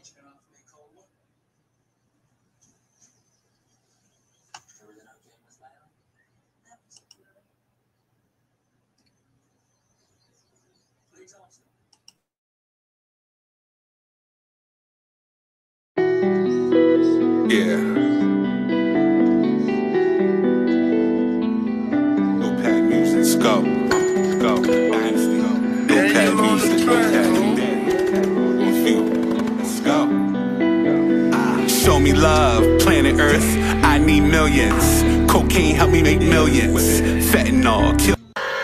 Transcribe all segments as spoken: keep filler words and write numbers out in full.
Yeah. Notepad music. Let's go. Let's go. Dynasty. Notepad music. Notepad music. Let's go. Ah. Show me love, planet Earth. I need millions. Cocaine help me make millions. Fentanyl kill.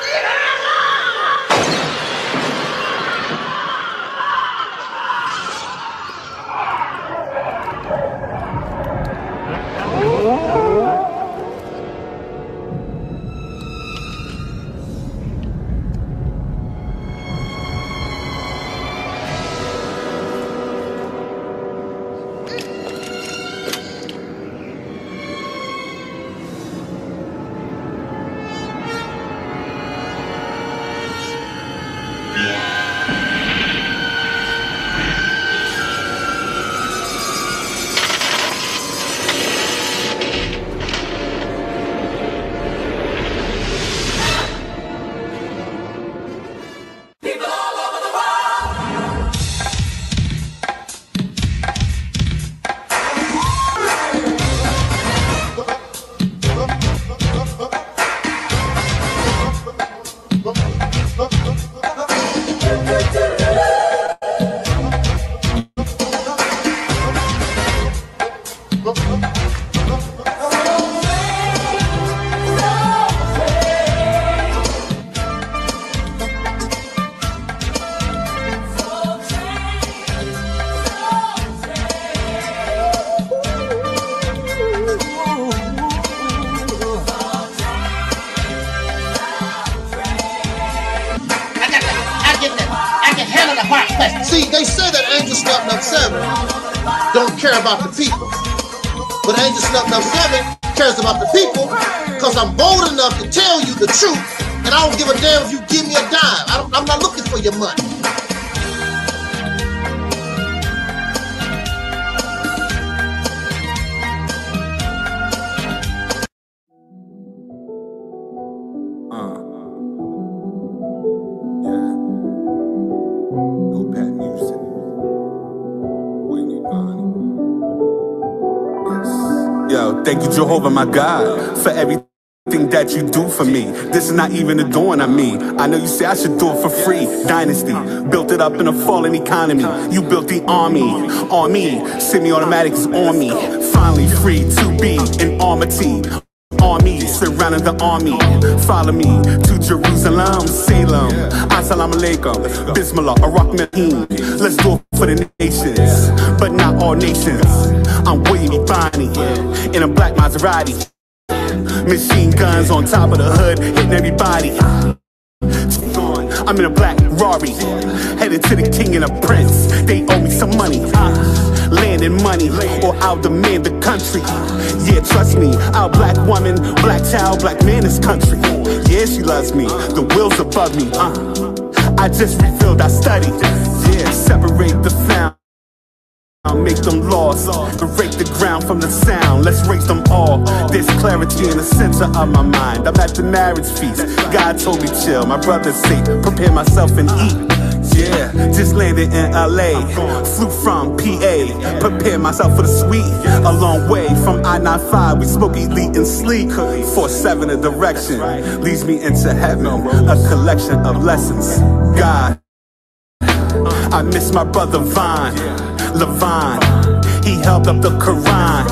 See, they say that Angel Snub Nub seven don't care about the people. But Angel Snub Nub seven cares about the people because I'm bold enough to tell you the truth, and I don't give a damn if you give me a dime. I don't, I'm not looking for your money. Yo, thank you, Jehovah, my God, for everything that you do for me. This is not even a doing on me. I know you say I should do it for free. Dynasty, built it up in a fallen economy. You built the army on me. Semi-automatic is on me. Finally free to be an armor team. Army, surrounding the army. Follow me to Jerusalem, Salem. Assalamu alaikum, Bismillah, Arak Mahim. Let's do it for the nations, but not all nations. I'm William Bonnie in a black Maserati. Machine guns on top of the hood, hitting everybody. I'm in a black Rari, headed to the king and a prince. They owe me some money, uh, land and money, or I'll demand the country. Yeah, trust me, I'll black woman, black child, black man this country. Yeah, she loves me, the will's above me. Uh, I just refilled, I studied. Yeah, separate the sound. I'll make them lost, break the ground from the sound. Let's raise them all. There's clarity in the center of my mind. I'm at the marriage feast. God told me chill. My brother say prepare myself and eat. Yeah, just landed in L A. Flew from P A. Prepare myself for the sweet. A long way from I ninety-five. We smoke, elite, and sleep. four seven a direction leads me into heaven. A collection of lessons. God, I miss my brother Vine. Levine, he held up the Quran.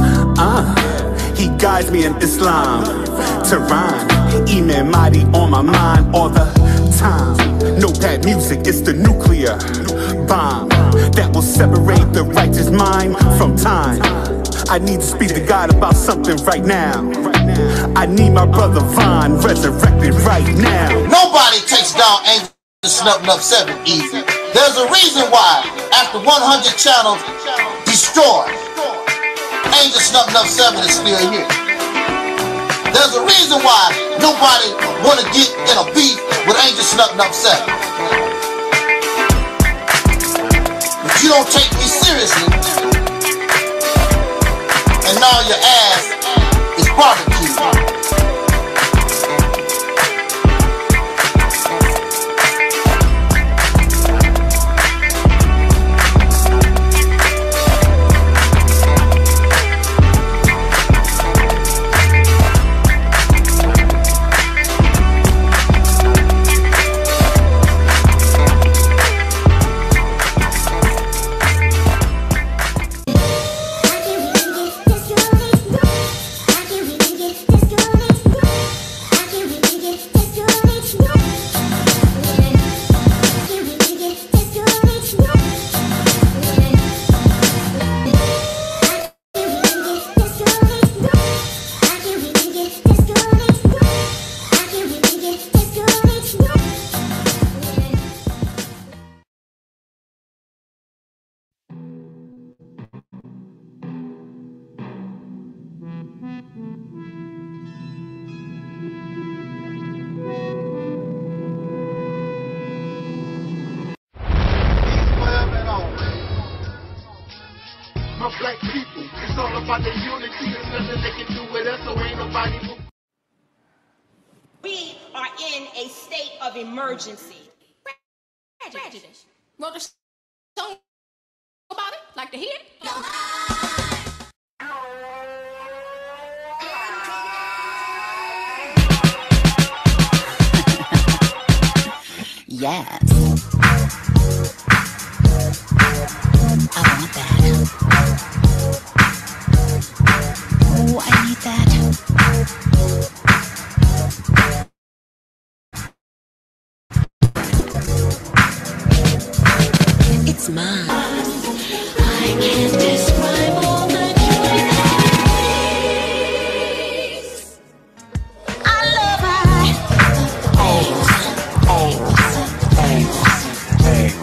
Uh, he guides me in Islam. Tehran, Imam Mahdi on my mind all the time. Notepad music, it's the nuclear bomb that will separate the righteous mind from time. I need to speak to God about something right now. I need my brother Vine resurrected right now. Nobody takes down Angel Snub Nub seven easy. There's a reason why, after one hundred channels destroyed, Angel Snub Nub seven is still here. There's a reason why nobody want to get in a beef with Angel Snub Nub seven. But you don't take me seriously, and now your ass is barbecued. Black people, it's all about the unity. There's nothing they can do with us, so ain't nobody who... We are in a state of emergency. Prejudice. Wrote a song about it? Like to hear it? Yes. I want that. Oh, I need that. It's mine. I can't describe all the joy that it brings. I love her. Eggs, eggs, eggs, eggs.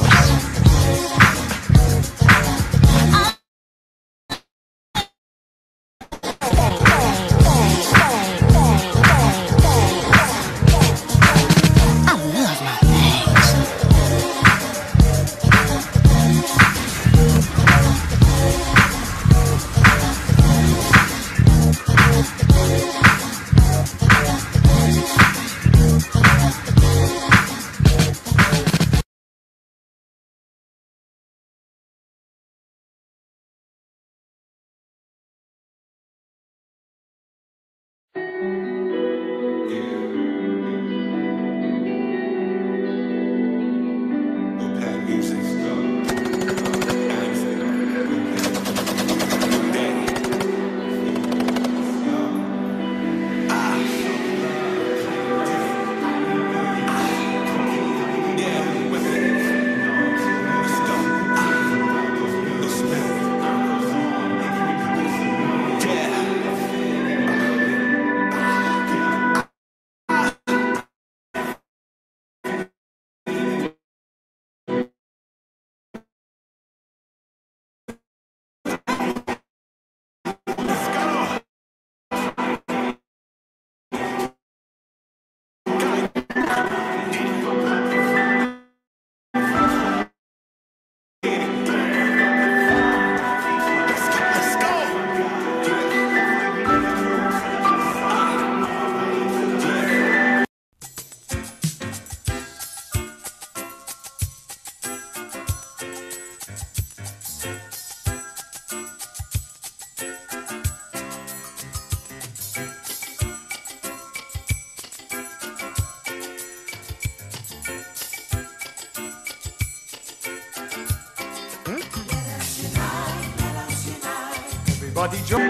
Everybody join.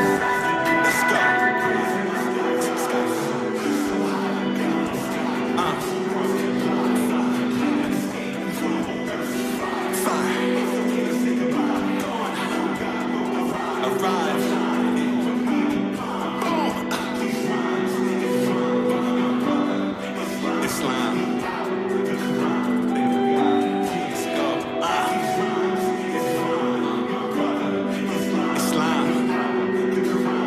Let's go. Uh. Fire. Arrive. Islam. Let's go. Uh. Islam.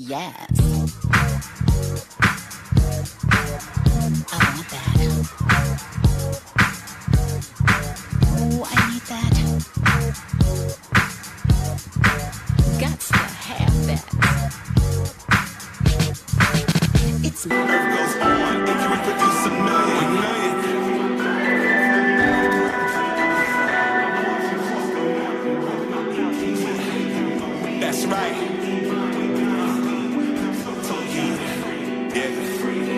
Yes. I want that. Oh, I need that. Gots to have that. It's my Earth goes on, it can reproduce a million, million. That's right. Yeah.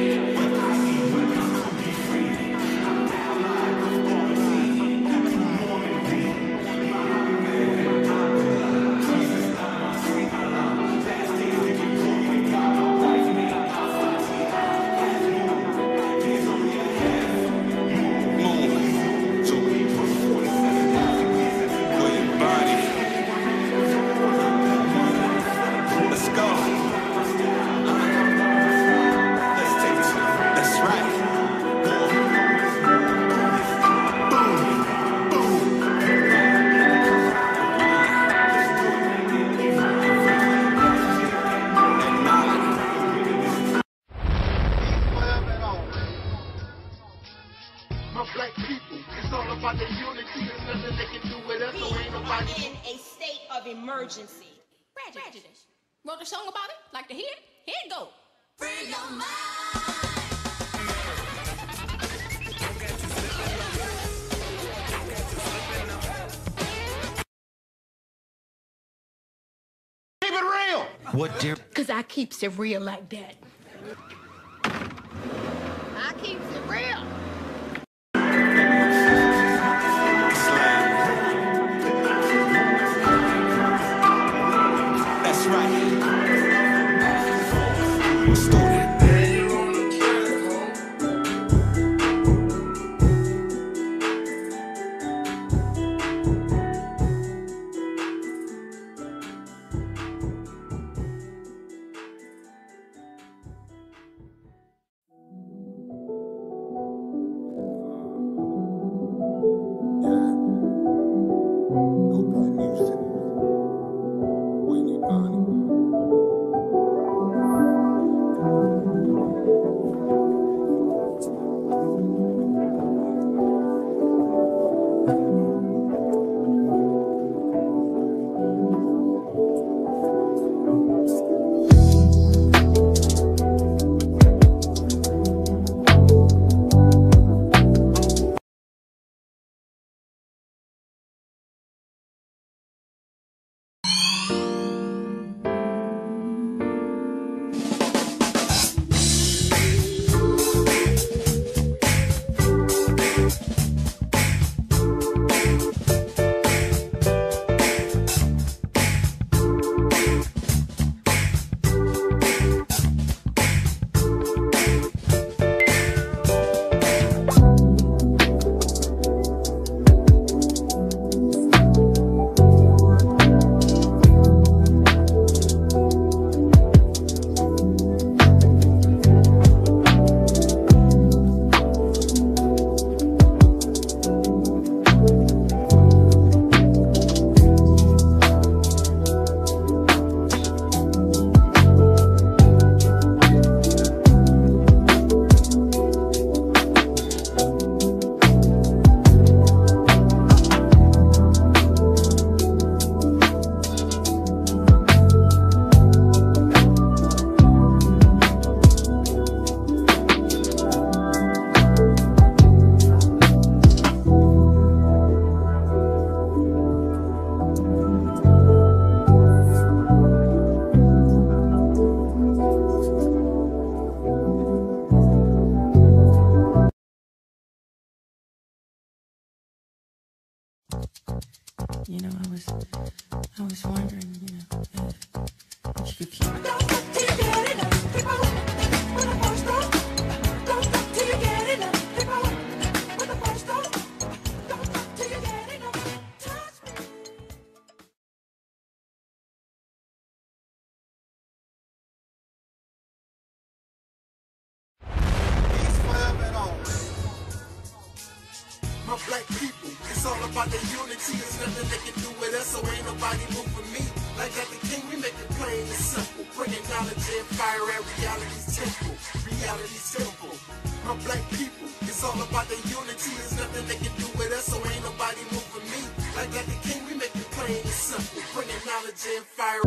Black people, it's all about the unity. There's nothing they can do with us, so ain't We are nobody. in a state of emergency. Prejudice. Wrote a song about it? Like to hear it? Here it go. Free your mind. Keep it real. What, dear? Cause I keeps it real like that. I keeps it real. That's right. Student. You know, I was, I was wondering, you know, if, if you could keep. My black people, it's all about the unity. There's nothing they can do with us, so ain't nobody move for me. Like at the king, we make it plain and simple. Bringing down knowledge and fire at reality's temple. Reality simple. My black people, it's all about the unity. There's nothing they can do with us, so ain't nobody moving me. Like at the king, we make it plain and simple. Bringing knowledge and fire.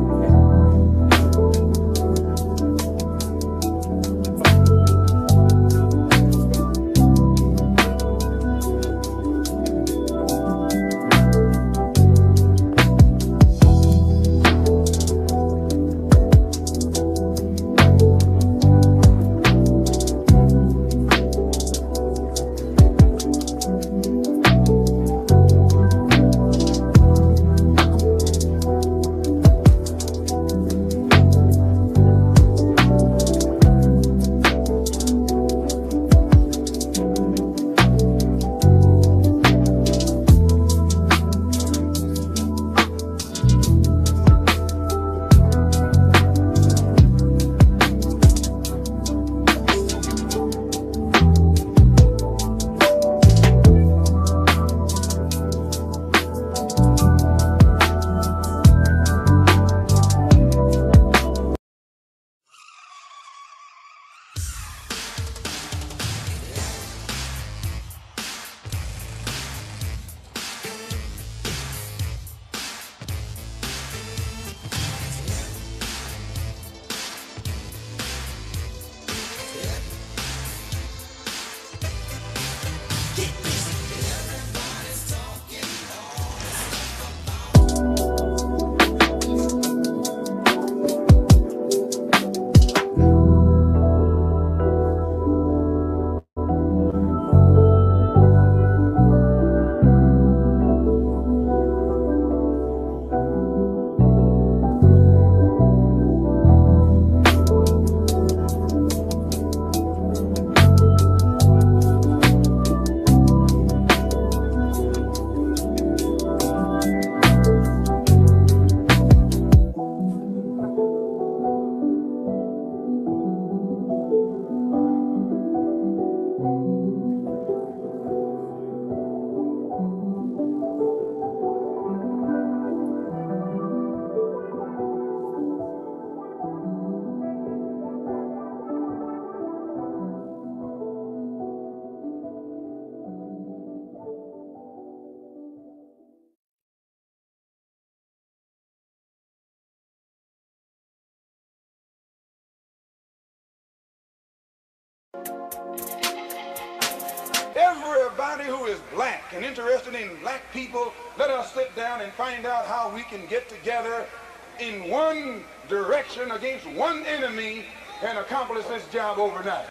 Everybody who is black and interested in black people, let us sit down and find out how we can get together in one direction against one enemy and accomplish this job overnight.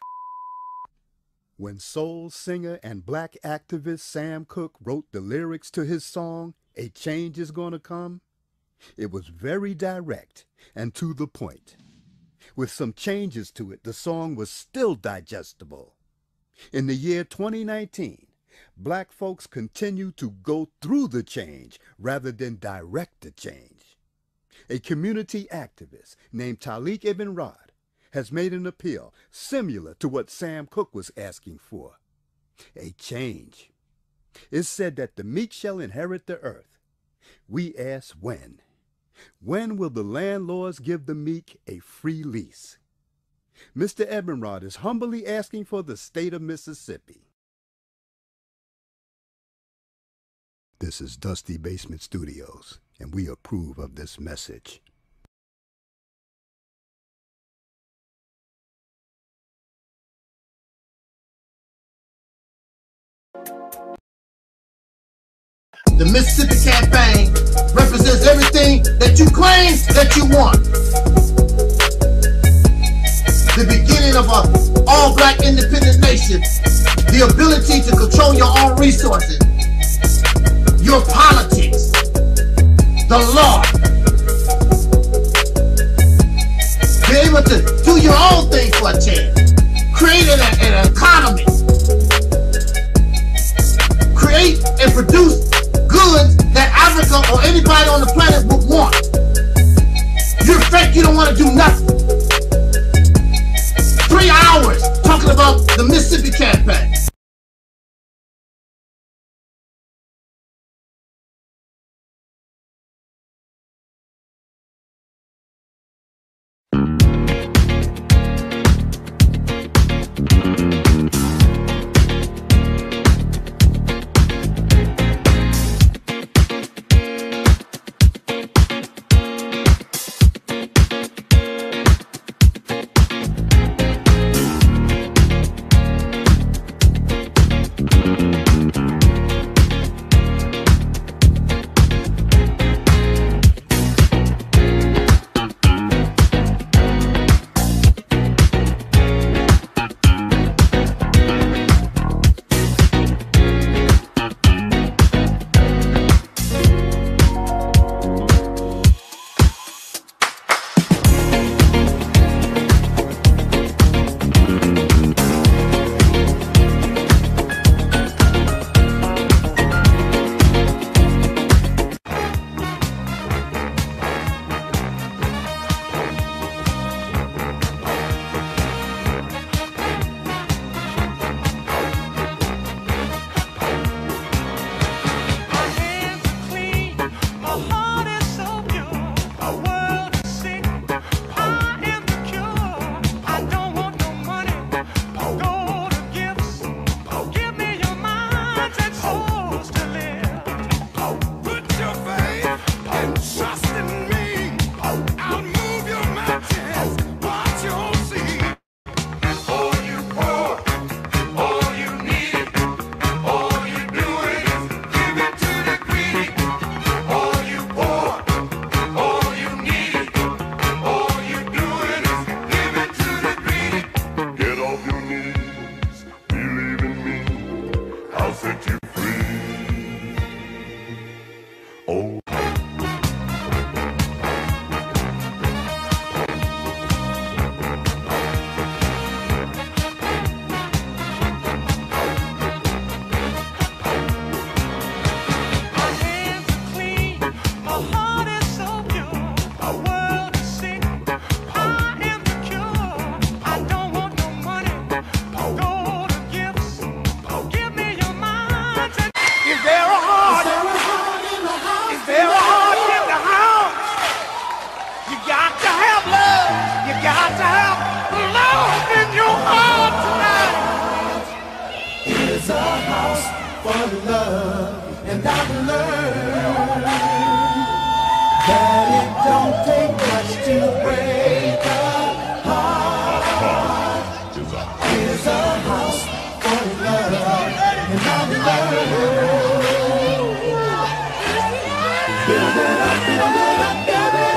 When soul singer and black activist Sam Cooke wrote the lyrics to his song, A Change Is Gonna Come, it was very direct and to the point. With some changes to it, the song was still digestible. In the year twenty nineteen, black folks continue to go through the change rather than direct the change. A community activist named Talik Ibn Rad has made an appeal similar to what Sam Cooke was asking for. A change. It's said that the meek shall inherit the earth. We ask when. When will the landlords give the meek a free lease? Mister Ibn Rad is humbly asking for the state of Mississippi. This is Dusty Basement Studios, and we approve of this message. The Mississippi Campaign represents everything that you claim that you want. The beginning of an all-black independent nation. The ability to control your own resources. Your politics. The law. Be able to do your own thing for a chance. Create an, an economy. Create and produce goods that Africa or anybody on the planet would want. You're fake, you don't want to do nothing. Three hours talking about the Mississippi Campaign. to break a heart is a house for love, and I've learned. Build it up, build it up, build it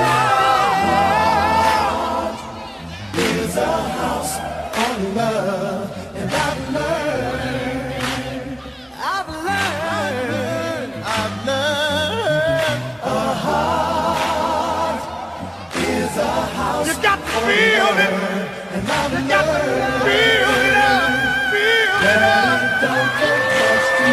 up. Is a house for love, and I've learned. I've learned. I've learned. A heart is a house. You got to build it. And I've you got to build it up. Build it up. Don't get close to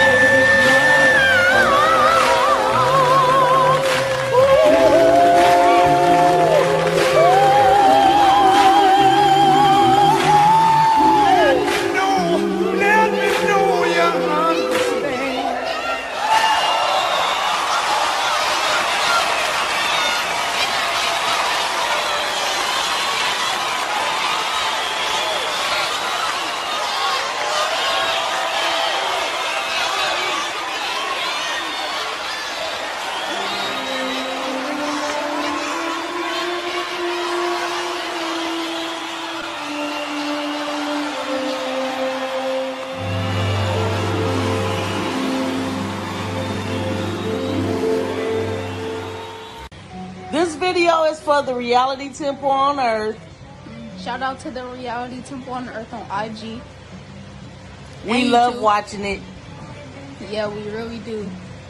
This video is for the Reality Temple on Earth. Shout out to the Reality Temple on Earth on I G. We love watching it. Yeah, we really do.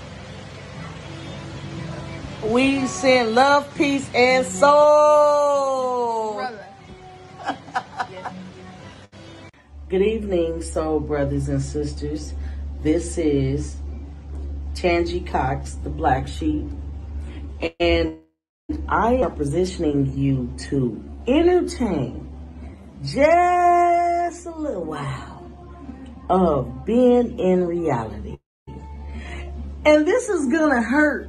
We send love, peace, and soul. Brother. Good evening, soul brothers and sisters. This is Tangie Cox, the Black Sheep, and I am positioning you to entertain just a little while of being in reality. And this is gonna hurt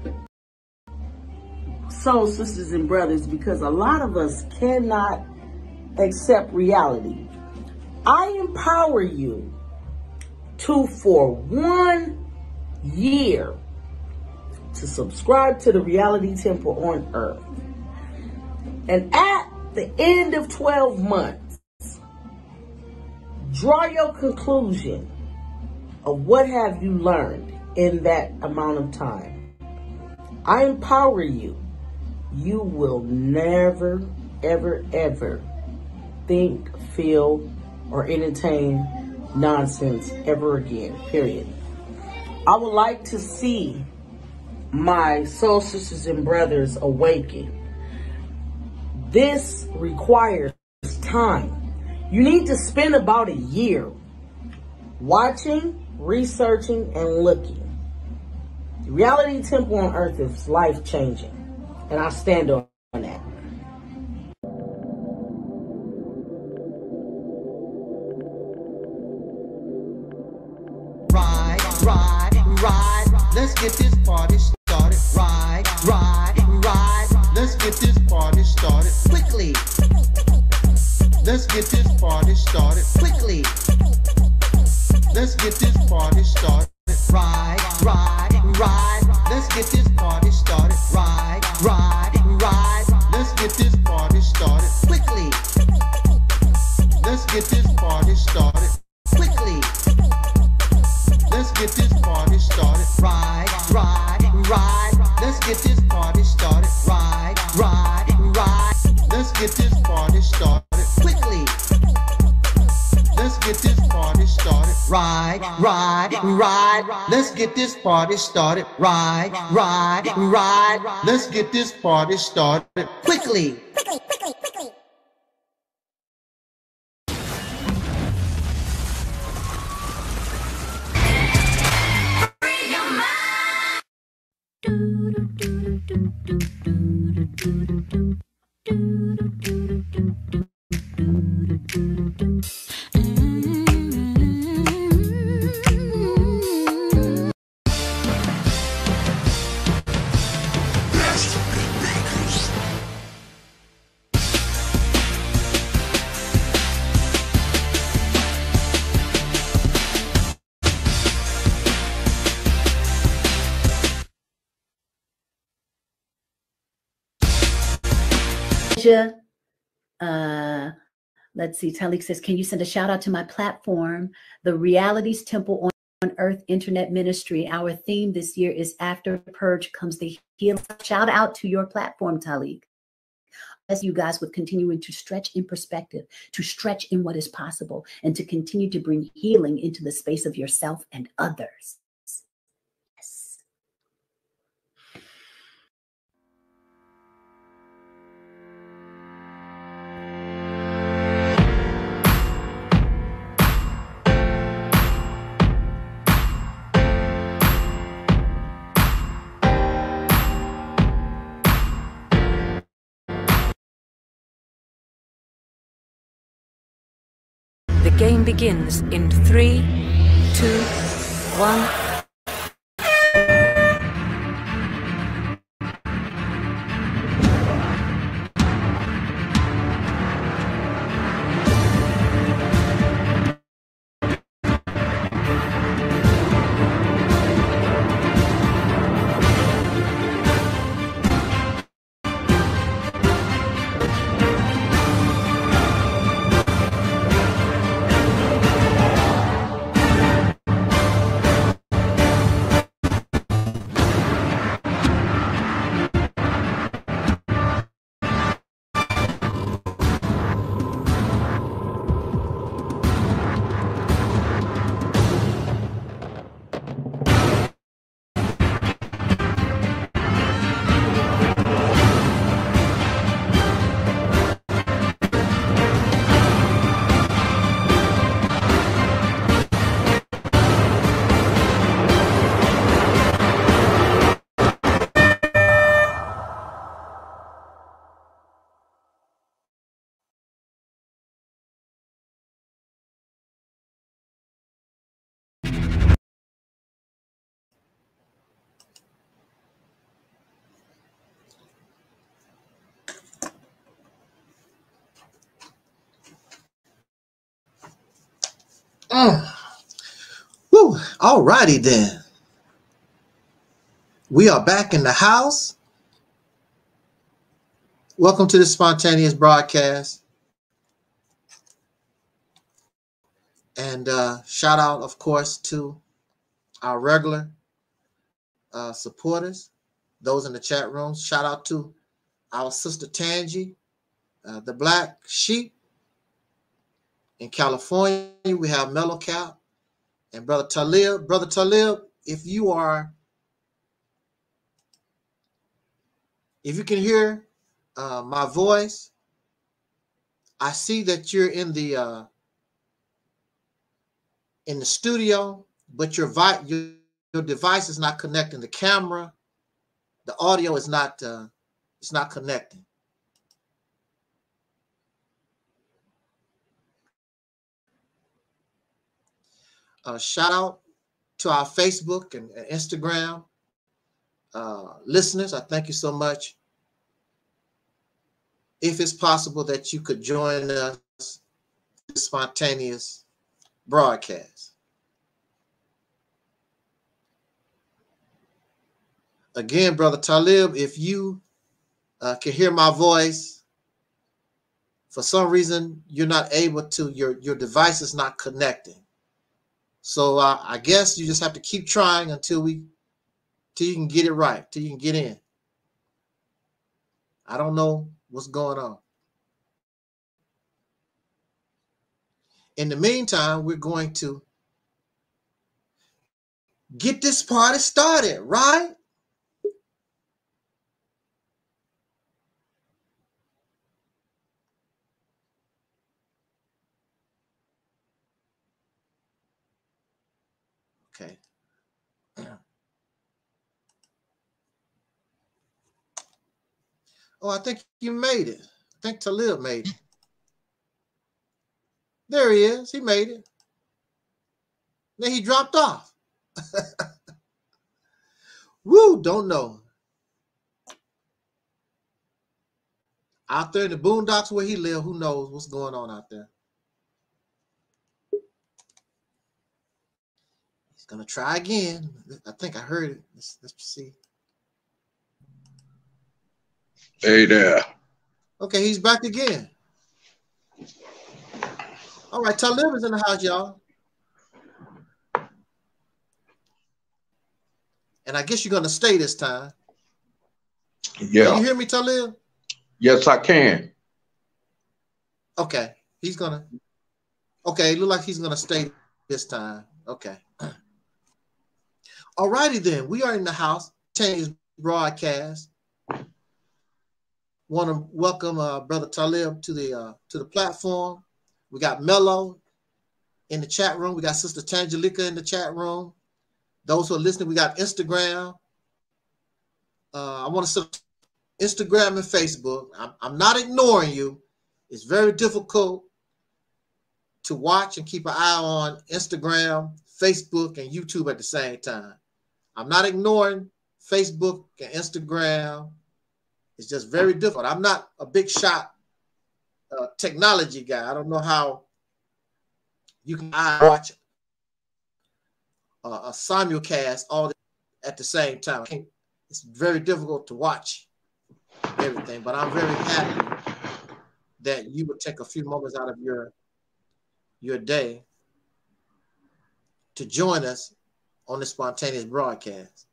soul sisters and brothers because a lot of us cannot accept reality. I empower you to, for one year, to subscribe to the Reality Temple on Earth. And at the end of twelve months, draw your conclusion of what have you learned in that amount of time. I empower you. You will never, ever, ever think, feel, or entertain nonsense ever again, period. I would like to see my soul sisters and brothers awaken. This requires time. You need to spend about a year watching, researching, and looking. The Reality Temple on Earth is life-changing, and I stand on that. Ride, ride, ride. Let's get this party started. Ride, ride, ride. Let's get this party started quickly. Let's get this party started quickly. Let's get this party started. Ride, ride, ride. Let's get this party started. Ride, ride, ride. Let's get this party started quickly. Let's get this party started quickly. Let's get this party started. Ride, ride, ride. Let's get this party started. Ride, ride, ride. Let's get this party started quickly. Let's get this party started. Ride, ride, ride. Let's get this party started. Ride, ride, ride. Let's get this party started quickly. Quickly, quickly, quickly. Elijah, uh, let's see, Talik says, can you send a shout out to my platform, the Realities Temple on on Earth Internet Ministry? Our theme this year is After Purge Comes the Healing. Shout out to your platform, Talik. As you guys with continuing to stretch in perspective, to stretch in what is possible, and to continue to bring healing into the space of yourself and others. Yes. The game begins in three, two, one. Mm. Woo. All righty then. We are back in the house. Welcome to the spontaneous broadcast. And uh, shout out, of course, to our regular uh, supporters, those in the chat rooms. Shout out to our sister Tangi, uh, the Black Sheep. In California, we have Mellow Cap and Brother Talib. Brother Talib, if you are, if you can hear uh, my voice, I see that you're in the uh, in the studio, but your, vi your your device is not connecting. The camera, the audio is not uh, it's not connecting. Uh, shout out to our Facebook and, and Instagram uh, listeners. I thank you so much. If it's possible that you could join us in spontaneous broadcast. Again, Brother Talib, if you uh, can hear my voice, for some reason you're not able to, your, your device is not connecting. So uh, I guess you just have to keep trying until we, till you can get it right, till you can get in. I don't know what's going on. In the meantime, we're going to get this party started, right? Okay. Oh, I think you made it. I think Talib made it. There he is. He made it. Then he dropped off. Woo, don't know. Out there in the boondocks where he lives, who knows what's going on out there. He's going to try again. I think I heard it. Let's, let's see. Hey there. Okay, he's back again. All right, Talib is in the house, y'all. And I guess you're going to stay this time. Yeah. Can you hear me, Talib? Yes, I can. Okay, he's going to. Okay, it looks like he's going to stay this time. Okay. All righty then. We are in the house. Change broadcast. Want to welcome uh, Brother Talib to the uh, to the platform. We got Mello in the chat room. We got Sister Tangelica in the chat room. Those who are listening, we got Instagram. Uh, I want to say Instagram and Facebook. I'm, I'm not ignoring you. It's very difficult to watch and keep an eye on Instagram, Facebook, and YouTube at the same time. I'm not ignoring Facebook and Instagram. It's just very difficult. I'm not a big shot uh, technology guy. I don't know how you can watch a, a simulcast all at the same time. It's very difficult to watch everything, but I'm very happy that you would take a few moments out of your your day to join us on this spontaneous broadcast.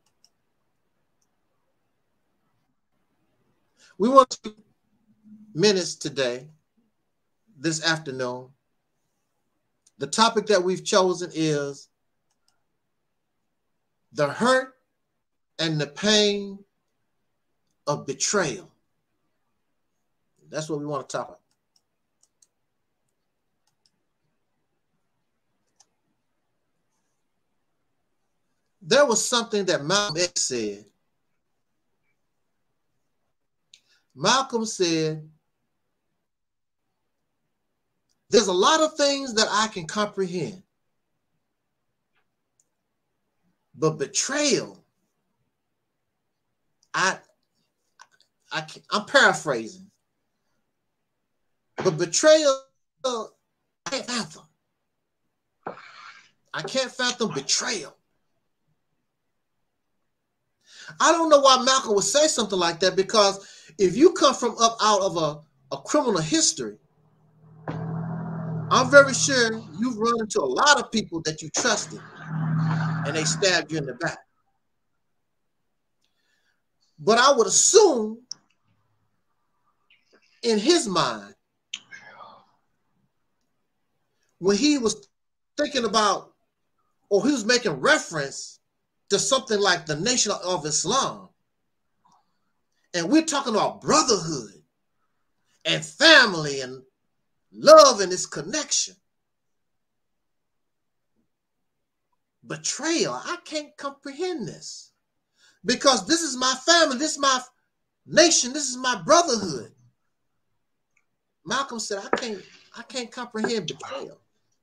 We want two minutes today, this afternoon. The topic that we've chosen is the hurt and the pain of betrayal. That's what we want to talk about. There was something that Malcolm X said. Malcolm said, there's a lot of things that I can comprehend, but betrayal, I, I can't, I'm paraphrasing, but betrayal, I can't fathom. I can't fathom betrayal. I don't know why Malcolm would say something like that, because if you come from up out of a, a criminal history, I'm very sure you've run into a lot of people that you trusted and they stabbed you in the back. But I would assume in his mind, when he was thinking about, or he was making reference to something like the Nation of Islam, and we're talking about brotherhood and family and love and its connection. Betrayal, I can't comprehend this, because this is my family, this is my nation, this is my brotherhood. Malcolm said, I can't, I can't comprehend betrayal.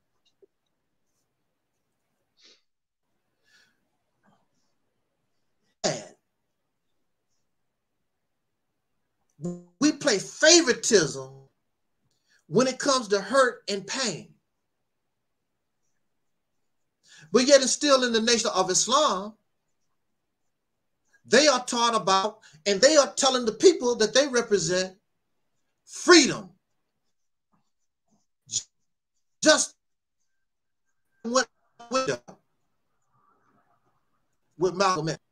We play favoritism when it comes to hurt and pain. But yet it's still in the Nation of Islam. They are taught about, and they are telling the people that they represent freedom. Just went with, with Malcolm X.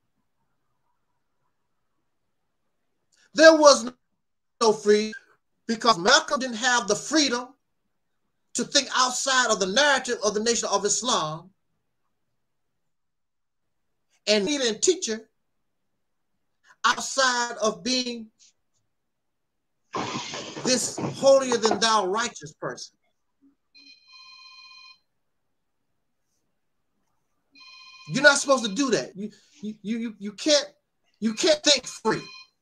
There was no freedom because Malcolm didn't have the freedom to think outside of the narrative of the Nation of Islam. And leader and teacher outside of being this holier than thou righteous person. You're not supposed to do that. You, you, you, you can't, you can't think free.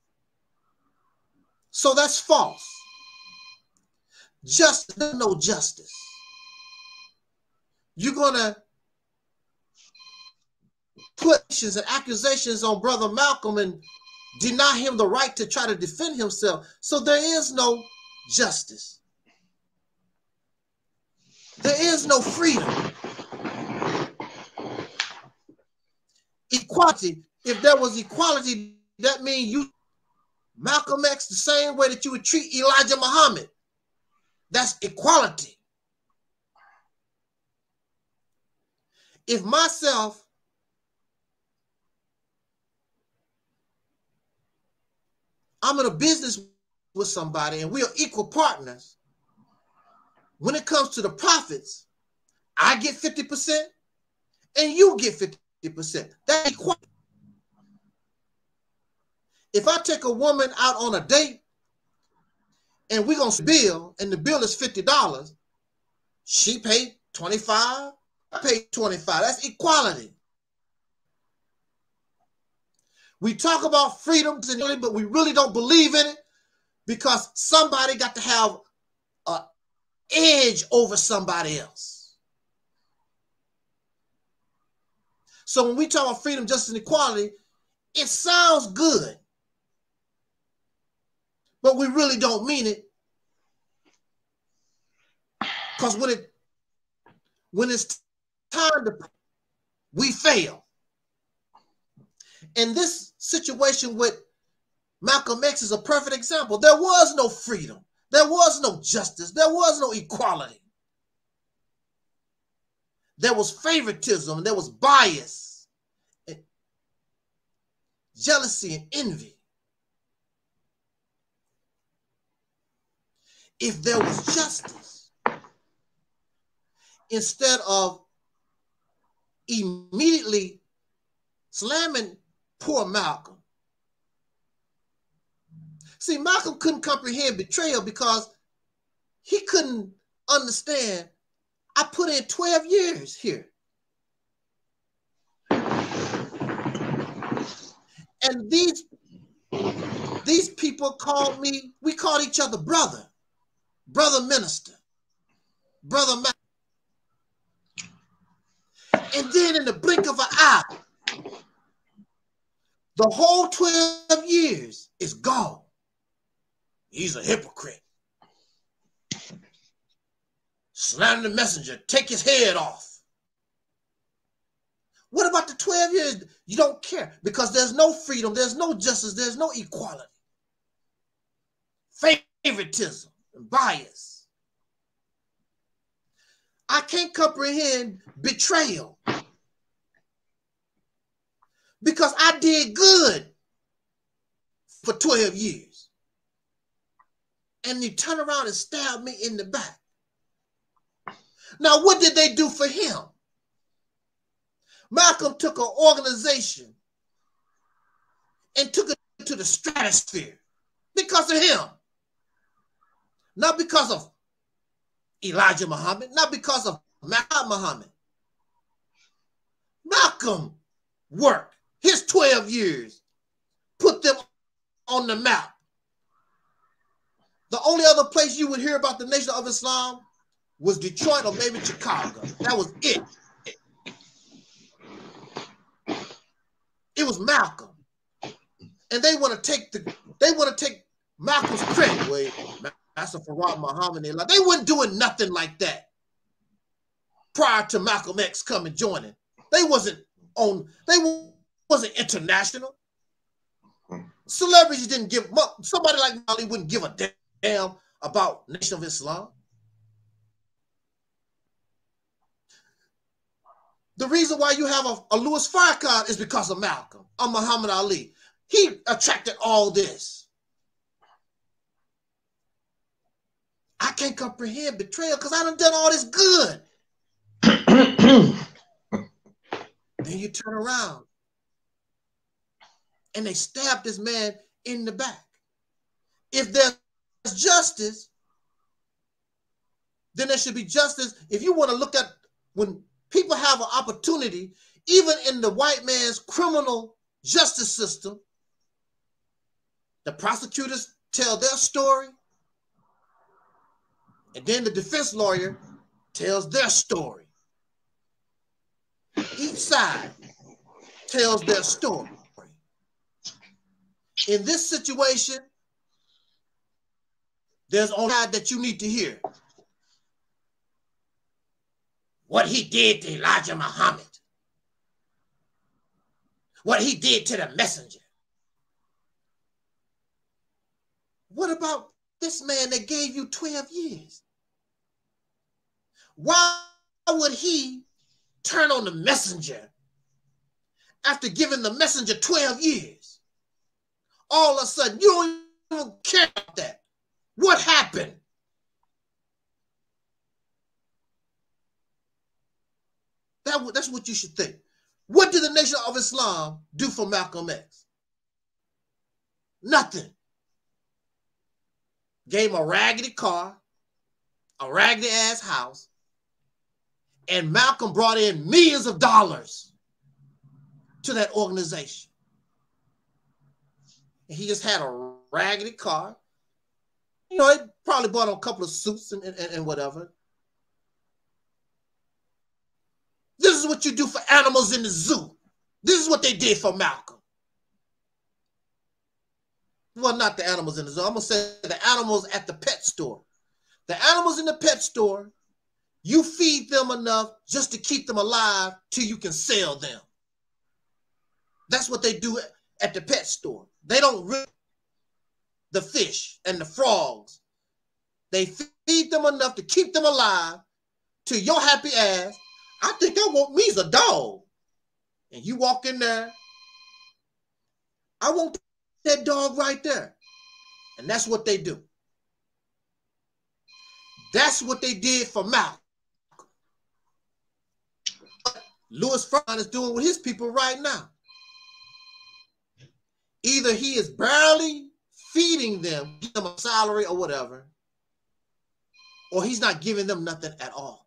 So that's false. Justice, there's no justice. You're going to put actions and accusations on Brother Malcolm and deny him the right to try to defend himself. So there is no justice. There is no freedom. Equality. If there was equality, that means you Malcolm X the same way that you would treat Elijah Muhammad. That's equality. If myself I'm in a business with somebody and we are equal partners, when it comes to the profits, I get fifty percent and you get fifty percent. That's equality. If I take a woman out on a date and we're going to bill and the bill is fifty dollars, she paid twenty-five dollars, I paid twenty-five dollars. That's equality. We talk about freedom, but we really don't believe in it because somebody got to have an edge over somebody else. So when we talk about freedom, justice, and equality, it sounds good, but we really don't mean it. Because when it when it's time to, we fail. And this situation with Malcolm X is a perfect example. There was no freedom. There was no justice. There was no equality. There was favoritism. There was bias, and jealousy, and envy. If there was justice, instead of immediately slamming poor Malcolm. See, Malcolm couldn't comprehend betrayal because he couldn't understand. I put in twelve years here. And these, these people called me, we called each other brother, brother minister, brother Malcolm. And then in the blink of an eye, the whole twelve years is gone. He's a hypocrite. Slam the messenger, take his head off. What about the twelve years? You don't care because there's no freedom, there's no justice, there's no equality. Favoritism and bias. I can't comprehend betrayal because I did good for twelve years. And you turn around and stab me in the back. Now, what did they do for him? Malcolm took an organization and took it to the stratosphere because of him. Not because of Elijah Muhammad, not because of Muhammad. Malcolm worked his twelve years, put them on the map. The only other place you would hear about the Nation of Islam was Detroit or maybe Chicago. That was it. It was Malcolm. And they want to take the they want to take Malcolm's credit. Wait, Master Farad Muhammad, they weren't doing nothing like that prior to Malcolm X coming joining. They wasn't on, they wasn't international. Celebrities didn't give, somebody like Mali wouldn't give a damn about Nation of Islam. The reason why you have a, a Louis Farrakhan is because of Malcolm, or Muhammad Ali. He attracted all this. I can't comprehend betrayal because I done done all this good. Then you turn around and they stab this man in the back. If there's justice, then there should be justice. If you want to look at when people have an opportunity, even in the white man's criminal justice system, the prosecutors tell their story, and then the defense lawyer tells their story. Each side tells their story. In this situation, there's only side that you need to hear. What he did to Elijah Muhammad. What he did to the messenger. What about this man that gave you twelve years? Why would he turn on the messenger after giving the messenger twelve years? All of a sudden, you don't even care about that. What happened? That, that's what you should think. What did the Nation of Islam do for Malcolm X? Nothing. Gave him a raggedy car, a raggedy ass house, and Malcolm brought in millions of dollars to that organization. And he just had a raggedy car. You know, he probably bought him a couple of suits and, and, and whatever. This is what you do for animals in the zoo. This is what they did for Malcolm. Well, not the animals in the zoo. I'm going to say the animals at the pet store. The animals in the pet store, you feed them enough just to keep them alive till you can sell them. That's what they do at the pet store. They don't rip the fish and the frogs. They feed them enough to keep them alive till your happy ass, I think I want me a dog. And you walk in there, I want that dog right there. And that's what they do. That's what they did for Malcolm. Louis Farrakhan is doing with his people right now. Either he is barely feeding them, giving them a salary or whatever, or he's not giving them nothing at all.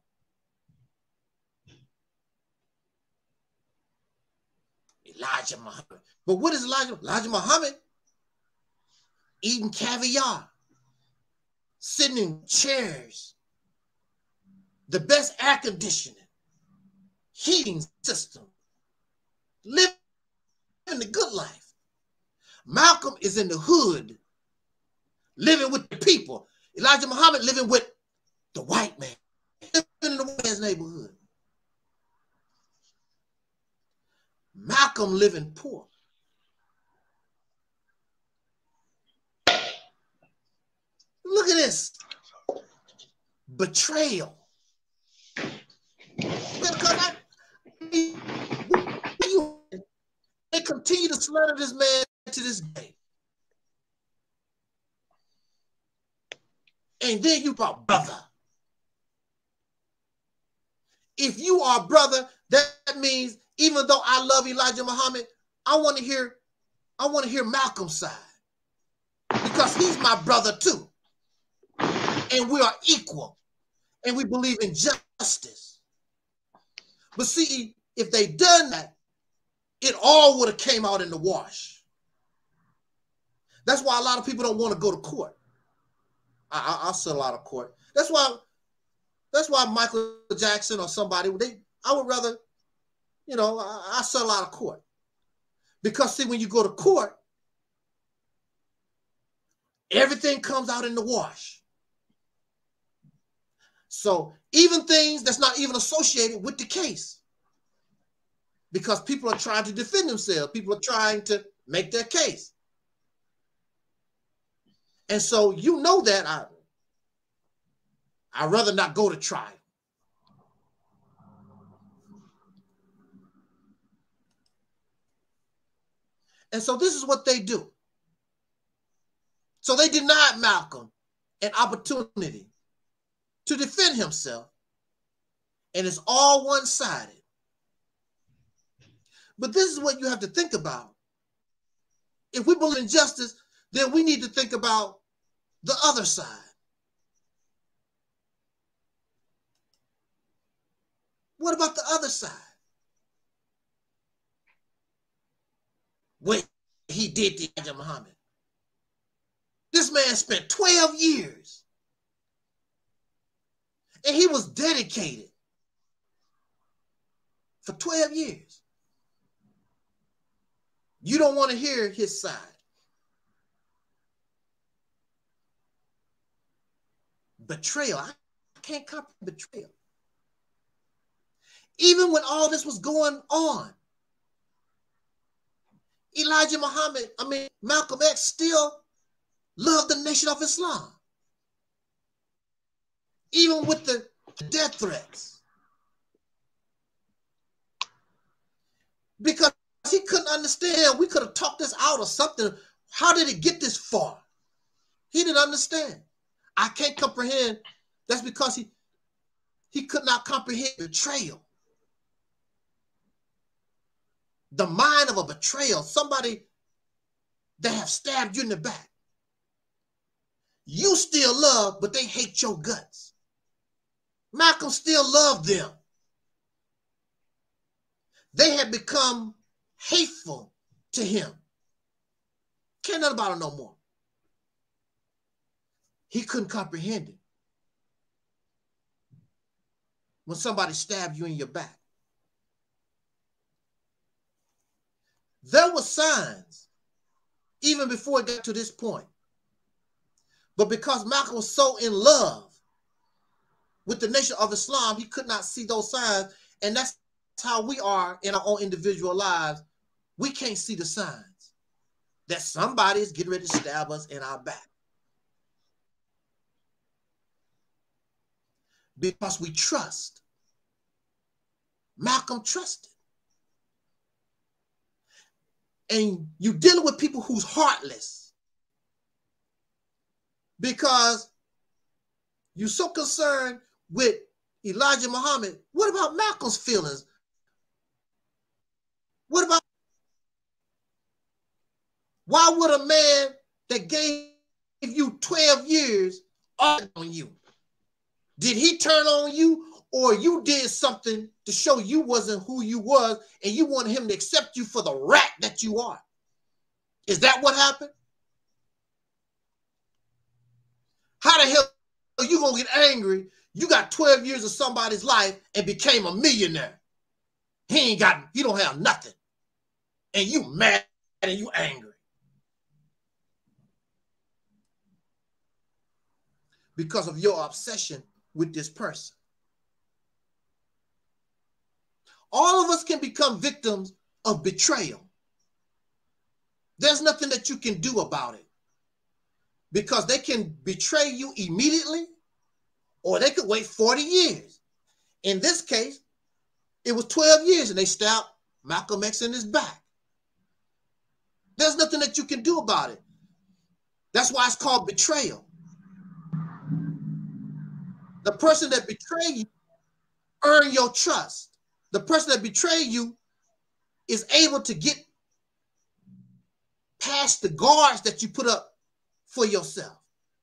Elijah Muhammad. But what is Elijah? Elijah Muhammad eating caviar, sitting in chairs, the best air conditioning, heating system, living the good life. Malcolm is in the hood, living with the people. Elijah Muhammad living with the white man, living in the white man's neighborhood. Malcolm living poor. Look at this. Betrayal. Because I, they continue to slander this man to this day. And then you brought brother. If you are brother, that means even though I love Elijah Muhammad, I want to hear, I want to hear Malcolm's side. Because he's my brother too. And we are equal. And we believe in justice. But see, if they done that, it all would have came out in the wash. That's why a lot of people don't want to go to court. I, I, I settle out of court. That's why, that's why Michael Jackson or somebody, they, I would rather, you know, I, I settle out of court. Because see, when you go to court, everything comes out in the wash. So even things that's not even associated with the case. Because people are trying to defend themselves. People are trying to make their case. And so you know that I, I'd rather not go to trial. And so this is what they do. So they denied Malcolm an opportunity to defend himself, and it's all one-sided. But this is what you have to think about. If we believe in justice, then we need to think about the other side. What about the other side? What he did to Elijah Muhammad. This man spent twelve years. And he was dedicated for twelve years. You don't want to hear his side. Betrayal. I can't comprehend betrayal. Even when all this was going on, Elijah Muhammad, I mean, Malcolm X still loved the Nation of Islam, even with the death threats, because he couldn't understand. We could have talked this out or something. How did it get this far? He didn't understand. I can't comprehend. That's because he he could not comprehend betrayal. The mind of a betrayal, somebody that have stabbed you in the back. You still love, but they hate your guts. Malcolm still loved them. They had become hateful to him. Can't nothing about it no more. He couldn't comprehend it. When somebody stabbed you in your back. There were signs even before it got to this point. But because Malcolm was so in love with the Nation of Islam, he could not see those signs. And that's how we are in our own individual lives. We can't see the signs that somebody is getting ready to stab us in our back. Because we trust. Malcolm trusted. And you dealing with people who's heartless because you're so concerned with Elijah Muhammad. What about Malcolm's feelings? What about, why would a man that gave you twelve years on you? Did he turn on you, or you did something to show you wasn't who you was and you wanted him to accept you for the rat that you are? Is that what happened? How the hell are you going to get angry? You got twelve years of somebody's life and became a millionaire. He ain't got, he don't have nothing. And you mad and you angry. Because of your obsession with this person. All of us can become victims of betrayal. There's nothing that you can do about it. Because they can betray you immediately, or they could wait forty years. In this case, it was twelve years and they stabbed Malcolm X in his back. There's nothing that you can do about it. That's why it's called betrayal. The person that betrayed you earn your trust. The person that betrayed you is able to get past the guards that you put up for yourself.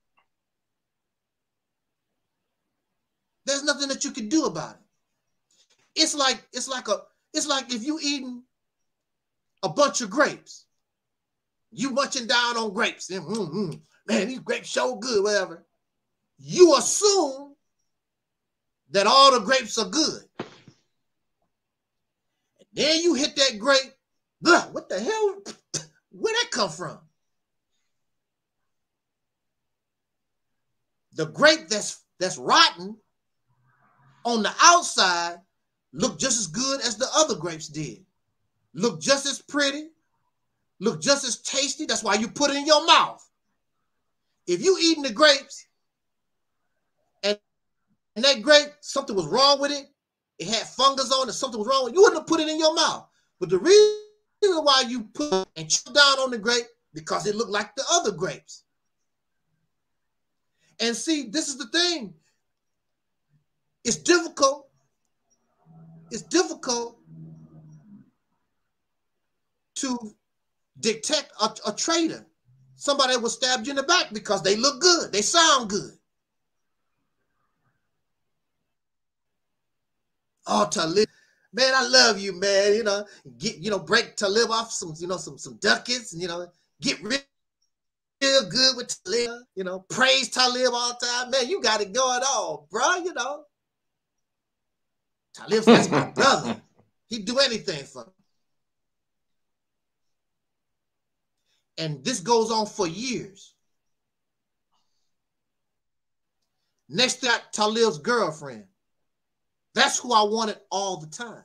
There's nothing that you can do about it. It's like it's like a it's like if you eating a bunch of grapes, you munching down on grapes, and mm, mm, man, these grapes so good, whatever. You assume that all the grapes are good. And then you hit that grape. Ugh, what the hell? Where'd that come from? The grape that's that's rotten on the outside look just as good as the other grapes did. Look just as pretty. Look just as tasty. That's why you put it in your mouth. If you eating the grapes and, and that grape, something was wrong with it, it had fungus on it, something was wrong with it, you wouldn't have put it in your mouth. But the reason why you put and chew down on the grape, because it looked like the other grapes. And see, this is the thing. It's difficult. It's difficult to detect a, a traitor. Somebody that will stab you in the back because they look good. They sound good. Oh, Talib, man, I love you, man. You know, get you know, break Talib off some, you know, some some ducats, and you know, get real, real good with Talib. You know, praise Talib all the time, man. You got it going on, bro. You know, Talib's that's my brother. He'd do anything for me. And this goes on for years. Next to that, Talib's girlfriend. That's who I wanted all the time.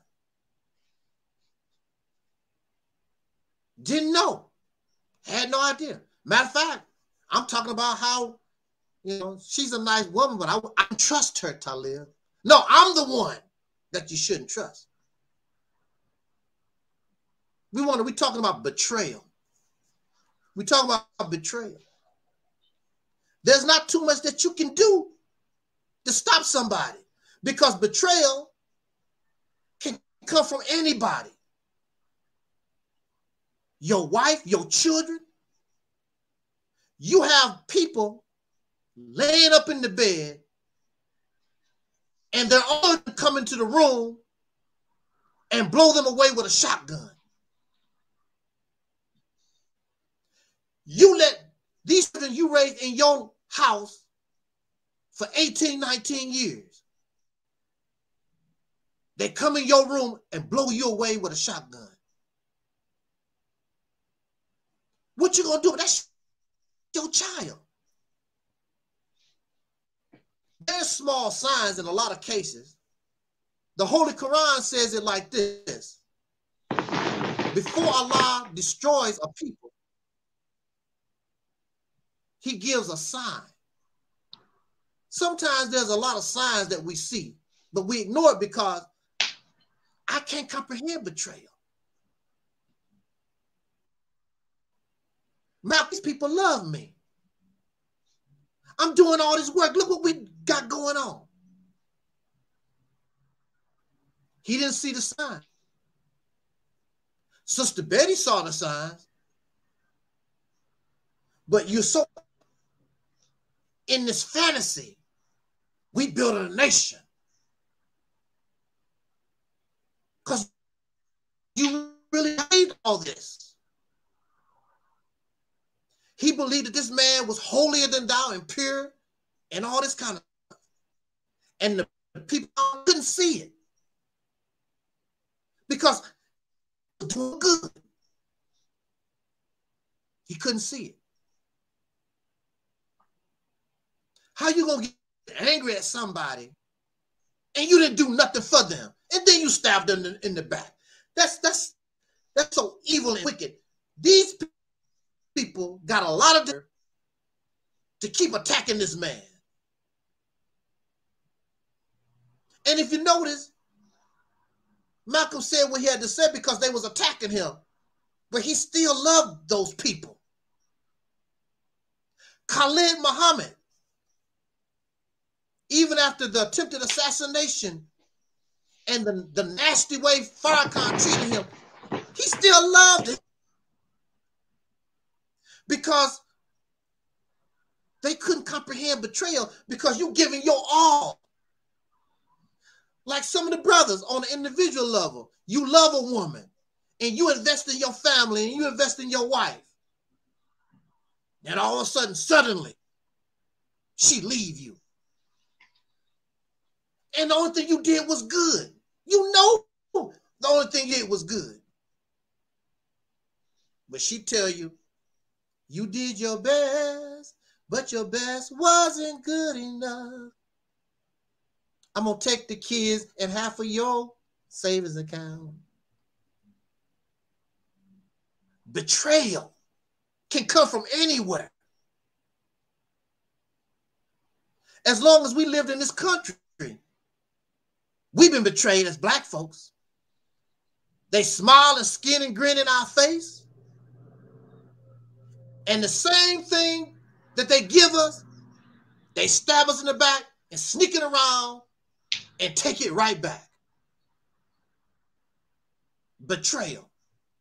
Didn't know. Had no idea. Matter of fact, I'm talking about how, you know, she's a nice woman, but I, I don't trust her, Talib. No, I'm the one that you shouldn't trust. We want to, we talking about betrayal. We talking about betrayal. There's not too much that you can do to stop somebody, because betrayal can come from anybody. Your wife, your children. You have people laying up in the bed and they're all come into the room and blow them away with a shotgun. You let these children you raised in your house for eighteen, nineteen years, they come in your room and blow you away with a shotgun. What you gonna do? That's your child. There's small signs in a lot of cases. The Holy Quran says it like this: before Allah destroys a people, he gives a sign. Sometimes there's a lot of signs that we see, but we ignore it because I can't comprehend betrayal. Now these people love me. I'm doing all this work. Look what we got going on. He didn't see the sign. Sister Betty saw the signs. But you're so in this fantasy. We built a nation. Because you really hate all this. He believed that this man was holier than thou and pure and all this kind of stuff. And the people couldn't see it. Because it was doing good. He couldn't see it. How you gonna get angry at somebody and you didn't do nothing for them, and then you stabbed them in the, in the back? That's that's that's so evil and wicked. These people got a lot of dirt to keep attacking this man. And if you notice, Malcolm said what he had to say because they was attacking him, but he still loved those people. Khalid Muhammad, even after the attempted assassination and the, the nasty way Farrakhan treated him, he still loved it because they couldn't comprehend betrayal because you giving your all. Like some of the brothers on the individual level, you love a woman and you invest in your family and you invest in your wife. And all of a sudden, suddenly, she leave you. And the only thing you did was good. You know the only thing you did was good. But she tell you, you did your best, but your best wasn't good enough. I'm going to take the kids and half of your savings account. Betrayal can come from anywhere. As long as we lived in this country, we've been betrayed as black folks. They smile and skin and grin in our face. And the same thing that they give us, they stab us in the back and sneak it around and take it right back. Betrayal.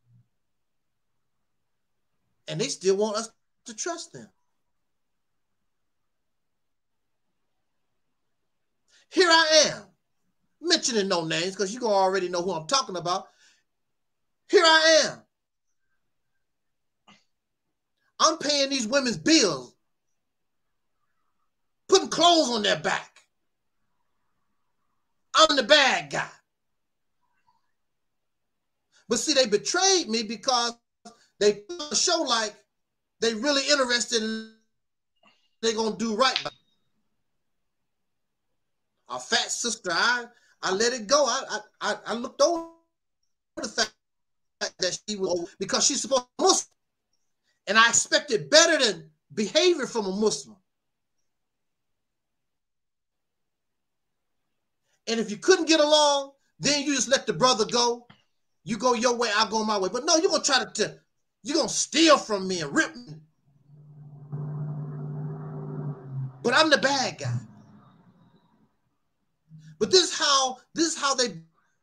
And they still want us to trust them. Here I am, mentioning no names because you already know who I'm talking about. Here I am. I'm paying these women's bills, putting clothes on their back. I'm the bad guy. But see, they betrayed me because they put a show like they really interested in they're going to do right. Our fat sister, I, I let it go. I, I, I looked over the fact that she was, because she's supposed to Muslim. And I expected better than behavior from a Muslim. And if you couldn't get along, then you just let the brother go. You go your way, I'll go my way. But no, you're going to try to, you're going to steal from me and rip me. But I'm the bad guy. But this is how, this is how they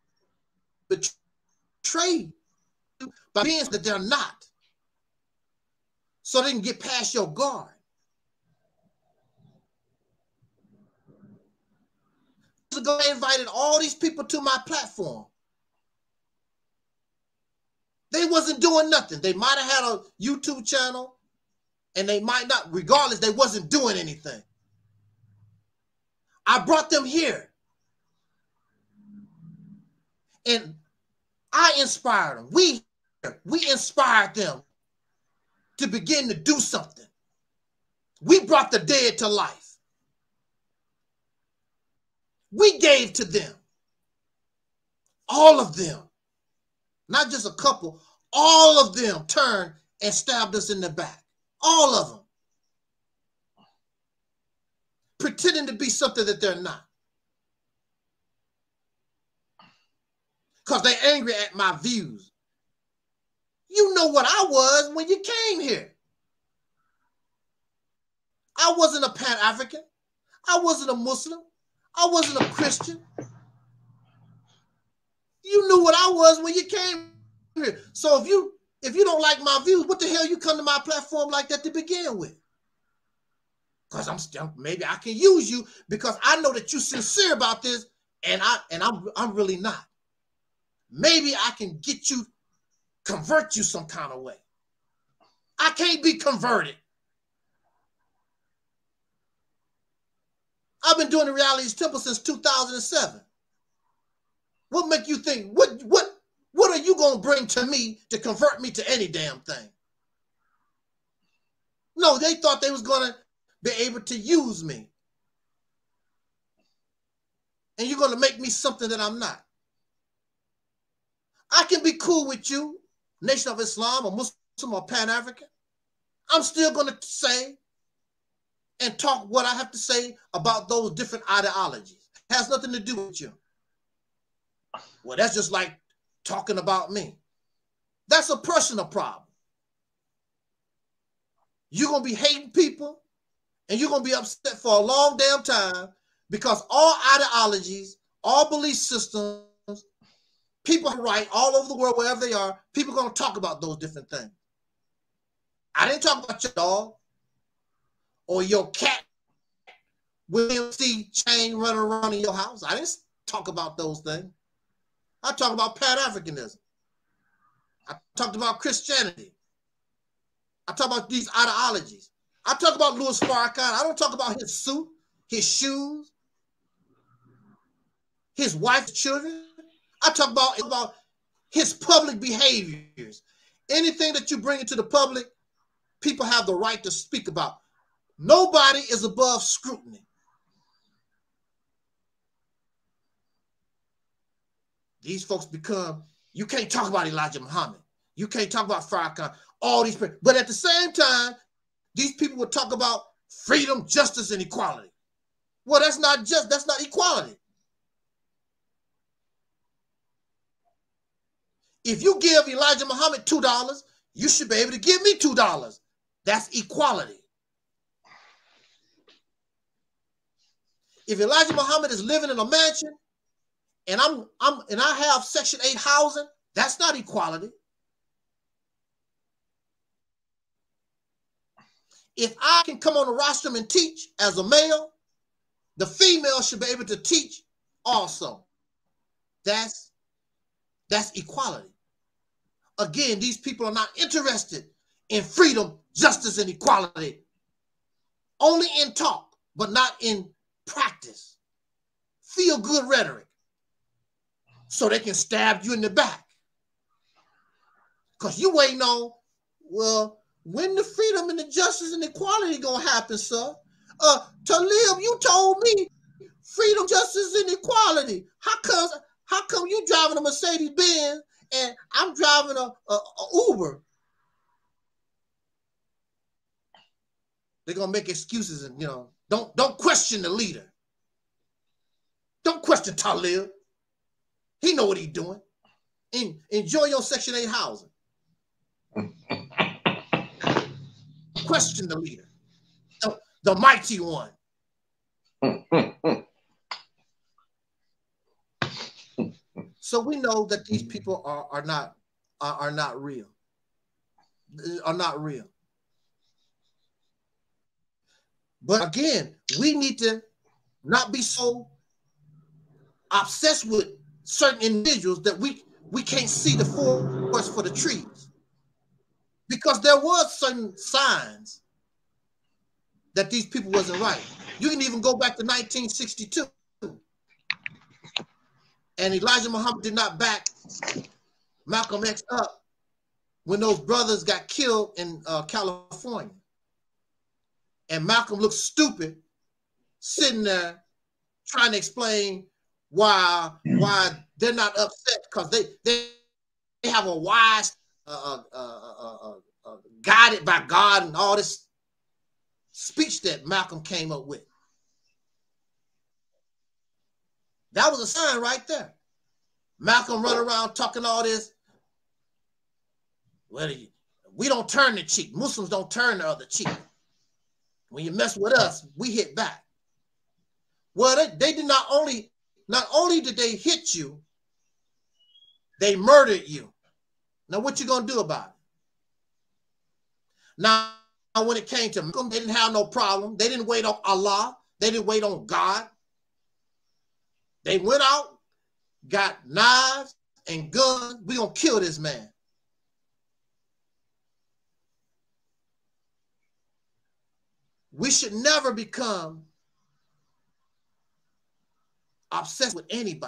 betray you by being that they're not. So they can get past your guard. Ago, I invited all these people to my platform. They wasn't doing nothing. They might have had a YouTube channel, and they might not. Regardless, they wasn't doing anything. I brought them here, and I inspired them. We, we inspired them to begin to do something. We brought the dead to life. We gave to them, all of them, not just a couple, all of them turned and stabbed us in the back, all of them, pretending to be something that they're not, because they're angry at my views. You know what I was when you came here. I wasn't a Pan-African. I wasn't a Muslim. I wasn't a Christian. You knew what I was when you came here. So if you if you don't like my views, what the hell you come to my platform like that to begin with? Because I'm still, maybe I can use you because I know that you're sincere about this, and I and I'm I'm really not. Maybe I can get you, convert you some kind of way. I can't be converted. I've been doing the Realities Temple since two thousand seven. What make you think, what, what, what are you going to bring to me to convert me to any damn thing? No, they thought they was going to be able to use me. And you're going to make me something that I'm not. I can be cool with you, Nation of Islam, or Muslim, or Pan-African. I'm still going to say and talk what I have to say about those different ideologies. It has nothing to do with you. Well, that's just like talking about me. That's a personal problem. You're going to be hating people, and you're going to be upset for a long damn time because all ideologies, all belief systems, people are right all over the world, wherever they are, people are going to talk about those different things. I didn't talk about your dog or your cat William C. chain running around in your house. I didn't talk about those things. I talked about Pan-Africanism. I talked about Christianity. I talk about these ideologies. I talk about Louis Farrakhan. I don't talk about his suit, his shoes, his wife's children. I talk about, about his public behaviors. Anything that you bring into the public, people have the right to speak about. Nobody is above scrutiny. These folks become, you can't talk about Elijah Muhammad. You can't talk about Farrakhan, all these people. But at the same time, these people will talk about freedom, justice, and equality. Well, that's not just, that's not equality. If you give Elijah Muhammad two dollars, you should be able to give me two dollars. That's equality. If Elijah Muhammad is living in a mansion and I'm I'm and I have Section eight housing, that's not equality. If I can come on the rostrum and teach as a male, the female should be able to teach also. That's that's equality. Again, these people are not interested in freedom, justice, and equality. Only in talk, but not in practice. Feel good rhetoric. So they can stab you in the back. Because you waiting on, well, when the freedom and the justice and equality gonna happen, sir? Uh, Talib, you told me freedom, justice, and equality. How come, how come you driving a Mercedes Benz and I'm driving a, a, a Uber? They're gonna make excuses and you know, don't don't question the leader. Don't question Talib. He know what he's doing. En enjoy your Section eight housing. Question the leader, the, the mighty one. So we know that these people are, are not are, are not real. Are not real. But again, we need to not be so obsessed with certain individuals that we we can't see the forest for the trees, because there was certain signs that these people wasn't right. You can even go back to nineteen sixty-two, and Elijah Muhammad did not back Malcolm X up when those brothers got killed in uh, California, and Malcolm looked stupid sitting there trying to explain why why they're not upset, because they, they they have a wise uh, uh, uh, uh, uh, guided by God and all this speech that Malcolm came up with. That was a sign right there. Malcolm run around talking all this. Well, we don't turn the cheek. Muslims don't turn the other cheek. When you mess with us, we hit back. Well, they, they did not only Not only did they hit you, they murdered you. Now, what you gonna do about it? Now, when it came to Malcolm, they didn't have no problem. They didn't wait on Allah. They didn't wait on God. They went out, got knives and guns. We gonna kill this man. We should never become obsessed with anybody.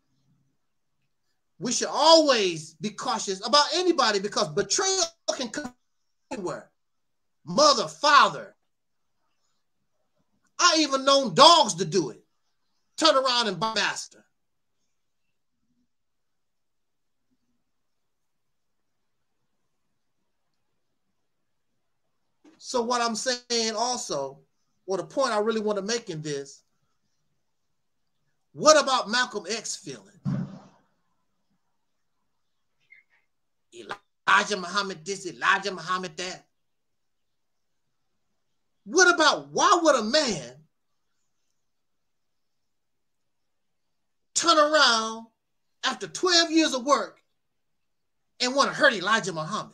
We should always be cautious about anybody, because betrayal can come anywhere. Mother, father. I even known dogs to do it. Turn around and bite master. So what I'm saying also, or the point I really want to make in this, what about Malcolm X feeling? Elijah Muhammad this, Elijah Muhammad that. What about, why would a man turn around after twelve years of work and want to hurt Elijah Muhammad?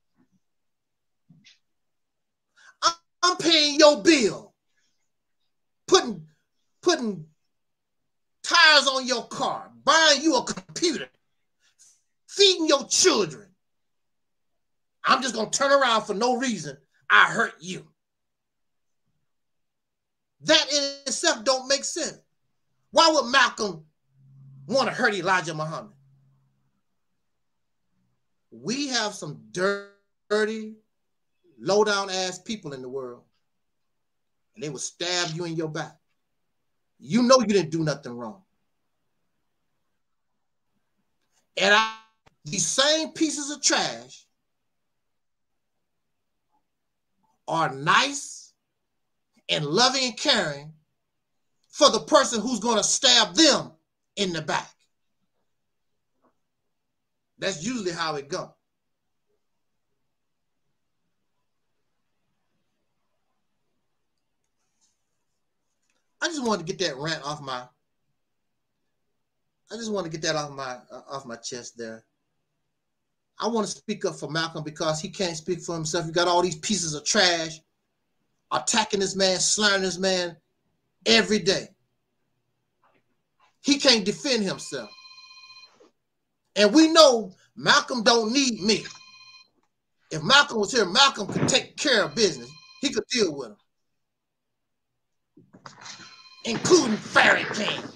I'm paying your bill, putting, putting tires on your car, buying you a computer, feeding your children. I'm just going to turn around for no reason. I hurt you. That in itself don't make sense. Why would Malcolm want to hurt Elijah Muhammad? We have some dirty, low-down ass people in the world, and they will stab you in your back. You know you didn't do nothing wrong. And I, these same pieces of trash are nice and loving and caring for the person who's going to stab them in the back. That's usually how it goes. I just wanted to get that rant off my, I just want to get that off my, uh, off my chest there. I want to speak up for Malcolm because he can't speak for himself. You got all these pieces of trash attacking this man, slandering this man every day. He can't defend himself. And we know Malcolm don't need me. If Malcolm was here, Malcolm could take care of business. He could deal with him. Including Farrakhan.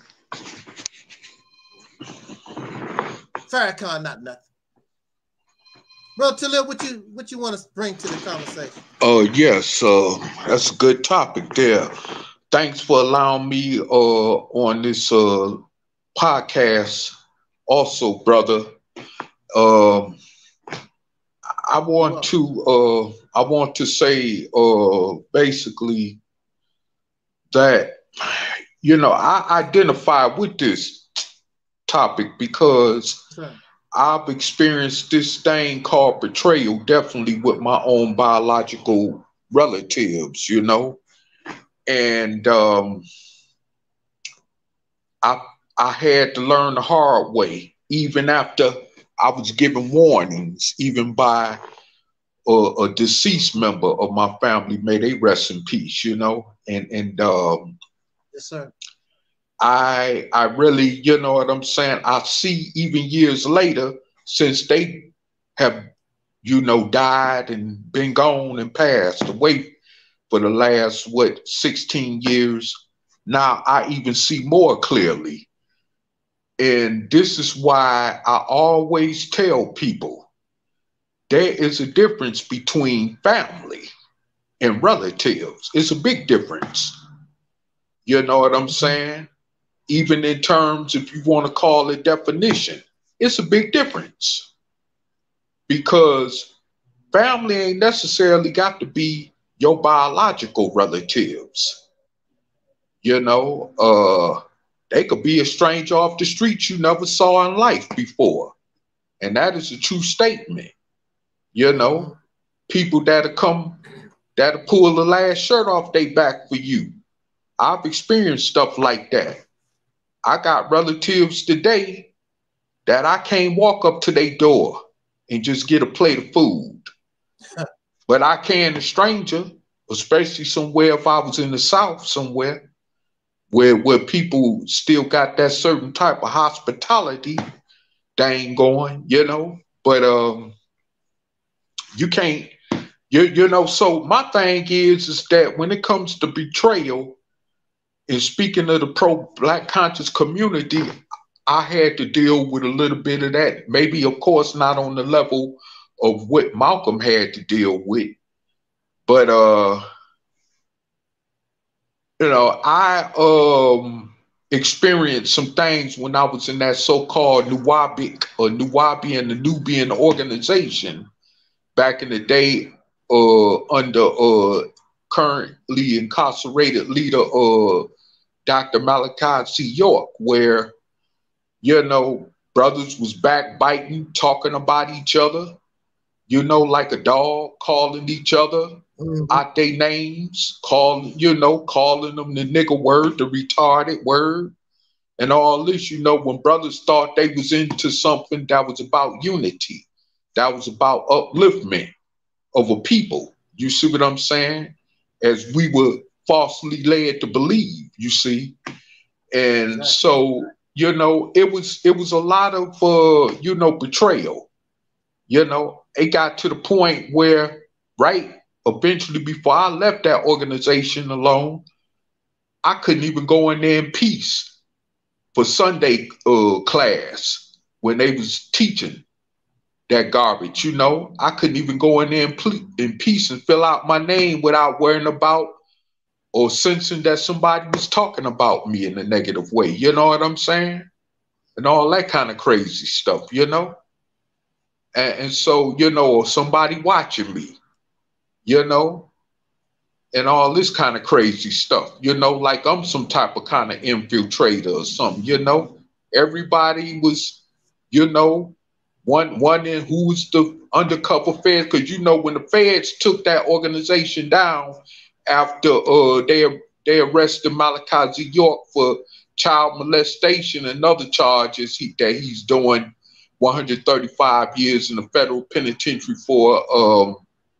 Farrakhan, not nothing. Bro, Talib, what you what you want to bring to the conversation? Oh, uh, yes, uh, that's a good topic there. Thanks for allowing me uh, on this uh, podcast also, brother. Um, I want to uh, I want to say uh, basically that, you know, I identify with this topic because Sure. I've experienced this thing called betrayal, definitely with my own biological relatives, you know, and um, I I had to learn the hard way, even after I was given warnings, even by a, a deceased member of my family. May they rest in peace, you know, and and um, Yes, sir. I I really, you know what I'm saying? I see even years later, since they have, you know, died and been gone and passed away for the last, what, sixteen years, now I even see more clearly. And this is why I always tell people there is a difference between family and relatives. It's a big difference. You know what I'm saying? Even in terms, if you want to call it definition, it's a big difference. Because family ain't necessarily got to be your biological relatives. You know, uh, they could be a stranger off the street you never saw in life before. And that is a true statement. You know, people that'll come, that'll pull the last shirt off their back for you. I've experienced stuff like that. I got relatives today that I can't walk up to their door and just get a plate of food. But I can a stranger, especially somewhere if I was in the South somewhere, where where people still got that certain type of hospitality thing going, you know. But um, you can't, you you know. So my thing is is that when it comes to betrayal, and speaking of the pro-Black conscious community, I had to deal with a little bit of that. Maybe, of course, not on the level of what Malcolm had to deal with, but uh, you know, I um experienced some things when I was in that so-called Nuwabic or Nuwabian, the Nubian organization back in the day, uh, under uh currently incarcerated leader uh Doctor Malachi C. York, where, you know, brothers was backbiting, talking about each other, you know, like a dog, calling each other mm-hmm. out their names, calling, you know, calling them the nigger word, the retarded word, and all this, you know, when brothers thought they was into something that was about unity, that was about upliftment of a people. You see what I'm saying? As we were falsely led to believe, you see. And exactly. So, you know, it was it was a lot of, uh, you know, betrayal. You know, it got to the point where, right, eventually before I left that organization alone, I couldn't even go in there in peace for Sunday uh, class when they was teaching that garbage, you know. I couldn't even go in there in, ple- in peace and fill out my name without worrying about or sensing that somebody was talking about me in a negative way. You know what I'm saying? And all that kind of crazy stuff, you know? And, and so, you know, or somebody watching me, you know, and all this kind of crazy stuff, you know, like I'm some type of kind of infiltrator or something, you know? Everybody was, you know, one one in who was the undercover feds, because, you know, when the feds took that organization down after uh, they they arrested Malachi Z. York for child molestation and other charges he, that he's doing one hundred thirty-five years in the federal penitentiary for, um,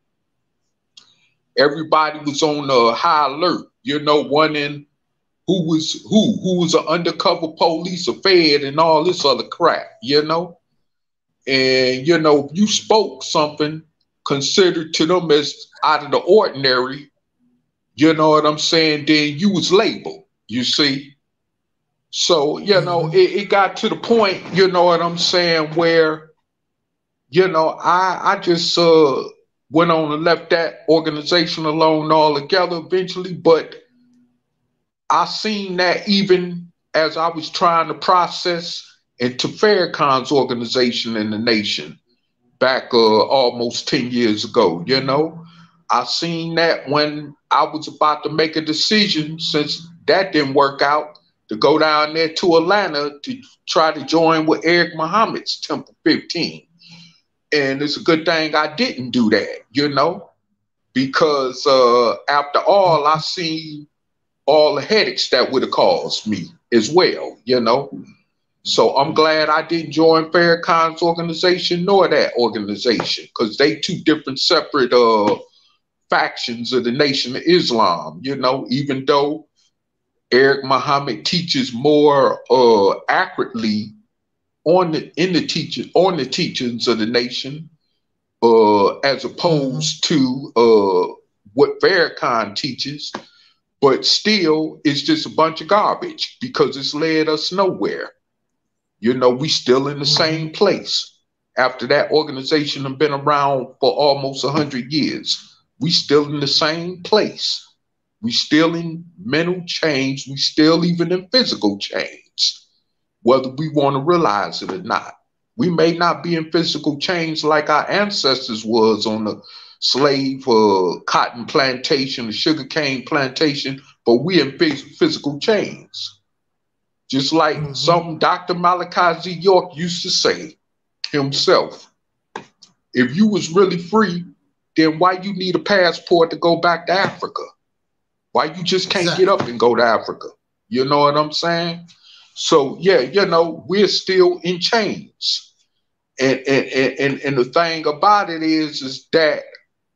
everybody was on uh, high alert, you know, one in who was who, who was an undercover police, a fed, and all this other crap, you know? And, you know, you spoke something considered to them as out of the ordinary, you know what I'm saying, then you was labeled, you see? So, you know, mm-hmm. it, it got to the point, you know what I'm saying, where, you know, I, I just uh, went on and left that organization alone altogether eventually, but I seen that even as I was trying to process into Farrakhan's organization in the nation back uh, almost ten years ago, you know, I seen that when I was about to make a decision, since that didn't work out, to go down there to Atlanta to try to join with Eric Muhammad's Temple fifteen. And it's a good thing I didn't do that, you know, because uh, after all, I seen all the headaches that would have caused me as well, you know. So I'm glad I didn't join Farrakhan's organization nor that organization, because they two different separate uh, factions of the Nation of Islam, you know, even though Eric Muhammad teaches more uh, accurately on the in the teaching on the teachings of the nation, uh, as opposed to uh, what Farrakhan teaches, but still it's just a bunch of garbage because it's led us nowhere. You know, we still in the same place after that organization has been around for almost a hundred years. We still in the same place. We still in mental change. We still even in physical change, whether we want to realize it or not. We may not be in physical change like our ancestors was on the slave uh, cotton plantation, the sugarcane plantation, but we in phys- physical change. Just like mm-hmm. some Doctor Malachi Z. York used to say himself, if you was really free, then why you need a passport to go back to Africa? Why you just can't exactly. get up and go to Africa? You know what I'm saying? So yeah, you know, we're still in chains. And and and and the thing about it is, is that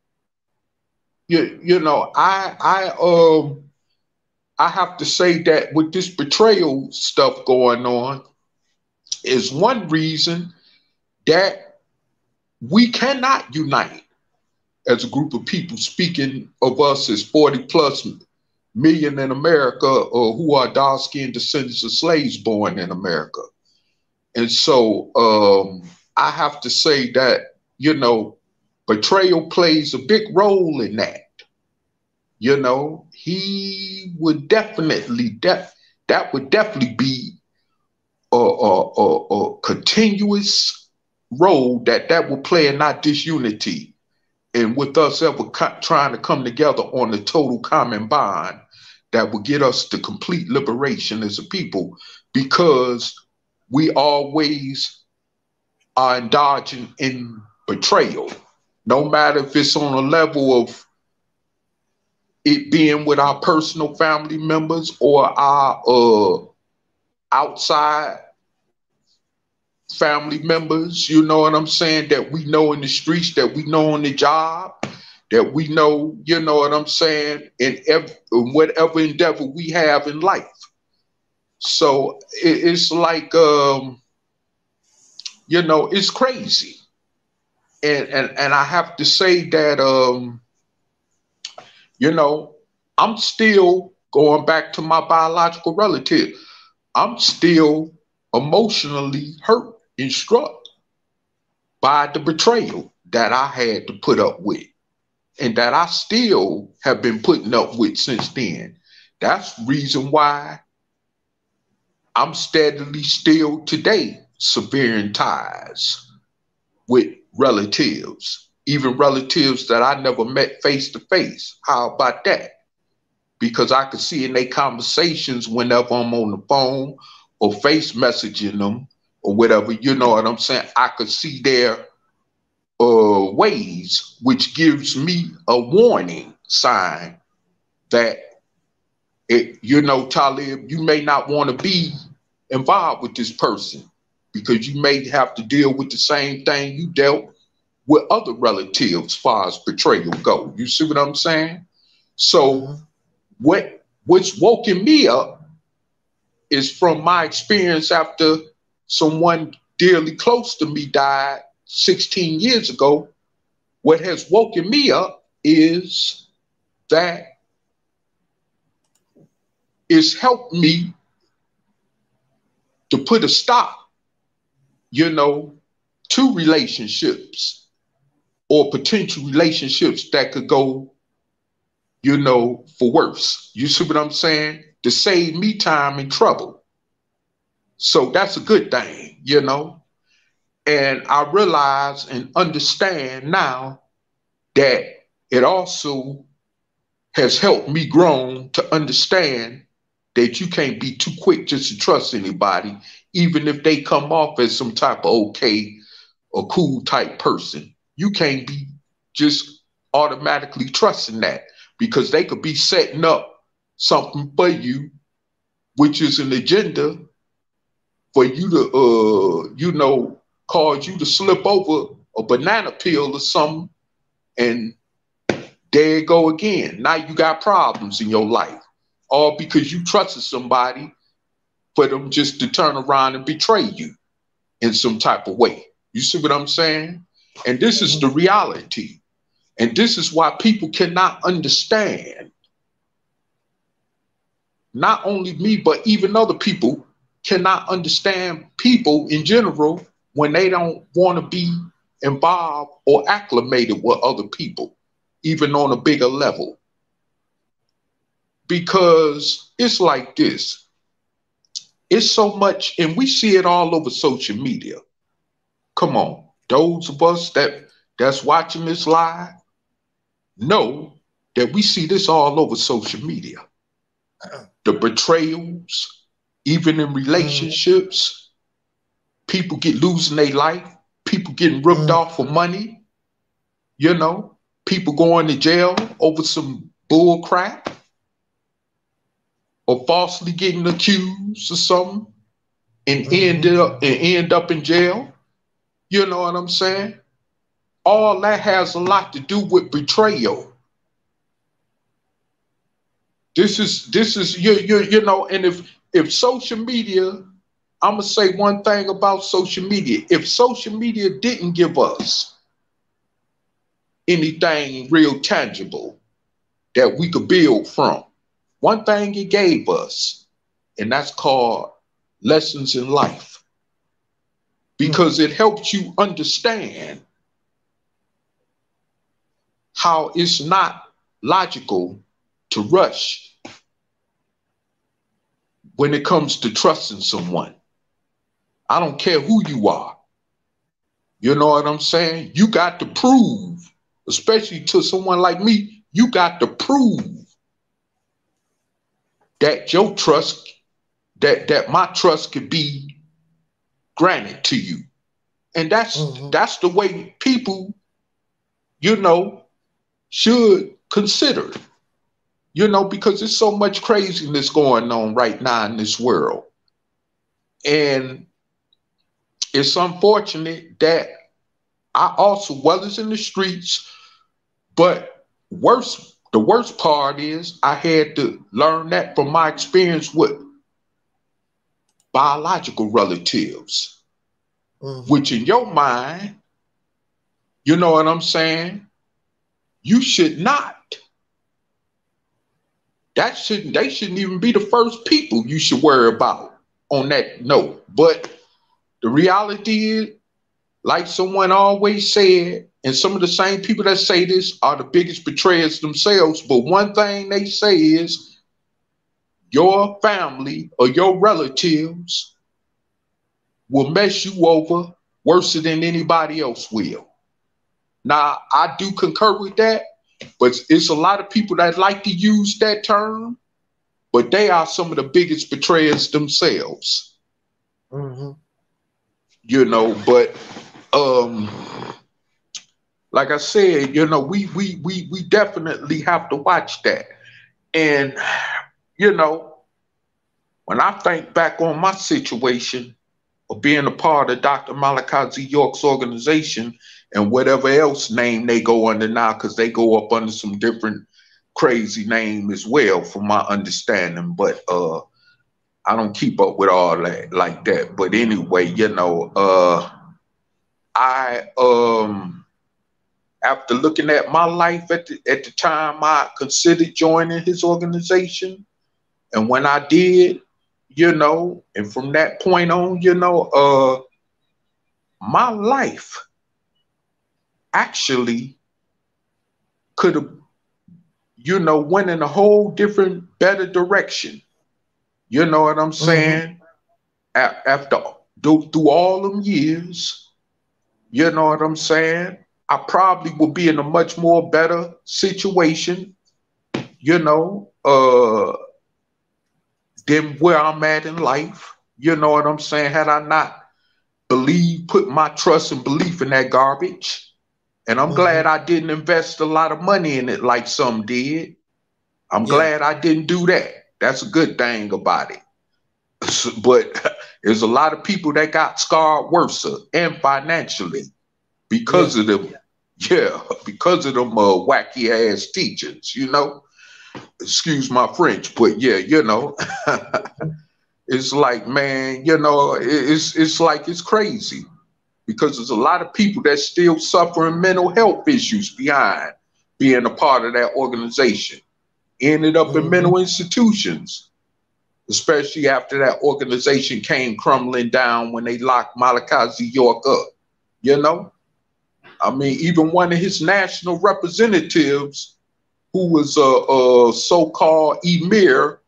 you you know, I I um I have to say that with this betrayal stuff going on is one reason that we cannot unite as a group of people, speaking of us as forty plus million in America, or who are dark-skinned descendants of slaves born in America. And so um, I have to say that, you know, betrayal plays a big role in that. You know, he would definitely, def- that would definitely be a, a, a, a continuous role that that will play in our disunity. And with us ever co- trying to come together on the total common bond that will get us to complete liberation as a people, because we always are indulging in betrayal, no matter if it's on a level of it being with our personal family members or our uh, outside family members, you know what I'm saying, that we know in the streets, that we know on the job, that we know, you know what I'm saying, in, ev- in whatever endeavor we have in life. So it, it's like, um, you know, it's crazy. And, and, and I have to say that, um, you know, I'm still going back to my biological relative. I'm still emotionally hurt and struck by the betrayal that I had to put up with, and that I still have been putting up with since then. That's the reason why I'm steadily still today severing ties with relatives, even relatives that I never met face to face. How about that? Because I could see in their conversations whenever I'm on the phone or face messaging them or whatever, you know what I'm saying? I could see their uh, ways, which gives me a warning sign that, it, you know, Talib, you may not want to be involved with this person because you may have to deal with the same thing you dealt with other relatives as far as betrayal go. You see what I'm saying? So mm-hmm. what what's woken me up is from my experience after someone dearly close to me died sixteen years ago. What has woken me up is that it's helped me to put a stop, you know, to relationships or potential relationships that could go, you know, for worse. You see what I'm saying? To save me time and trouble. So that's a good thing, you know? And I realize and understand now that it also has helped me grow to understand that you can't be too quick just to trust anybody, even if they come off as some type of okay or cool type person. You can't be just automatically trusting that, because they could be setting up something for you, which is an agenda for you to, uh, you know, cause you to slip over a banana peel or something, and there you go again. Now you got problems in your life, all because you trusted somebody for them just to turn around and betray you in some type of way. You see what I'm saying? And this is the reality. And this is why people cannot understand. Not only me, but even other people cannot understand people in general when they don't want to be involved or acclimated with other people, even on a bigger level. Because it's like this. It's so much, and we see it all over social media. Come on, those of us that that's watching this live know that we see this all over social media. The betrayals, even in relationships, people get losing their life, people getting ripped off for money, you know, people going to jail over some bull crap, or falsely getting accused of something and mm-hmm. end up and end up in jail. You know what I'm saying? All that has a lot to do with betrayal. This is this is you you you know, and if if social media, I'm gonna say one thing about social media. If social media didn't give us anything real tangible that we could build from, one thing it gave us, and that's called lessons in life. Because it helps you understand how it's not logical to rush when it comes to trusting someone. I don't care who you are. You know what I'm saying? You got to prove, especially to someone like me, you got to prove that your trust, that, that my trust could be granted to you. And that's mm-hmm. that's the way people, you know, should consider, you know, because there's so much craziness going on right now in this world. And it's unfortunate that I also, well, it's in the streets, but worse, the worst part is I had to learn that from my experience with biological relatives, mm-hmm. which in your mind, you know what I'm saying? You should not. That shouldn't, they shouldn't even be the first people you should worry about on that note. But the reality is, like someone always said, and some of the same people that say this are the biggest betrayers themselves, but one thing they say is, your family or your relatives will mess you over worse than anybody else will. Now, I do concur with that, but it's a lot of people that like to use that term, but they are some of the biggest betrayers themselves. Mm-hmm. You know, but um, like I said, you know, we we we we definitely have to watch that. And you know, when I think back on my situation of being a part of Doctor Malachi Z. York's organization and whatever else name they go under now, because they go up under some different crazy name as well, from my understanding. But uh, I don't keep up with all that like that. But anyway, you know, uh, I um, after looking at my life at the at the time, I considered joining his organization. And when I did, you know, and from that point on, you know, uh, my life actually could have, you know, went in a whole different, better direction. You know what I'm saying? Mm-hmm. A- after, through, through all them years, you know what I'm saying? I probably would be in a much more better situation, you know, uh, than where I'm at in life. You know what I'm saying? Had I not believe, put my trust and belief in that garbage. And I'm mm-hmm. glad I didn't invest a lot of money in it like some did. I'm yeah. glad I didn't do that. That's a good thing about it. But there's a lot of people that got scarred worse and financially because yeah. of them. Yeah, because of them uh, wacky ass teachers, you know. Excuse my French, but yeah, you know. It's like, man, you know, it's it's like it's crazy because there's a lot of people that still suffering mental health issues behind being a part of that organization. Ended up mm-hmm. in mental institutions, especially after that organization came crumbling down when they locked Malachi Z. York up. You know, I mean, even one of his national representatives, who was a, a so-called emir,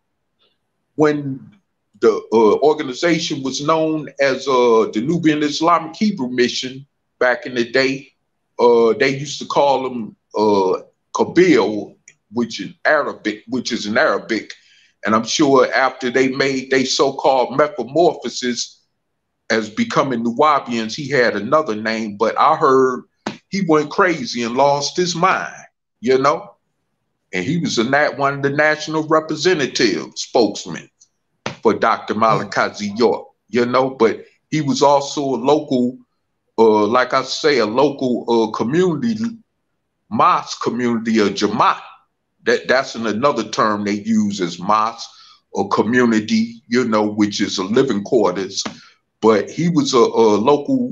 when the uh, organization was known as uh, the Nubian Islamic Hebrew Mission back in the day. Uh, they used to call them uh, Kabil, which is Arabic, which is in Arabic. And I'm sure after they made they so-called metamorphosis as becoming Nuwabians, he had another name. But I heard he went crazy and lost his mind, you know. And he was a nat one of the national representative spokesmen for Doctor Malachi Z. York, you know, but he was also a local, uh, like I say, a local uh, community, mosque community, a Jamaat. That, that's an, another term they use as mosque or community, you know, which is a living quarters. But he was a, a local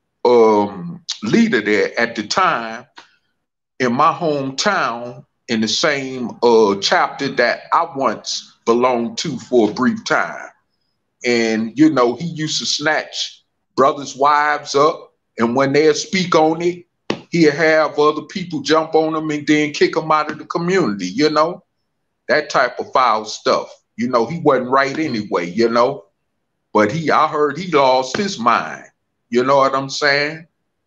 um, leader there at the time in my hometown in the same uh, chapter that I once belonged to for a brief time. And, you know, he used to snatch brothers' wives up, and when they'd speak on it, he'd have other people jump on them and then kick them out of the community, you know? That type of foul stuff. You know, he wasn't right anyway, you know? But he, I heard he lost his mind. You know what I'm saying?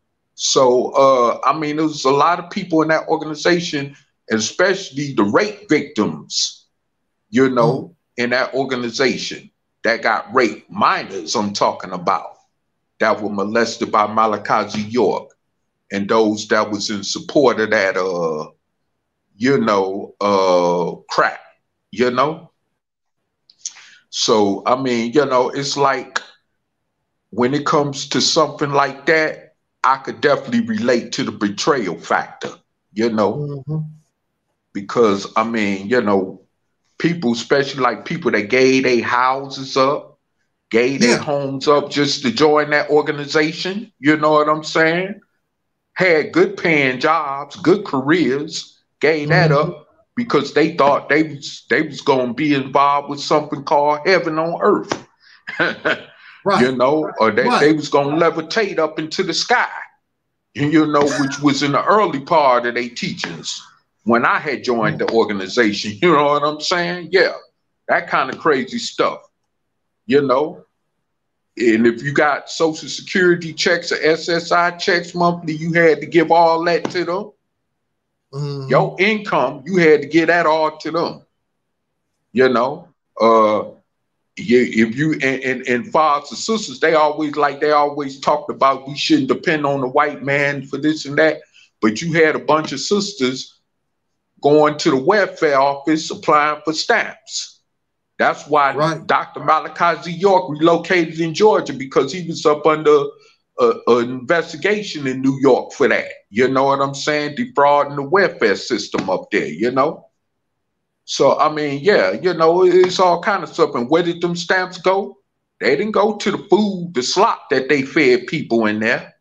So, uh, I mean, there was a lot of people in that organization, especially the rape victims, you know, mm. in that organization that got raped, minors I'm talking about, that were molested by Malachi Z. York, and those that was in support of that, uh, you know, uh, crap, you know? So, I mean, you know, it's like when it comes to something like that, I could definitely relate to the betrayal factor, you know? Mm-hmm. Because, I mean, you know, people, especially like people that gave their houses up, gave yeah. their homes up just to join that organization, you know what I'm saying? Had good paying jobs, good careers, gave mm-hmm. that up because they thought they was they was gonna be involved with something called heaven on earth. Right. You know, or they, right. they was gonna levitate up into the sky, you know, which was in the early part of their teachings when I had joined the organization. You know what I'm saying? Yeah, that kind of crazy stuff, you know. And if you got Social Security checks or S S I checks monthly, you had to give all that to them. Mm-hmm. Your income, you had to give that all to them. You know, uh, you, if you and, and, and fathers and sisters, they always like they always talked about we shouldn't depend on the white man for this and that. But you had a bunch of sisters going to the welfare office applying for stamps. That's why right. Doctor Malachi Z. York relocated in Georgia, because he was up under an investigation in New York for that. You know what I'm saying? Defrauding the welfare system up there, you know? So, I mean, yeah, you know, it's all kind of stuff. And where did them stamps go? They didn't go to the food, the slop that they fed people in there.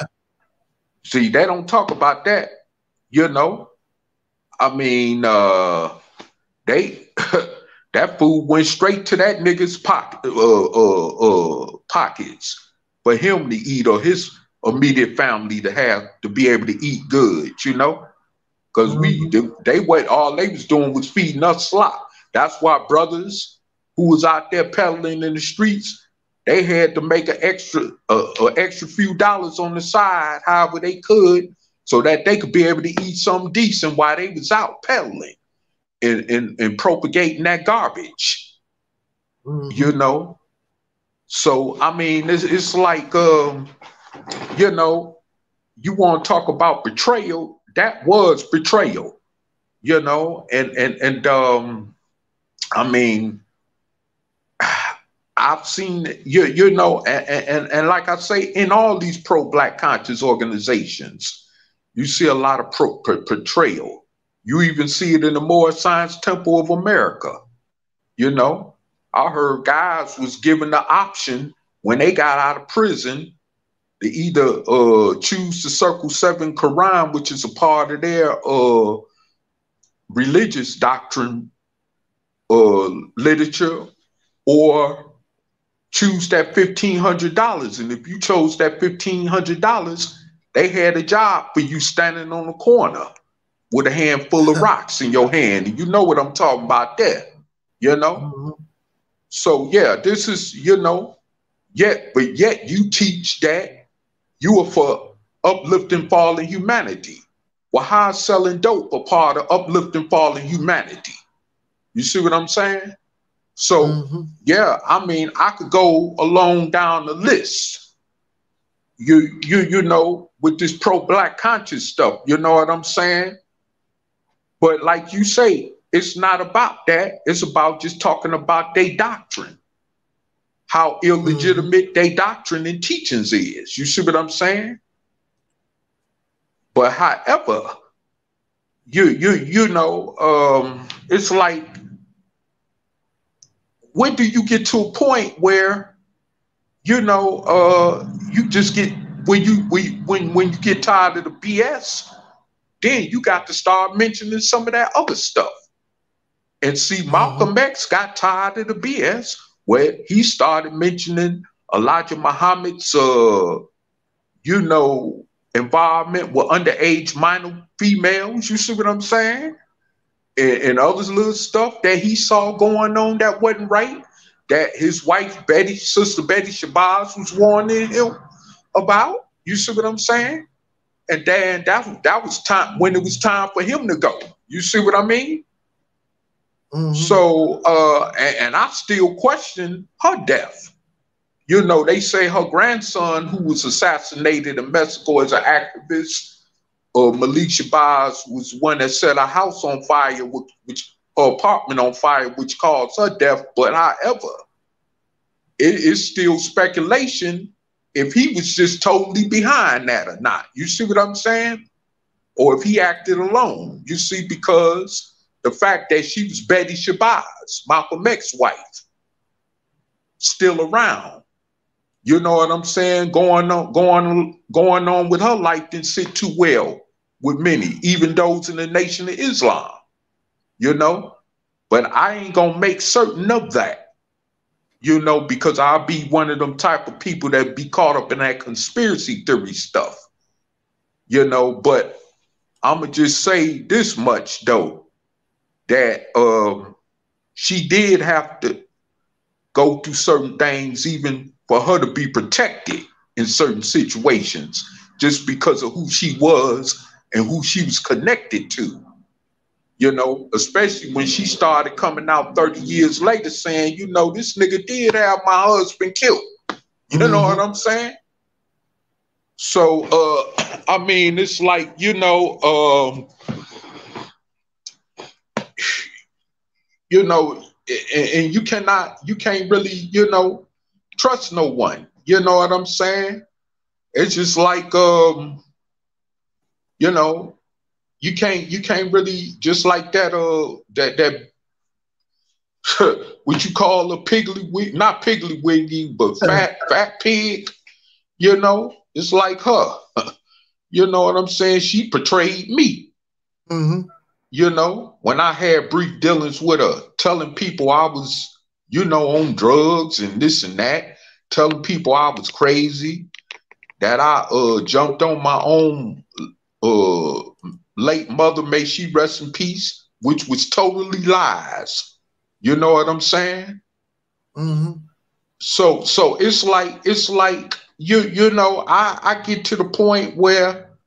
See, they don't talk about that, you know? I mean, uh, they... that food went straight to that nigga's pocket, uh, uh, uh, pockets for him to eat, or his immediate family to have to be able to eat good, you know? Because mm-hmm. we they, they went, all they was doing was feeding us slop. That's why brothers who was out there peddling in the streets, they had to make an extra, uh, uh, extra few dollars on the side, however they could, so that they could be able to eat something decent while they was out peddling and, and, and propagating that garbage. Mm-hmm. You know? So, I mean, it's, it's like, um, you know, you want to talk about betrayal, that was betrayal, you know? And, and, and um, I mean, I've seen, you, you know, and, and, and like I say, in all these pro-Black conscious organizations, you see a lot of pro, per, portrayal. You even see it in the Moorish Science Temple of America. You know, I heard guys was given the option when they got out of prison to either uh, choose the Circle Seven Quran, which is a part of their uh, religious doctrine uh, literature, or choose that fifteen hundred dollars. And if you chose that fifteen hundred dollars, they had a job for you standing on the corner with a handful of rocks in your hand. And you know what I'm talking about there, you know? Mm-hmm. So, yeah, this is, you know, yet, but yet you teach that you are for uplifting fallen humanity. Well, how is selling dope a part of uplifting fallen humanity? You see what I'm saying? So, mm-hmm. yeah, I mean, I could go along down the list. You, you, you know, with this pro-Black conscious stuff, you know what I'm saying? But like you say, it's not about that. It's about just talking about their doctrine, how illegitimate mm-hmm. their doctrine and teachings is. You see what I'm saying? But however, you, you, you know, um, it's like, when do you get to a point where, you know, uh, you just get, when you when, when when you get tired of the B S, then you got to start mentioning some of that other stuff. And see, Malcolm mm-hmm. X got tired of the B S, where he started mentioning Elijah Muhammad's, uh, you know, involvement with underage minor females. You see what I'm saying? And, and other little stuff that he saw going on that wasn't right, that his wife, Betty, Sister Betty Shabazz, was warning him about. You see what I'm saying? And then that, that was time when it was time for him to go. You see what I mean? Mm-hmm. So, uh, and, and I still question her death. You know, they say her grandson, who was assassinated in Mexico as an activist, uh, Malik Shabazz, was one that set a house on fire, which, which her apartment on fire, which caused her death. But however, it is still speculation if he was just totally behind that or not. You see what I'm saying? Or if he acted alone. You see, because the fact that she was Betty Shabazz, Malcolm X's wife, still around. You know what I'm saying? Going on, going, going on with her life didn't sit too well with many, even those in the Nation of Islam. You know, but I ain't gonna make certain of that, you know, because I'll be one of them type of people that be caught up in that conspiracy theory stuff, you know. But I'm gonna just say this much though, that uh, she did have to go through certain things, even for her to be protected in certain situations, just because of who she was and who she was connected to. You know, especially when she started coming out thirty years later saying, you know, this nigga did have my husband killed. You mm-hmm. know what I'm saying? So, uh, I mean, it's like, you know, um, you know, and, and you cannot, you can't really, you know, trust no one. You know what I'm saying? It's just like, um, you know, You can't, you can't really just like that, uh, that, that, what you call a piggly wig, not piggly wiggy, but fat, fat pig, you know, it's like her, you know what I'm saying? She portrayed me, mm-hmm. you know, when I had brief dealings with her, telling people I was, you know, on drugs and this and that, telling people I was crazy, that I, uh, jumped on my own, uh, late mother, may she rest in peace, which was totally lies. You know what I'm saying? Mm-hmm. So, so it's like, it's like, you, you know, I, I get to the point where,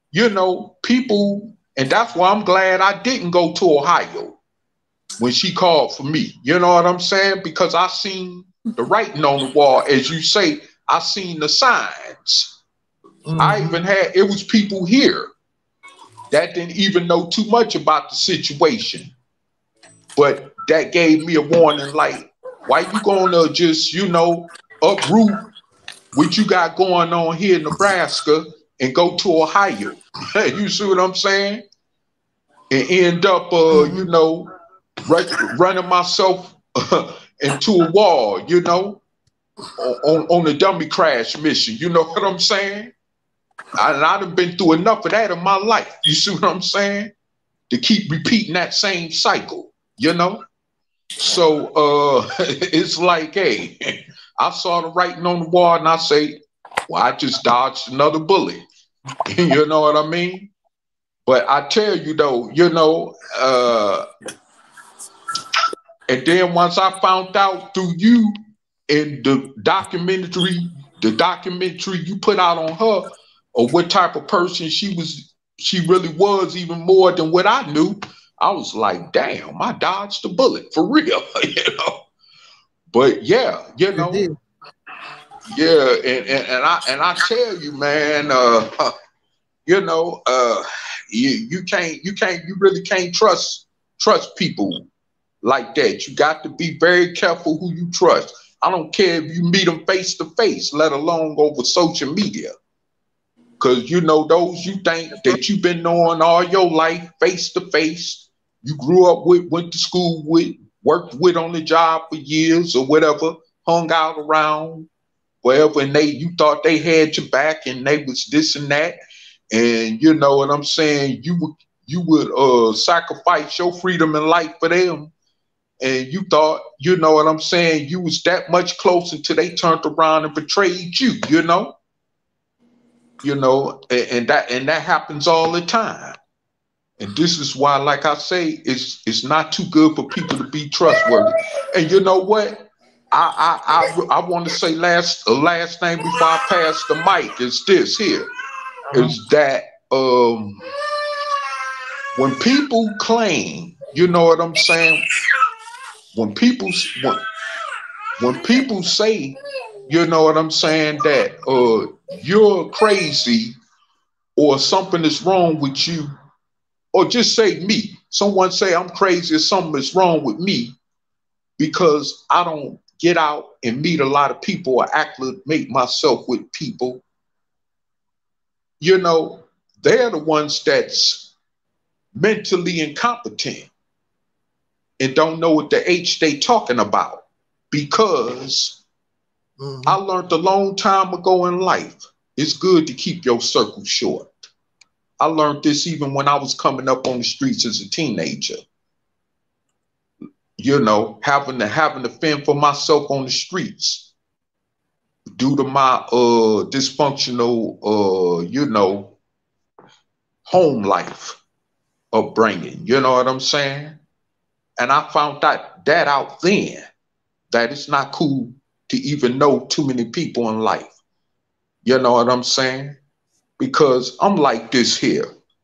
you know, people, and that's why I'm glad I didn't go to Ohio when she called for me. You know what I'm saying? Because I seen the writing on the wall, as you say. I seen the signs. Mm-hmm. I even had, it was people here that didn't even know too much about the situation. But that gave me a warning, like, why you gonna just, you know, uproot what you got going on here in Nebraska and go to Ohio? You see what I'm saying? And end up, uh, mm-hmm. you know, run, running myself into a wall, you know, on, on a dummy crash mission. You know what I'm saying? I, and I've been through enough of that in my life. You see what I'm saying? To keep repeating that same cycle, you know? So uh, it's like, hey, I saw the writing on the wall and I say, well, I just dodged another bullet. You know what I mean? But I tell you though, you know, uh, and then once I found out through you in the documentary, the documentary you put out on her, or what type of person she was, she really was, even more than what I knew, I was like, damn, I dodged the bullet for real, you know. But yeah, you know, yeah, and, and and I and I tell you, man, uh, you know, uh, you you can't you can't you really can't trust trust people like that. You got to be very careful who you trust. I don't care if you meet them face to face, let alone over social media. Because, you know, those you think that you've been knowing all your life, face to face, you grew up with, went to school with, worked with on the job for years or whatever, hung out around, wherever, and they, you thought they had your back and they was this and that. And you know what I'm saying? You would, you would uh, sacrifice your freedom and life for them. And you thought, you know what I'm saying, you was that much closer until they turned around and betrayed you, you know? You know, and, and that and that happens all the time. And this is why, like I say, it's it's not too good for people to be trustworthy. And you know what? I I I, I want to say last uh, last thing before I pass the mic is this here, is that um when people claim, you know what I'm saying, when people when, when people say, you know what I'm saying, that uh you're crazy or something is wrong with you, or just say me. Someone say I'm crazy or something is wrong with me because I don't get out and meet a lot of people or acclimate myself with people. You know, they're the ones that's mentally incompetent and don't know what the H they talking about, because mm-hmm. I learned a long time ago in life, it's good to keep your circle short. I learned this even when I was coming up on the streets as a teenager. You know, having to having to fend for myself on the streets due to my uh dysfunctional uh, you know, home life upbringing. You know what I'm saying? And I found that that out then, that it's not cool to even know too many people in life. You know what I'm saying? Because I'm like this here.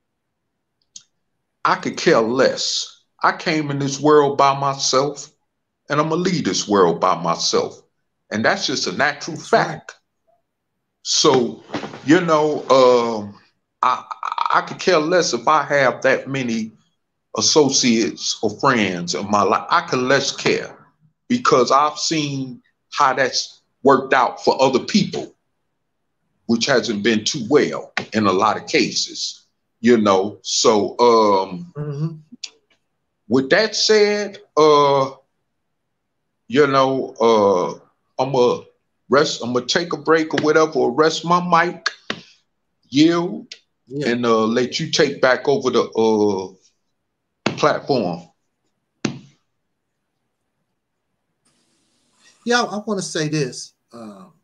I could care less. I came in this world by myself, and I'm gonna leave this world by myself. And that's just a natural fact. So, you know, um, I, I could care less if I have that many associates or friends in my life. I could less care, because I've seen how that's worked out for other people, which hasn't been too well in a lot of cases, you know. So um, mm-hmm. with that said, uh, you know, uh, I'm gonna rest, I'm gonna take a break or whatever, or rest my mic, yield, yeah. and uh, let you take back over the uh, platform. Yeah, I want to say this. Um,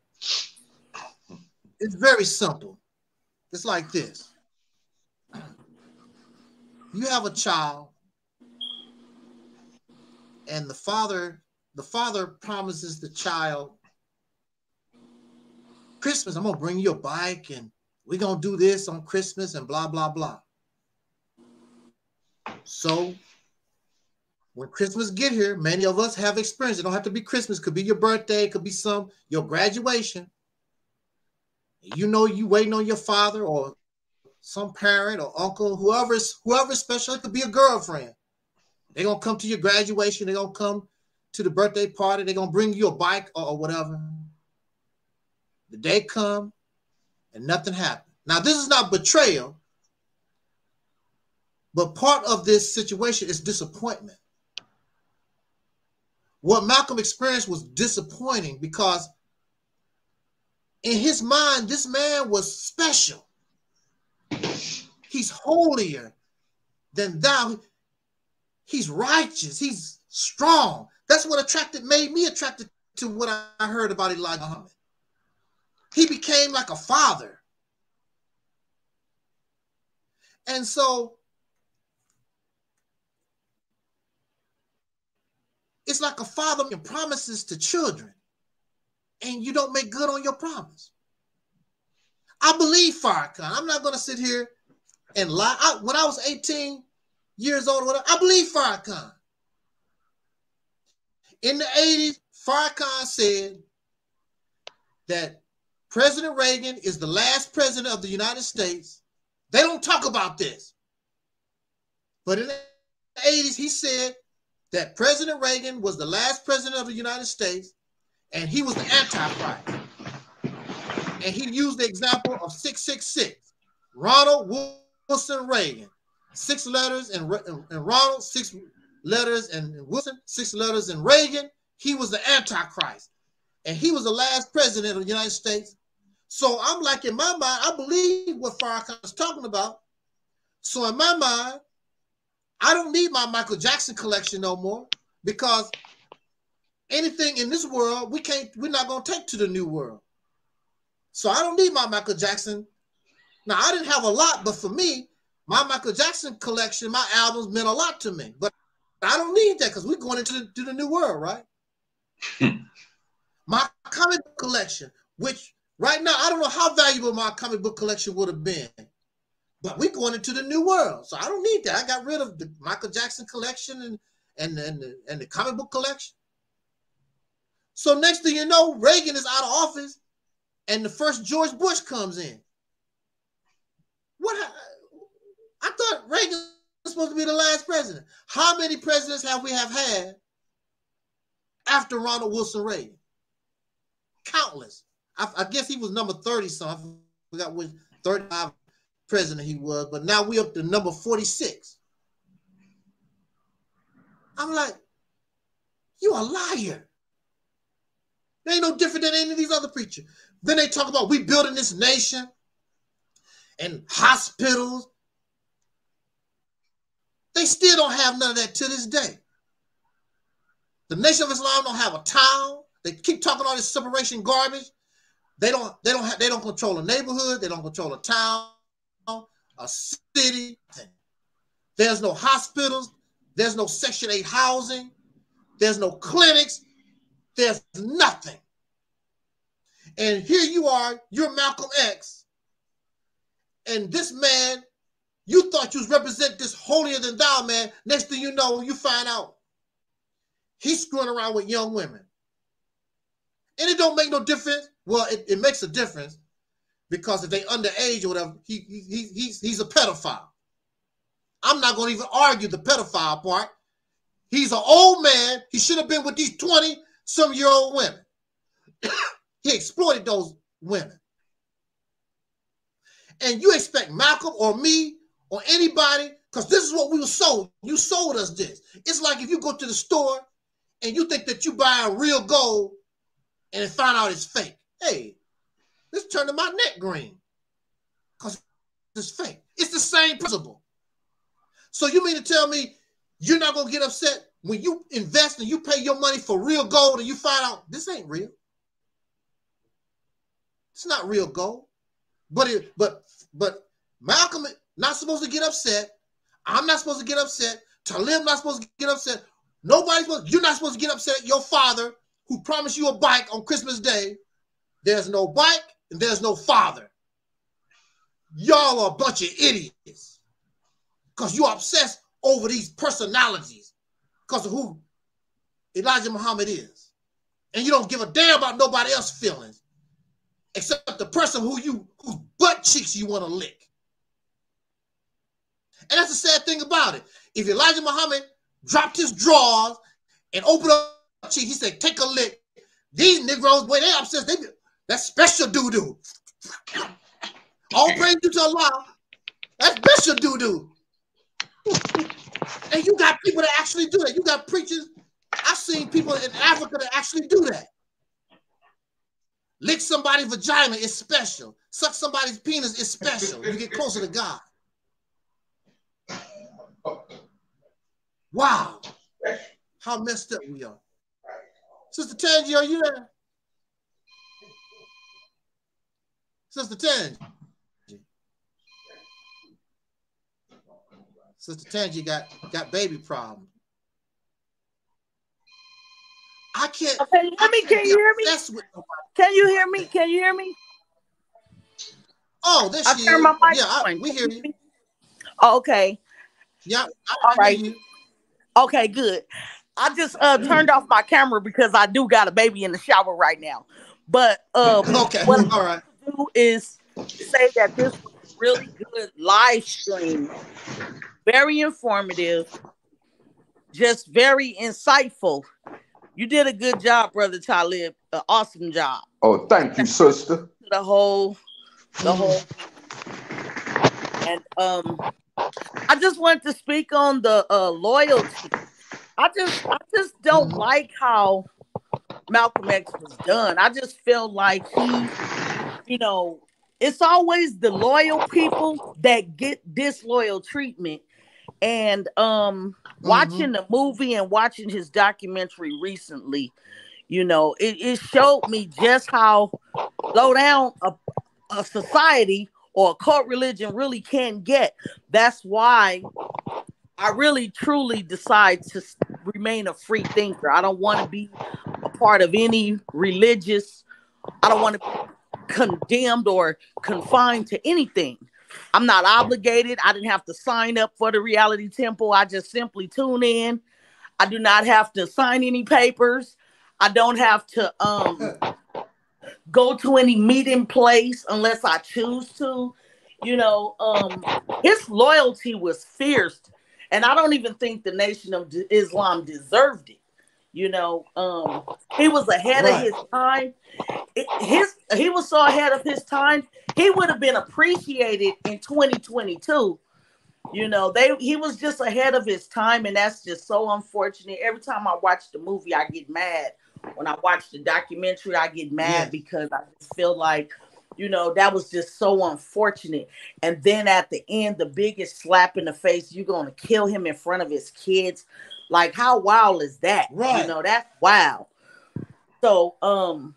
it's very simple. It's like this. You have a child, and the father, the father promises the child, Christmas, I'm gonna bring you a bike and we're going to do this on Christmas and blah, blah, blah. So when Christmas get here, many of us have experience. It don't have to be Christmas. It could be your birthday. It could be some your graduation. You know you waiting on your father or some parent or uncle, whoever's whoever's special. It could be a girlfriend. They're going to come to your graduation. They're going to come to the birthday party. They're going to bring you a bike or, or whatever. The day come and nothing happened. Now, this is not betrayal, but part of this situation is disappointment. What Malcolm experienced was disappointing because in his mind, this man was special. He's holier than thou. He's righteous. He's strong. That's what attracted, made me attracted to what I heard about Elijah Muhammad. He became like a father. And so it's like a father making promises to children and you don't make good on your promise. I believe Farrakhan. I'm not going to sit here and lie. I, when I was eighteen years old, whatever, I believe Farrakhan. In the eighties, Farrakhan said that President Reagan is the last president of the United States. They don't talk about this. But in the eighties, he said that President Reagan was the last president of the United States and he was the Antichrist. And he used the example of six six six, Ronald Wilson Reagan. Six letters and, and Ronald, six letters and Wilson, six letters and Reagan. He was the Antichrist. And he was the last president of the United States. So I'm like, in my mind, I believe what Farrakhan is talking about. So in my mind, I don't need my Michael Jackson collection no more because anything in this world, we can't, we're not going to take to the new world. So I don't need my Michael Jackson. Now, I didn't have a lot, but for me, my Michael Jackson collection, my albums meant a lot to me. But I don't need that because we're going into the, to the new world, right? My comic book collection, which right now, I don't know how valuable my comic book collection would have been. But we're going into the new world. So I don't need that. I got rid of the Michael Jackson collection and, and, and, the, and the comic book collection. So next thing you know, Reagan is out of office and the first George Bush comes in. What? I thought Reagan was supposed to be the last president. How many presidents have we have had after Ronald Wilson Reagan? Countless. I, I guess he was number thirty something. I forgot which thirty-five president he was, but now we up to number forty-six. I'm like, you a liar. They ain't no different than any of these other preachers. Then they talk about we building this nation and hospitals. They still don't have none of that to this day. The Nation of Islam don't have a town. They keep talking all this separation garbage. They don't, they don't have, they don't control a neighborhood. They don't control a town, a city. There's no hospitals. There's no Section eight housing. There's no clinics. There's nothing. And here you are, you're Malcolm X. And this man, you thought you was represent this holier than thou man. Next thing you know, you find out he's screwing around with young women. And it don't make no difference. Well, it, it makes a difference because if they underage or whatever, he, he, he's, he's a pedophile. I'm not going to even argue the pedophile part. He's an old man. He should have been with these twenty-some-year-old women. He exploited those women. And you expect Malcolm or me or anybody, because this is what we were sold. You sold us this. It's like if you go to the store and you think that you buy real gold and then find out it's fake. Hey, this turning my neck green because it's fake. It's the same principle. So you mean to tell me you're not going to get upset when you invest and you pay your money for real gold and you find out this ain't real? It's not real gold. But it, but but Malcolm not supposed to get upset. I'm not supposed to get upset. Talib not supposed to get upset. Nobody's supposed, you're not supposed to get upset at your father who promised you a bike on Christmas Day. There's no bike and there's no father. y'all are a bunch of idiots because you're obsessed over these personalities because of who Elijah Muhammad is. And you don't give a damn about nobody else's feelings except the person who you whose butt cheeks you want to lick. And that's the sad thing about it. If Elijah Muhammad dropped his drawers and opened up his cheek, he said, take a lick. These Negroes, boy, they obsessed. They, that's special doo-doo. All praise to Allah. That's special doo-doo. And you got people that actually do that. You got preachers. I've seen people in Africa that actually do that. Lick somebody's vagina is special. Suck somebody's penis is special. You get closer to God. Wow. How messed up we are. Sister Tangi, are you there? Sister Tangi. Sister Tangi got, got baby problems. I can't. Can you hear me? Can you hear me? Can you hear me? Can you hear me? Oh, this I turned my mic yeah, I, on. we hear you. Oh, okay. Yeah, I, all I right. hear you. Okay, good. I just uh, turned off my camera because I do got a baby in the shower right now. But um, okay, what all I right. do is say that this was a really good live stream, very informative, just very insightful. You did a good job, Brother Talib. An awesome job. Oh, thank you, sister. The whole, the whole, and um, I just wanted to speak on the uh, loyalty. I just, I just don't mm-hmm. like how Malcolm X was done. I just feel like he, you know, it's always the loyal people that get disloyal treatment. And um, mm-hmm. watching the movie and watching his documentary recently, you know, it, it showed me just how low down a, a society or a cult religion really can get. That's why I really truly decide to remain a free thinker. I don't want to be a part of any religious, I don't want to be condemned or confined to anything. I'm not obligated. I didn't have to sign up for the Reality Temple. I just simply tune in. I do not have to sign any papers. I don't have to um, go to any meeting place unless I choose to. You know, um, his loyalty was fierce. And I don't even think the Nation of Islam deserved it. You know, um, he was ahead right. of his time. It, his he was so ahead of his time. He would have been appreciated in twenty twenty-two. You know, they he was just ahead of his time, and that's just so unfortunate. Every time I watch the movie, I get mad. When I watch the documentary, I get mad yeah. because I just feel like, you know, that was just so unfortunate. And then at the end, the biggest slap in the face, you're going to kill him in front of his kids. Like, how wild is that? Right. You know, that's wild. So, um,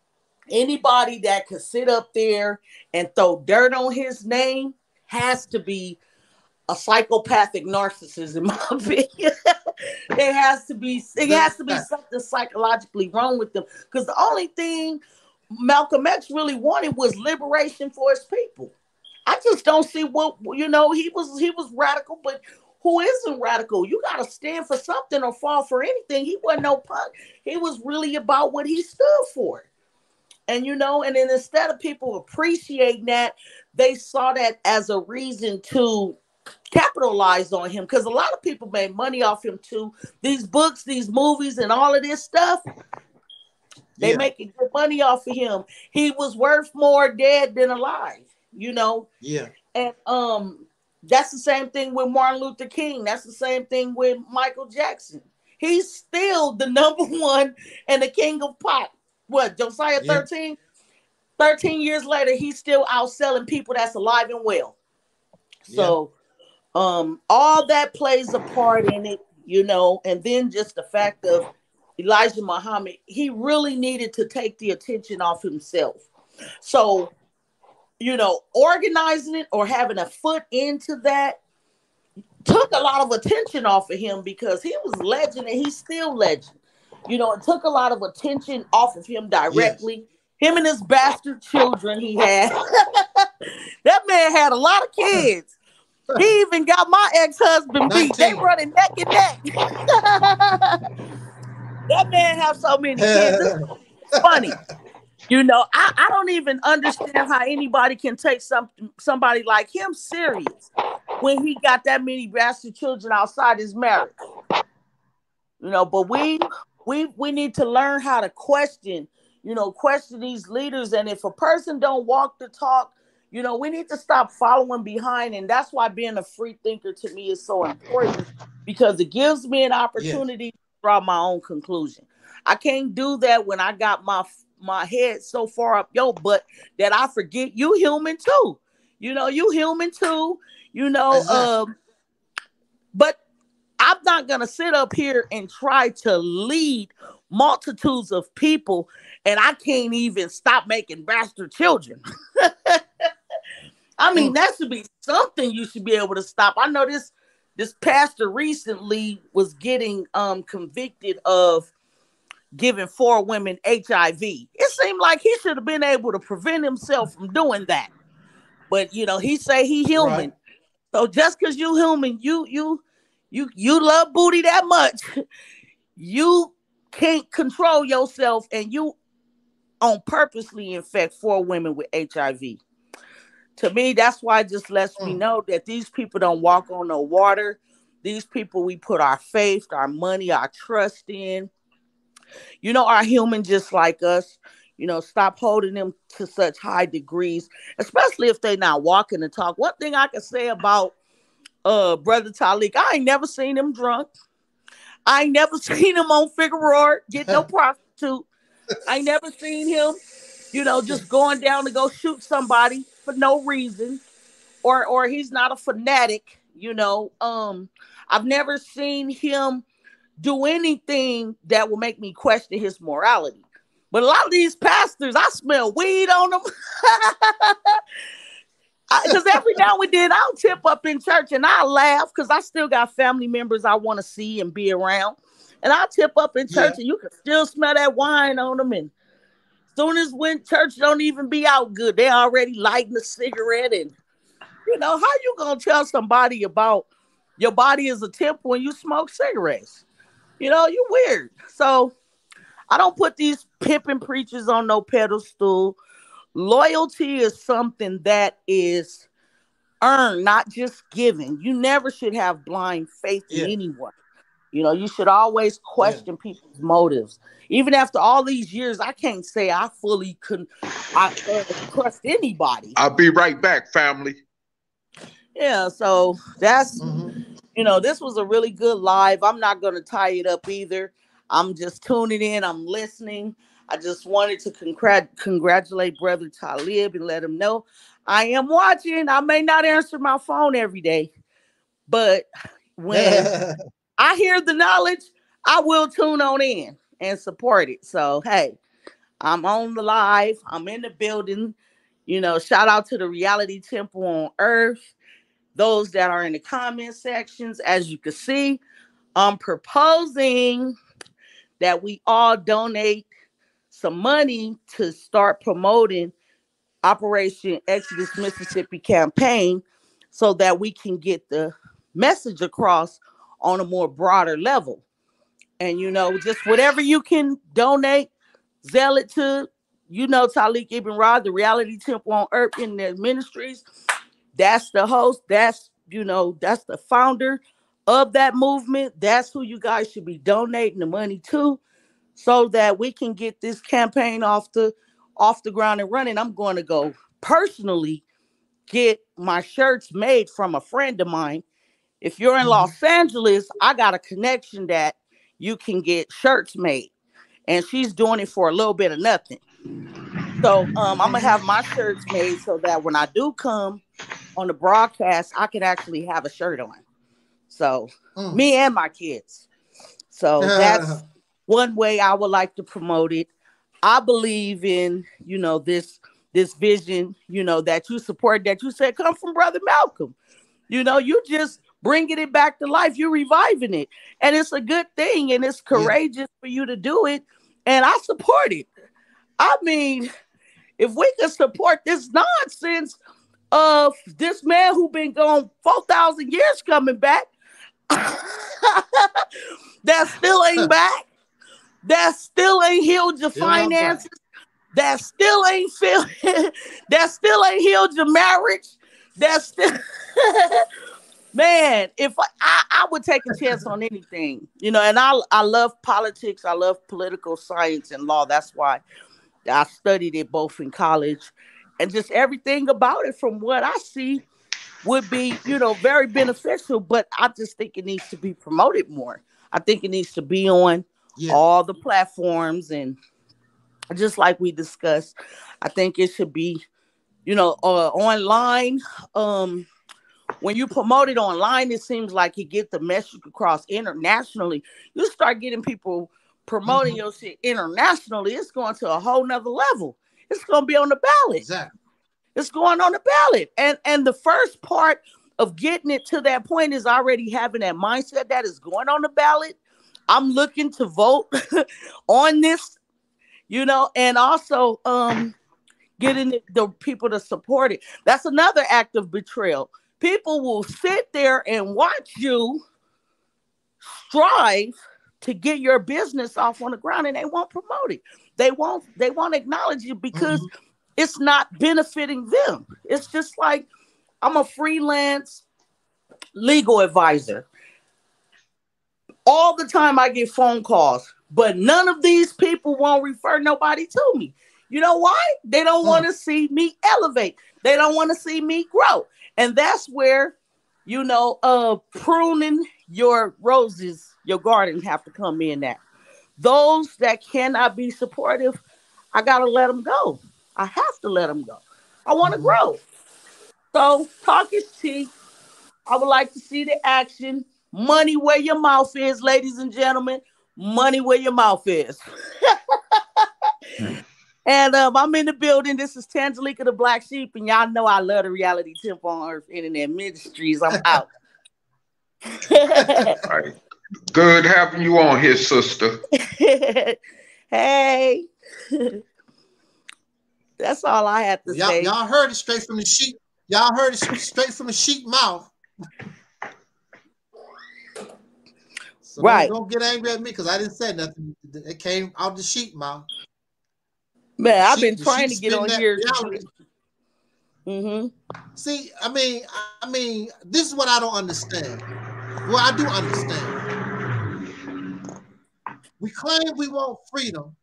anybody that could sit up there and throw dirt on his name has to be a psychopathic narcissist, in my opinion. There has to be, it has to be something psychologically wrong with them. Because the only thing Malcolm X really wanted was liberation for his people. I just don't see what, you know, he was he was radical, but who isn't radical? You got to stand for something or fall for anything. He wasn't no punk. He was really about what he stood for. And, you know, and then instead of people appreciating that, they saw that as a reason to capitalize on him. Because a lot of people made money off him too. These books, these movies, and all of this stuff, they yeah. making good money off of him. He was worth more dead than alive, you know? Yeah. And um, that's the same thing with Martin Luther King. That's the same thing with Michael Jackson. He's still the number one and the king of pop. What, Josiah yeah. thirteen? thirteen years later, he's still outselling people that's alive and well. So yeah. um, all that plays a part in it, you know, and then just the fact of Elijah Muhammad, he really needed to take the attention off himself. So, you know, organizing it or having a foot into that took a lot of attention off of him because he was legend and he's still legend. You know, it took a lot of attention off of him directly. Yes. Him and his bastard children he had. That man had a lot of kids. He even got my ex-husband beat. They running neck and neck. That man have so many kids. It's funny. You know, I, I don't even understand how anybody can take some, somebody like him serious when he got that many bastard children outside his marriage. You know, but we we we need to learn how to question, you know, question these leaders. And if a person don't walk the talk, you know, we need to stop following behind. And that's why being a free thinker to me is so important, because it gives me an opportunity to draw my own conclusion. I can't do that when I got my my head so far up your butt that I forget you human too. You know, you human too, you know, exactly. um, but I'm not going to sit up here and try to lead multitudes of people, and I can't even stop making bastard children. I mean, that should be something you should be able to stop. I know this this pastor recently was getting um, convicted of giving four women H I V. It seemed like he should have been able to prevent himself from doing that. But, you know, he say he human. Right. So just because you human, you, you, you, you love booty that much, you can't control yourself, and you on purposely infect four women with H I V. To me, that's why it just lets mm. me know that these people don't walk on no water. These people we put our faith, our money, our trust in. You know, are human just like us. You know, stop holding them to such high degrees, especially if they're not walking the talk. One thing I can say about uh, Brother Talik, I ain't never seen him drunk. I ain't never seen him on Figueroa get no prostitute. I ain't never seen him, you know, just going down to go shoot somebody for no reason. Or or he's not a fanatic, you know. Um, I've never seen him do anything that will make me question his morality. But a lot of these pastors, I smell weed on them. Because every now and then I'll tip up in church and I'll laugh because I still got family members I want to see and be around. And I'll tip up in church yeah. and you can still smell that wine on them. And as soon as when church don't even be out good, they're already lighting a cigarette. And, you know, how you going to tell somebody about your body is a temple when you smoke cigarettes? You know, you weird. So I don't put these pimping preachers on no pedestal. Loyalty is something that is earned, not just given. You never should have blind faith in yeah. anyone. You know, you should always question yeah. people's motives. Even after all these years, I can't say I fully couldn't I uh, trust anybody. I'll be right back, family. Yeah, so that's, mm-hmm. you know, this was a really good live. I'm not going to tie it up either. I'm just tuning in. I'm listening. I just wanted to congrat- congratulate Brother Talib and let him know I am watching. I may not answer my phone every day, but when I hear the knowledge, I will tune on in and support it. So, hey, I'm on the live. I'm in the building. You know, shout out to the Reality Temple on Earth. Those that are in the comment sections, as you can see, I'm proposing that we all donate some money to start promoting Operation Exodus Mississippi campaign so that we can get the message across on a more broader level. And, you know, just whatever you can donate, zeal it to, you know, Talik Ibn Rad, the Reality Temple on Earth in their ministries. That's the host. That's, you know, that's the founder of that movement. That's who you guys should be donating the money to, so that we can get this campaign off the off the ground and running. I'm going to go personally get my shirts made from a friend of mine. If you're in mm-hmm. Los Angeles, I got a connection that you can get shirts made, and she's doing it for a little bit of nothing. So um, I'm gonna have my shirts made so that when I do come on the broadcast, I can actually have a shirt on. So mm. me and my kids. So that's one way I would like to promote it. I believe in, you know, this this vision, you know, that you support, that you said come from Brother Malcolm. You know, you just bringing it back to life. You're reviving it. And it's a good thing. And it's courageous yeah. for you to do it. And I support it. I mean, if we could support this nonsense of this man who been gone four thousand years coming back, that still ain't back, that still ain't healed your finances, that still ain't feel, that still ain't healed your marriage, that still, man, if I, I, I would take a chance on anything, you know, and I, I love politics, I love political science and law. That's why I studied it both in college, and just everything about it from what I see would be, you know, very beneficial, but I just think it needs to be promoted more. I think it needs to be on yeah. all the platforms, and just like we discussed, I think it should be, you know, uh, online. Um, when you promote it online, it seems like you get the message across internationally. You start getting people promoting mm-hmm. your shit internationally, it's going to a whole nother level. It's going to be on the ballot. Exactly. It's going on the ballot. And and the first part of getting it to that point is already having that mindset that is going on the ballot. I'm looking to vote on this, you know, and also um, getting the, the people to support it. That's another act of betrayal. People will sit there and watch you strive to get your business off on the ground, and they won't promote it. They won't, they won't acknowledge you because mm-hmm. it's not benefiting them. It's just like, I'm a freelance legal advisor. All the time I get phone calls, but none of these people won't refer nobody to me. You know why? They don't mm. want to see me elevate. They don't want to see me grow. And that's where, you know, uh, pruning your roses, your garden have to come in at. Those that cannot be supportive, I got to let them go. I have to let them go. I want to mm-hmm. grow. So talk is cheap. I would like to see the action. Money where your mouth is, ladies and gentlemen. Money where your mouth is. And um, I'm in the building. This is Tangelica the Black Sheep, and y'all know I love the Reality Temple on Earth Internet Ministries. I'm out. All right. Good having you on here, sister. Hey. That's all I have to y'all, say. Y'all heard it straight from the sheep. Y'all heard it straight from the sheep mouth. So right. Don't, don't get angry at me because I didn't say nothing. It came out the sheep mouth. Man, I've sheep, been trying to get on here. Mm-hmm. See, I mean, I mean, this is what I don't understand. Well, I do understand. We claim we want freedom.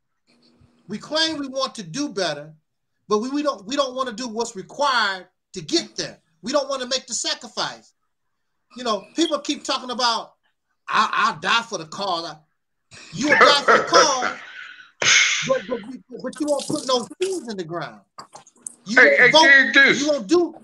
We claim we want to do better, but we, we don't we don't want to do what's required to get there. We don't want to make the sacrifice. You know, people keep talking about, I, I'll die for the cause. You'll die for the cause, but, but, but you won't put no seeds in the ground. You hey, hey, vote, dig this. You won't do.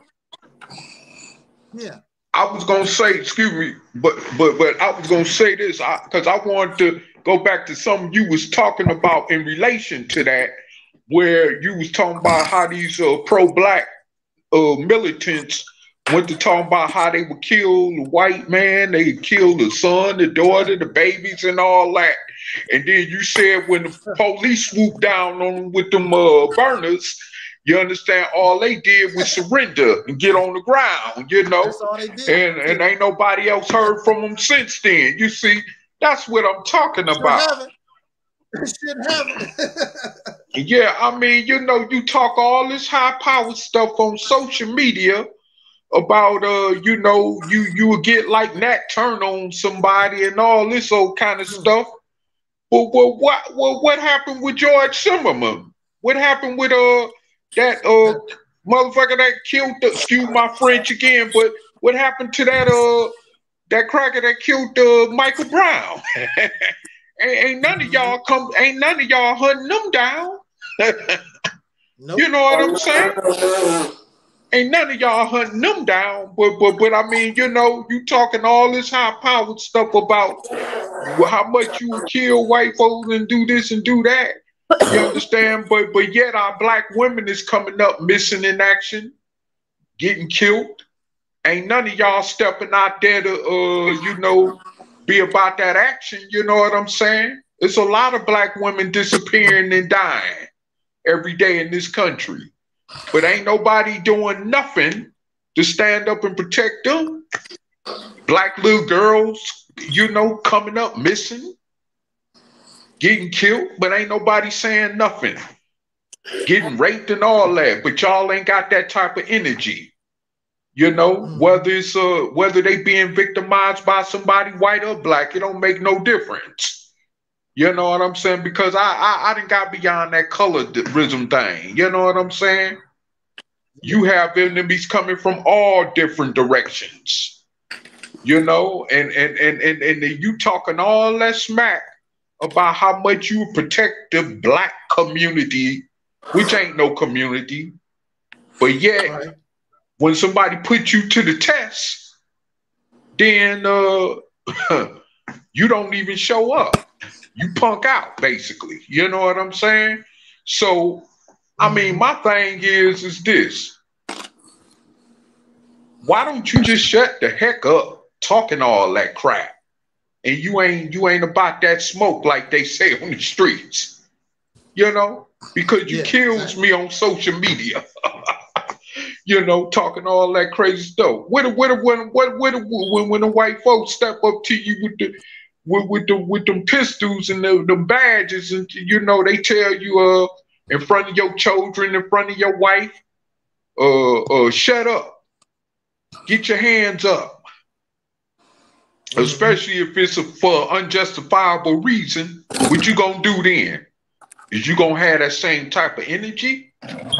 Yeah. I was gonna say, excuse me, but but but I was gonna say this because I, I wanted to go back to something you was talking about in relation to that, where you was talking about how these uh, pro-black uh, militants went to talk about how they would kill the white man, they would kill the son, the daughter, the babies, and all that. And then you said when the police swooped down on them with them uh, burners, you understand, all they did was surrender and get on the ground, you know, that's all they did. and and ain't nobody else heard from them since then. You see, that's what I'm talking about. Shouldn't have it. Yeah, I mean, you know, you talk all this high powered stuff on social media about, uh, you know, you you would get like Nat Turner on somebody and all this old kind of stuff. But well, what well, what happened with George Zimmerman? What happened with uh that uh motherfucker that killed the, excuse my French again, but what happened to that uh that cracker that killed uh Michael Brown? ain't, ain't none of y'all come ain't none of y'all hunting them down. Nope. You know what I'm saying? Ain't none of y'all hunting them down, but but but I mean, you know, you talking all this high powered stuff about how much you kill white folks and do this and do that. You understand? But but yet our black women is coming up missing in action, getting killed. Ain't none of y'all stepping out there to uh, you know, be about that action. You know what I'm saying? It's a lot of black women disappearing and dying. every day in this country. But ain't nobody doing nothing to stand up and protect them. Black little girls, you know, coming up missing, getting killed, but ain't nobody saying nothing. Getting raped and all that, but y'all ain't got that type of energy. You know, mm. whether it's uh whether they being victimized by somebody white or black, it don't make no difference. You know what I'm saying? Because I I, I didn't got beyond that colorism thing. You know what I'm saying? You have enemies coming from all different directions. You know, and and and and, and you talking all that smack about how much you protect the black community, which ain't no community, but yet. Right. When somebody puts you to the test, then uh, you don't even show up. You punk out, basically. You know what I'm saying? So, I mean, my thing is, is this. Why don't you just shut the heck up talking all that crap? And you ain't you ain't about that smoke like they say on the streets. You know? Because you yeah, kills exactly. me on social media. You know, talking all that crazy stuff. When when when when when when the white folks step up to you with the with, with the with them pistols and the, the badges, and you know they tell you uh in front of your children, in front of your wife, uh uh shut up, get your hands up. Mm-hmm. Especially if it's a, for unjustifiable reason, what you gonna do then? Is you gonna have that same type of energy?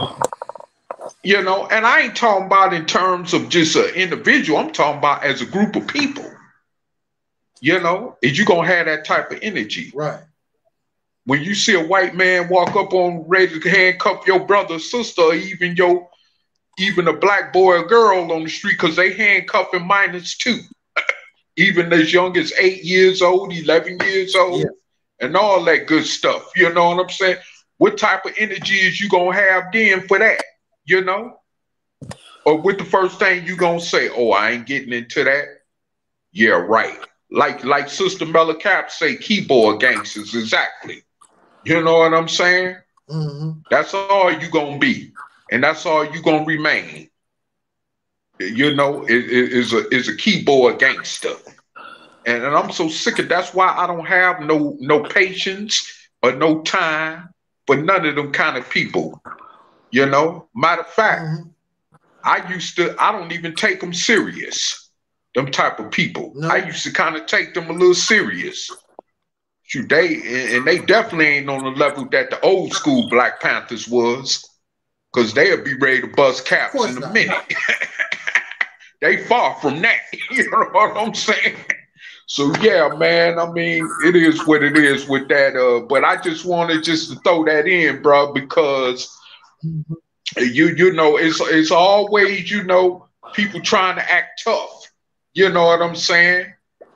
You know, and I ain't talking about in terms of just an individual. I'm talking about as a group of people. You know, is you gonna have that type of energy? Right. When you see a white man walk up on ready to handcuff your brother, sister, or even your, even a black boy or girl on the street, because they handcuffing minors too, even as young as eight years old, eleven years old, yeah. and all that good stuff. You know what I'm saying? What type of energy is you gonna have then for that? You know, or with the first thing you gonna say, oh, I ain't getting into that. Yeah, right. Like like Sister Mella Cap say, keyboard gangsters, exactly. You know what I'm saying? Mm-hmm. That's all you gonna be, and that's all you gonna remain. You know, it is a is a keyboard gangster, and, and I'm so sick of. That's why I don't have no no patience or no time for none of them kind of people. You know, matter of fact, mm-hmm. I used to, I don't even take them serious, them type of people. No. I used to kind of take them a little serious. Shoot, they, and they definitely ain't on the level that the old school Black Panthers was, because they'll be ready to bust caps in a not. minute. They far from that, you know what I'm saying? So yeah, man, I mean, it is what it is with that, uh, but I just wanted just to throw that in, bro, because Mm-hmm. You you know, it's it's always, you know, people trying to act tough. You know what I'm saying?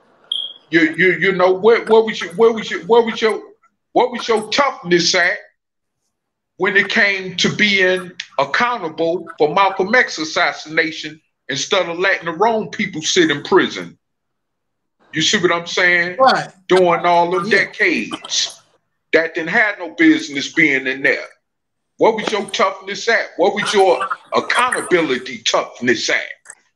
You you you know what what was your what was your what was your what was your toughness at when it came to being accountable for Malcolm X assassination instead of letting the wrong people sit in prison? You see what I'm saying? Right. During all them yeah. decades that didn't have no business being in there. What was your toughness at? What was your accountability toughness at?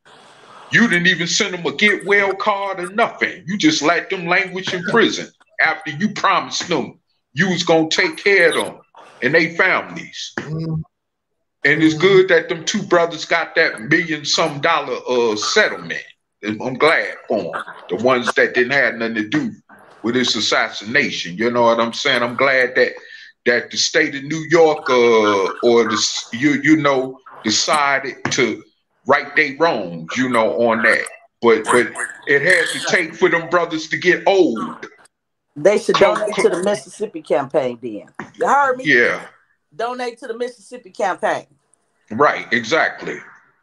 You didn't even send them a get well card or nothing. You just let them languish in prison after you promised them you was going to take care of them and their families. Mm-hmm. And it's good that them two brothers got that million some dollar uh, settlement. I'm glad for them. The ones that didn't have nothing to do with this assassination. You know what I'm saying? I'm glad that that the state of New York uh, or the you you know decided to right their wrongs, you know, on that. But but it had to take for them brothers to get old. They should donate to the Mississippi campaign then. You heard me? Yeah. Donate to the Mississippi campaign. Right, exactly.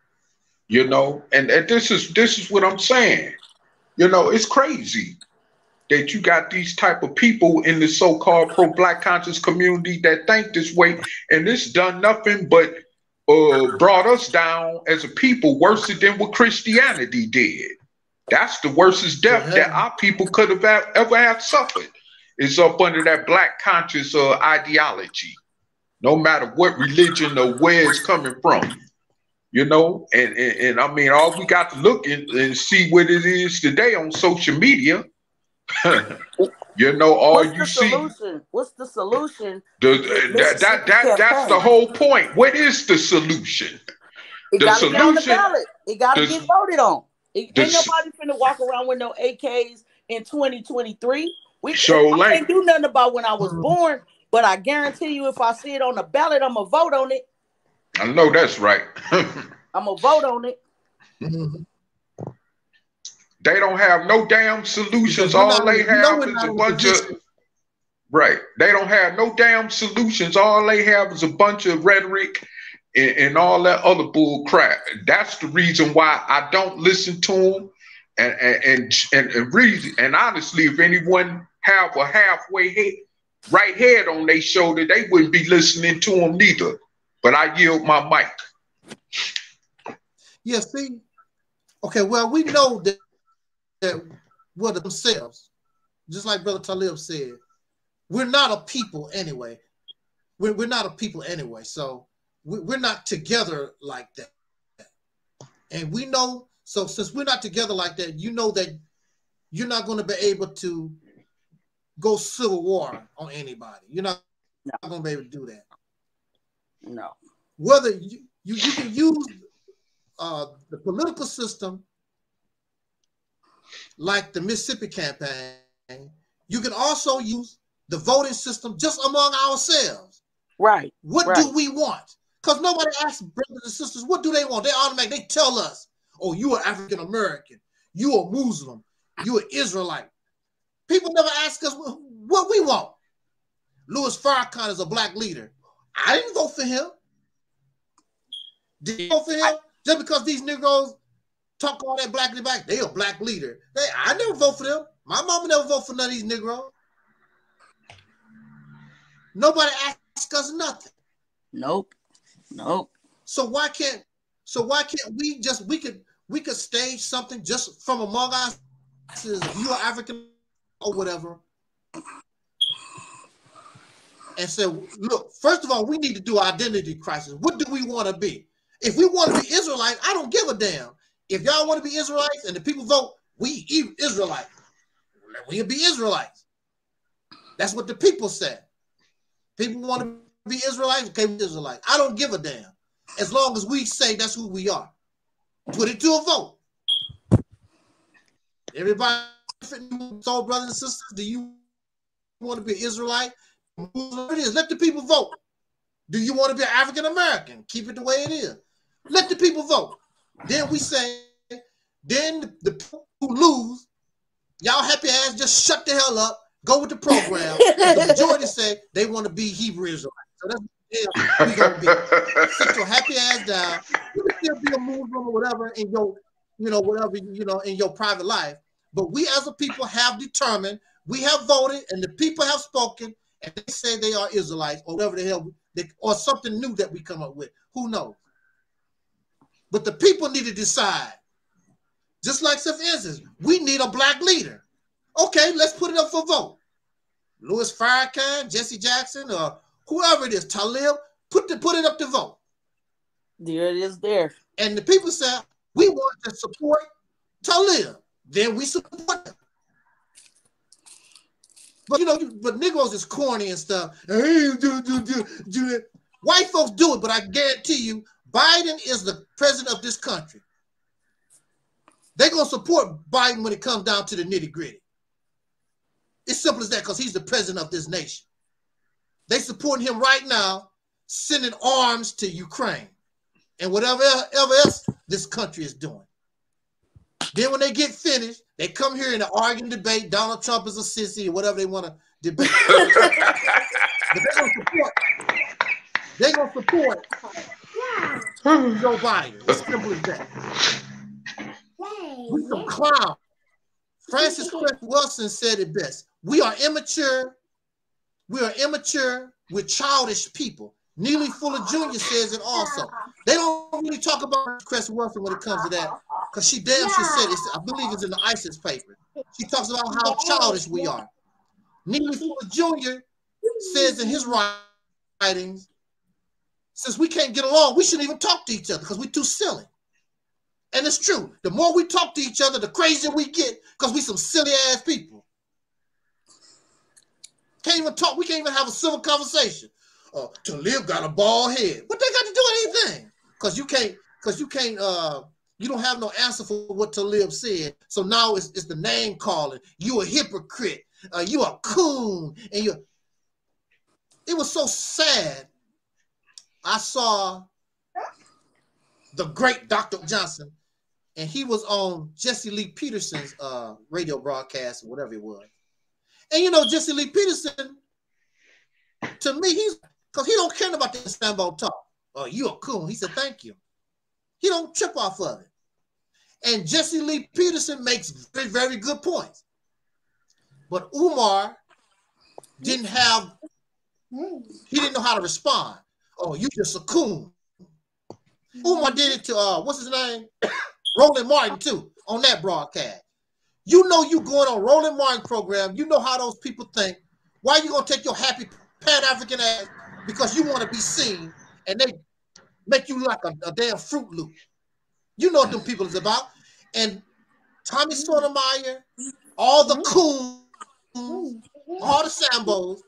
You know, and, and this is this is what I'm saying. You know, it's crazy that you got these type of people in the so-called pro-Black conscious community that think this way, and this done nothing but uh, brought us down as a people worse than what Christianity did. That's the worstest death yeah. that our people could have ever have suffered. It's up under that Black conscious uh, ideology. no matter what religion or where it's coming from. You know, and, and, and I mean, all we got to look in, and see what it is today on social media. You know, all What's you the see. solution? What's the solution? The, that, that, that, that's the whole point. What is the solution? It The got to get on the solution- ballot. It got to the- get voted on. It, the- ain't nobody finna walk around with no A Ks in twenty twenty-three. We So, I like- can't do nothing about when I was born, but I guarantee you, if I see it on the ballot, I'm gonna vote on it. I know that's right. I'm gonna vote on it. They don't have no damn solutions. Because we're All not- they we know have we're is not a in a bunch of position. right. They don't have no damn solutions. All they have is a bunch of rhetoric and, and all that other bull crap. That's the reason why I don't listen to them. And and and and, and reason. And honestly, if anyone have a halfway head, right head on their shoulder, they wouldn't be listening to them neither. But I yield my mic. Yeah, see, okay, well, we know that, that what themselves, just like Brother Talib said, we're not a people anyway. We're, we're not a people anyway, so we, we're not together like that. And we know, so since we're not together like that, you know that you're not going to be able to go civil war on anybody. You're not, not going to be able to do that. No. Whether you, you, you can use uh, the political system like the Mississippi campaign, you can also use the voting system just among ourselves. Right. What right. do we want? Because nobody asks brothers and sisters, what do they want? They automatically, they tell us, oh, you are African American, you are Muslim, you are Israelite. People never ask us what we want. Louis Farrakhan is a black leader. I didn't vote for him. Did you vote for him? Just because these Negroes talk all that black back, they a black leader. They, I never vote for them. My mama never vote for none of these Negroes. Nobody asks us nothing. Nope. Nope. So why can't so why can't we just we could we could stage something just from among us? You are African or whatever. And say, look, first of all, we need to do identity crisis. What do we want to be? If we want to be Israelites, I don't give a damn. If y'all want to be Israelites and the people vote, we Israelites. We'll be Israelites. That's what the people said. People want to be Israelites, okay, we're Israelites. I don't give a damn. As long as we say that's who we are. Put it to a vote. Everybody, soul brothers and sisters, do you want to be an Israelite? It is. Let the people vote. Do you want to be an African American? Keep it the way it is. Let the people vote. Then we say, then the people who lose, y'all happy ass just shut the hell up, go with the program. The majority say they want to be Hebrew Israelites. So that's what we're gonna be. Sit your happy ass down. You can still be a Muslim or whatever in your, you know, whatever, you know, in your private life. But we as a people have determined, we have voted, and the people have spoken, and they say they are Israelites or whatever the hell, they, or something new that we come up with. Who knows? But the people need to decide. Just like, for instance, we need a black leader. Okay, let's put it up for vote. Louis Farrakhan, Jesse Jackson, or whoever it is, Talib, put the put it up to vote. There it is there. And the people say, we want to support Talib. Then we support them. But you know, but Negroes is corny and stuff. Hey, do, do, do, do it. White folks do it, but I guarantee you, Biden is the president of this country. They're going to support Biden when it comes down to the nitty gritty. It's simple as that, because he's the president of this nation. They supporting him right now, sending arms to Ukraine and whatever else this country is doing. Then when they get finished, they come here in an arguing debate. Donald Trump is a sissy or whatever they want to debate. But they're going to support. They're going to support Joe Biden. As simple as that. We some clown. Francis Cress Wilson said it best. We are immature. We are immature. We're childish people. Neely Fuller Junior says it also. They don't really talk about Cress Wilson when it comes to that, because she damn sure said it. I believe it's in the ISIS paper. She talks about how childish we are. Neely Fuller Junior says in his writings since we can't get along, we shouldn't even talk to each other because we're too silly. And it's true. The more we talk to each other, the crazier we get because we some silly ass people. Can't even talk. We can't even have a civil conversation. Uh, Talib got a bald head. What they got to do with anything? Because you can't. Because you can't. Uh, you don't have no answer for what Talib said. So now it's, it's the name calling. You a hypocrite. Uh, you a coon. And you. It was so sad. I saw the great Doctor Johnson, and he was on Jesse Lee Peterson's uh, radio broadcast, or whatever it was. And you know, Jesse Lee Peterson, to me, he's because he don't care about the Sambo talk. Oh, you a coon. He said, thank you. He don't trip off of it. And Jesse Lee Peterson makes very, very good points. But Umar didn't have, he didn't know how to respond. Oh, you just a coon. Umar did it to, uh, what's his name? Roland Martin, too, on that broadcast. You know you going on Roland Martin program. You know how those people think. Why you going to take your happy Pan-African ass because you want to be seen and they make you like a, a damn Fruit Loop. You know what them people is about. And Tommy Sotomayor, all the coons, all the Sambos,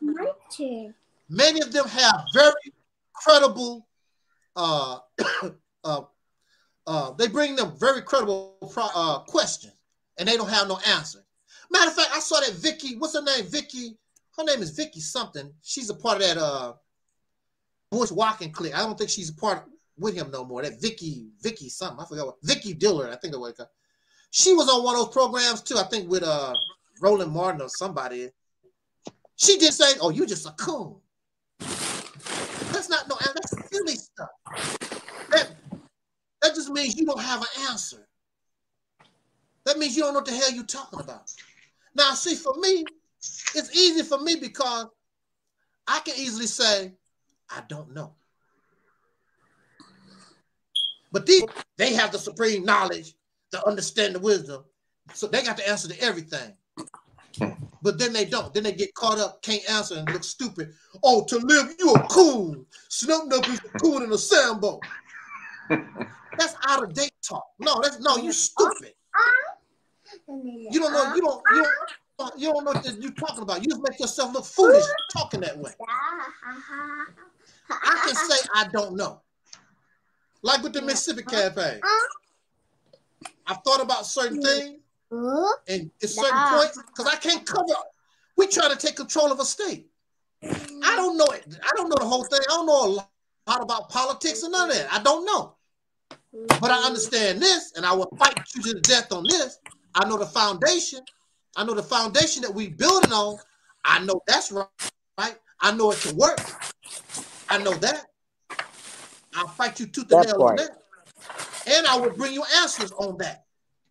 many of them have very credible, uh, uh, uh, they bring them very credible uh, questions and they don't have no answer. Matter of fact, I saw that Vicky, what's her name? Vicky, her name is Vicky something. She's a part of that uh, Bush Walking clique. I don't think she's a part of, with him no more. That Vicky, Vicky something. I forgot what. Vicky Dillard, I think that was her. She was on one of those programs too, I think with uh, Roland Martin or somebody. She did say, oh, you just a coon. That's not, no, that's silly stuff. That, that just means you don't have an answer. That means you don't know what the hell you're talking about. Now, see, for me, it's easy for me because I can easily say, I don't know. But these, they have the supreme knowledge, the understanding, the wisdom. So they got the answer to everything. But then they don't. Then they get caught up, can't answer, and look stupid. Oh, Talib, you a coon. Snoop Dogg is a coon in a Sambo. That's out of date talk. No, that's no, you stupid. You don't know, you don't, you don't, you don't know what you're talking about. You just make yourself look foolish talking that way. I can say I don't know. Like with the Mississippi campaign. I've thought about certain things and at certain points because I can't cover. We try to take control of a state. I don't know it. I don't know the whole thing. I don't know a lot about politics and none of that. I don't know. But I understand this, and I will fight you to the death on this. I know the foundation. I know the foundation that we building on. I know that's right. Right? I know it can work. I know that. I'll fight you tooth and nail on that. And I will bring you answers on that.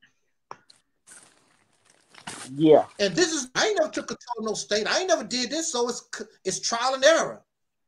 Yeah. And this is, I ain't never took control of no state. I ain't never did this, so it's it's trial and error.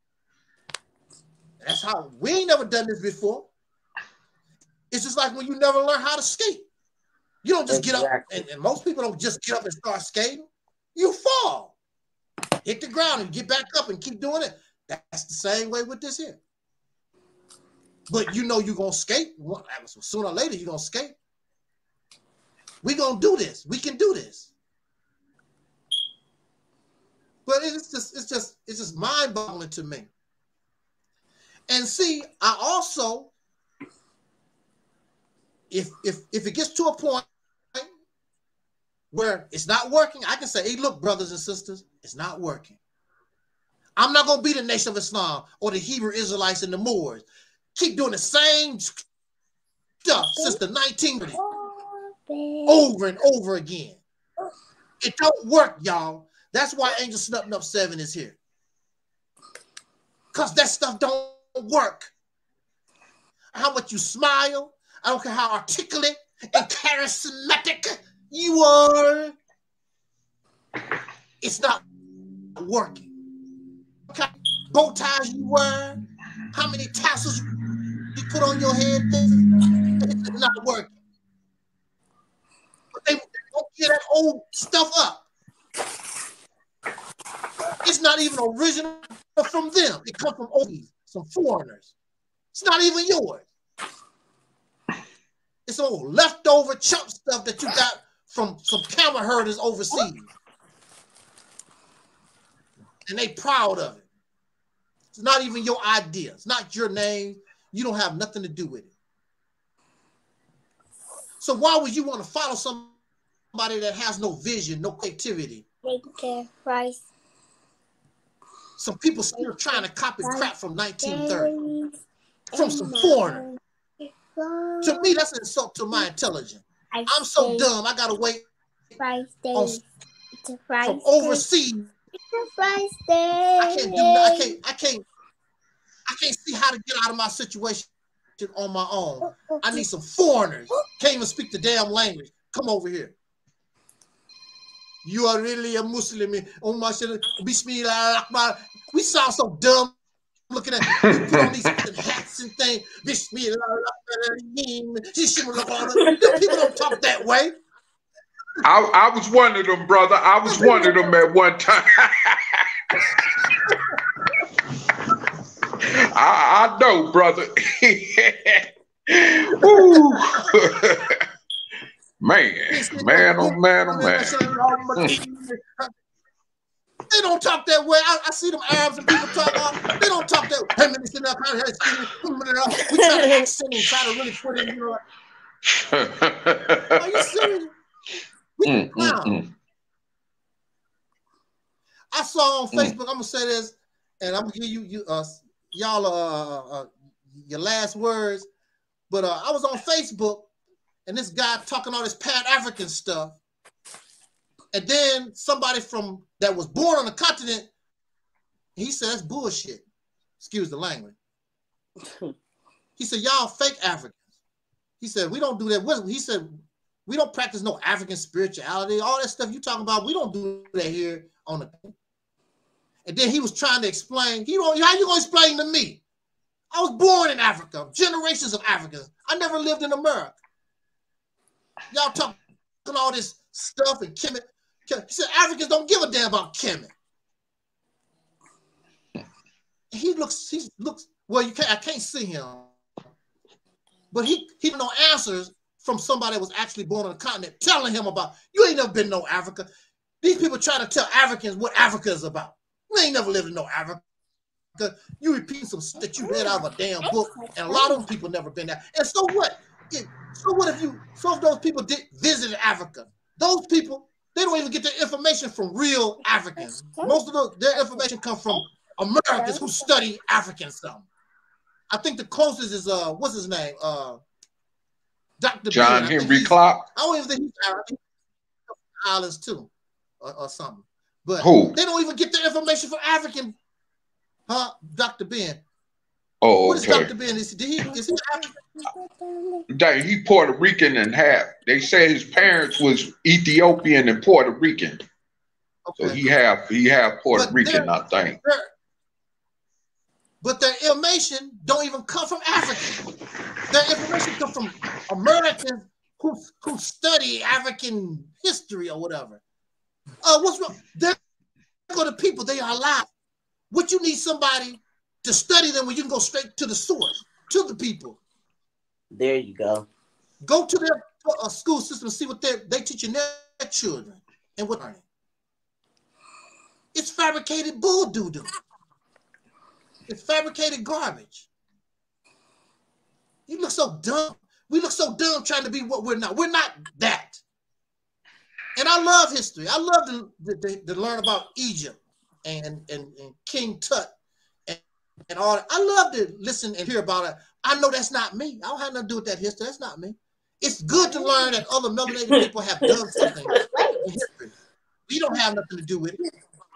That's how, we ain't never done this before. It's just like when you never learn how to skate. You don't just exactly. get up, and, and most people don't just get up and start skating. You fall. Hit the ground and get back up and keep doing it. That's the same way with this here. But you know you're going to skate. Sooner or later, you're going to skate. We're going to do this. We can do this. But it's just, it's just, it's just mind-boggling to me. And see, I also, if if if it gets to a point where it's not working, I can say, hey, look, brothers and sisters, it's not working. I'm not going to be the Nation of Islam or the Hebrew Israelites and the Moors. Keep doing the same stuff since the nineteen thirties over and over again. It don't work, y'all. That's why Angel Snubbing Up seven is here. Because that stuff don't work. How much you smile, I don't care how articulate and charismatic you are. It's not working. Okay. Bow ties you wear, how many tassels you put on your head, it's not working. But they, they don't get that old stuff up. It's not even original from them. It comes from overseas, some foreigners. It's not even yours. It's all leftover chump stuff that you got from some camel herders overseas. And they proud of it. It's not even your idea. It's not your name. You don't have nothing to do with it. So why would you want to follow somebody that has no vision, no creativity? Rice. Some people still trying to copy crap from nineteen thirty. From some foreigner. To me, that's an insult to my intelligence. I'm so dumb, I gotta wait on, from overseas. I can't do I can't I can't I can't see how to get out of my situation on my own. I need some foreigners. Can't even speak the damn language. Come over here. You are really a Muslim. Oh my shit. Bismillah. We sound so dumb looking at you put on these hats and things. Bismillah. People don't talk that way. I, I was one of them, brother. I was one of them at one time. I, I know, brother. Ooh. Man, man, oh man, oh man. They don't talk that way. I, I see them Arabs and people talk. Uh, they don't talk that way. Hey, man, we try to accent and try to really put it, you know. Like, are you serious? We mm, mm, mm. I saw on Facebook. Mm. I'm gonna say this, and I'm gonna give you, you, uh, y'all, uh, uh, your last words. But uh, I was on Facebook. And this guy talking all this Pan-African stuff. And then somebody from that was born on the continent, he said, that's bullshit. Excuse the language. He said, y'all fake Africans. He said, we don't do that. He said, we don't practice no African spirituality. All that stuff you talking about, we don't do that here on the. And then he was trying to explain, he don't, how you going to explain to me? I was born in Africa, generations of Africans. I never lived in America. Y'all talking all this stuff and Kemet. He said Africans don't give a damn about Kemet. He looks, he looks, well, you can't, I can't see him. But he he no answers from somebody that was actually born on the continent telling him about, you ain't never been no Africa. These people trying to tell Africans what Africa is about. You ain't never lived in no Africa. You repeat some shit that you read out of a damn book, and a lot of them people never been there. And so what? It, so what if you, so if those people did visit Africa, those people, they don't even get their information from real Africans. Most of those, their information comes from Americans who study African some. I think the closest is, uh, what's his name? Uh, Doctor John Henry Clark. I don't even think he's Arab. He's Islands too, or, or something. But who? They don't even get their information from African, huh? Doctor Ben. Oh, what okay. is Doctor Ben? Is he, is he African? He Puerto Rican and half. They say his parents was Ethiopian and Puerto Rican. Okay. So he have he have Puerto but Rican, I think. But their information don't even come from Africans. Their information comes from Americans who, who study African history or whatever. Uh, what's wrong? They're the people, they are alive. What you need somebody to study them when you can go straight to the source, to the people. There you go. Go to their uh, school system and see what they're they teaching their children and what learning. It's fabricated bull doo-doo. It's fabricated garbage. You look so dumb. We look so dumb trying to be what we're not. We're not that. And I love history. I love to, to, to learn about Egypt and, and, and King Tut and, and all that. I love to listen and hear about it. I know that's not me. I don't have nothing to do with that history. That's not me. It's good to learn that other melanated people have done something in history. We don't have nothing to do with it.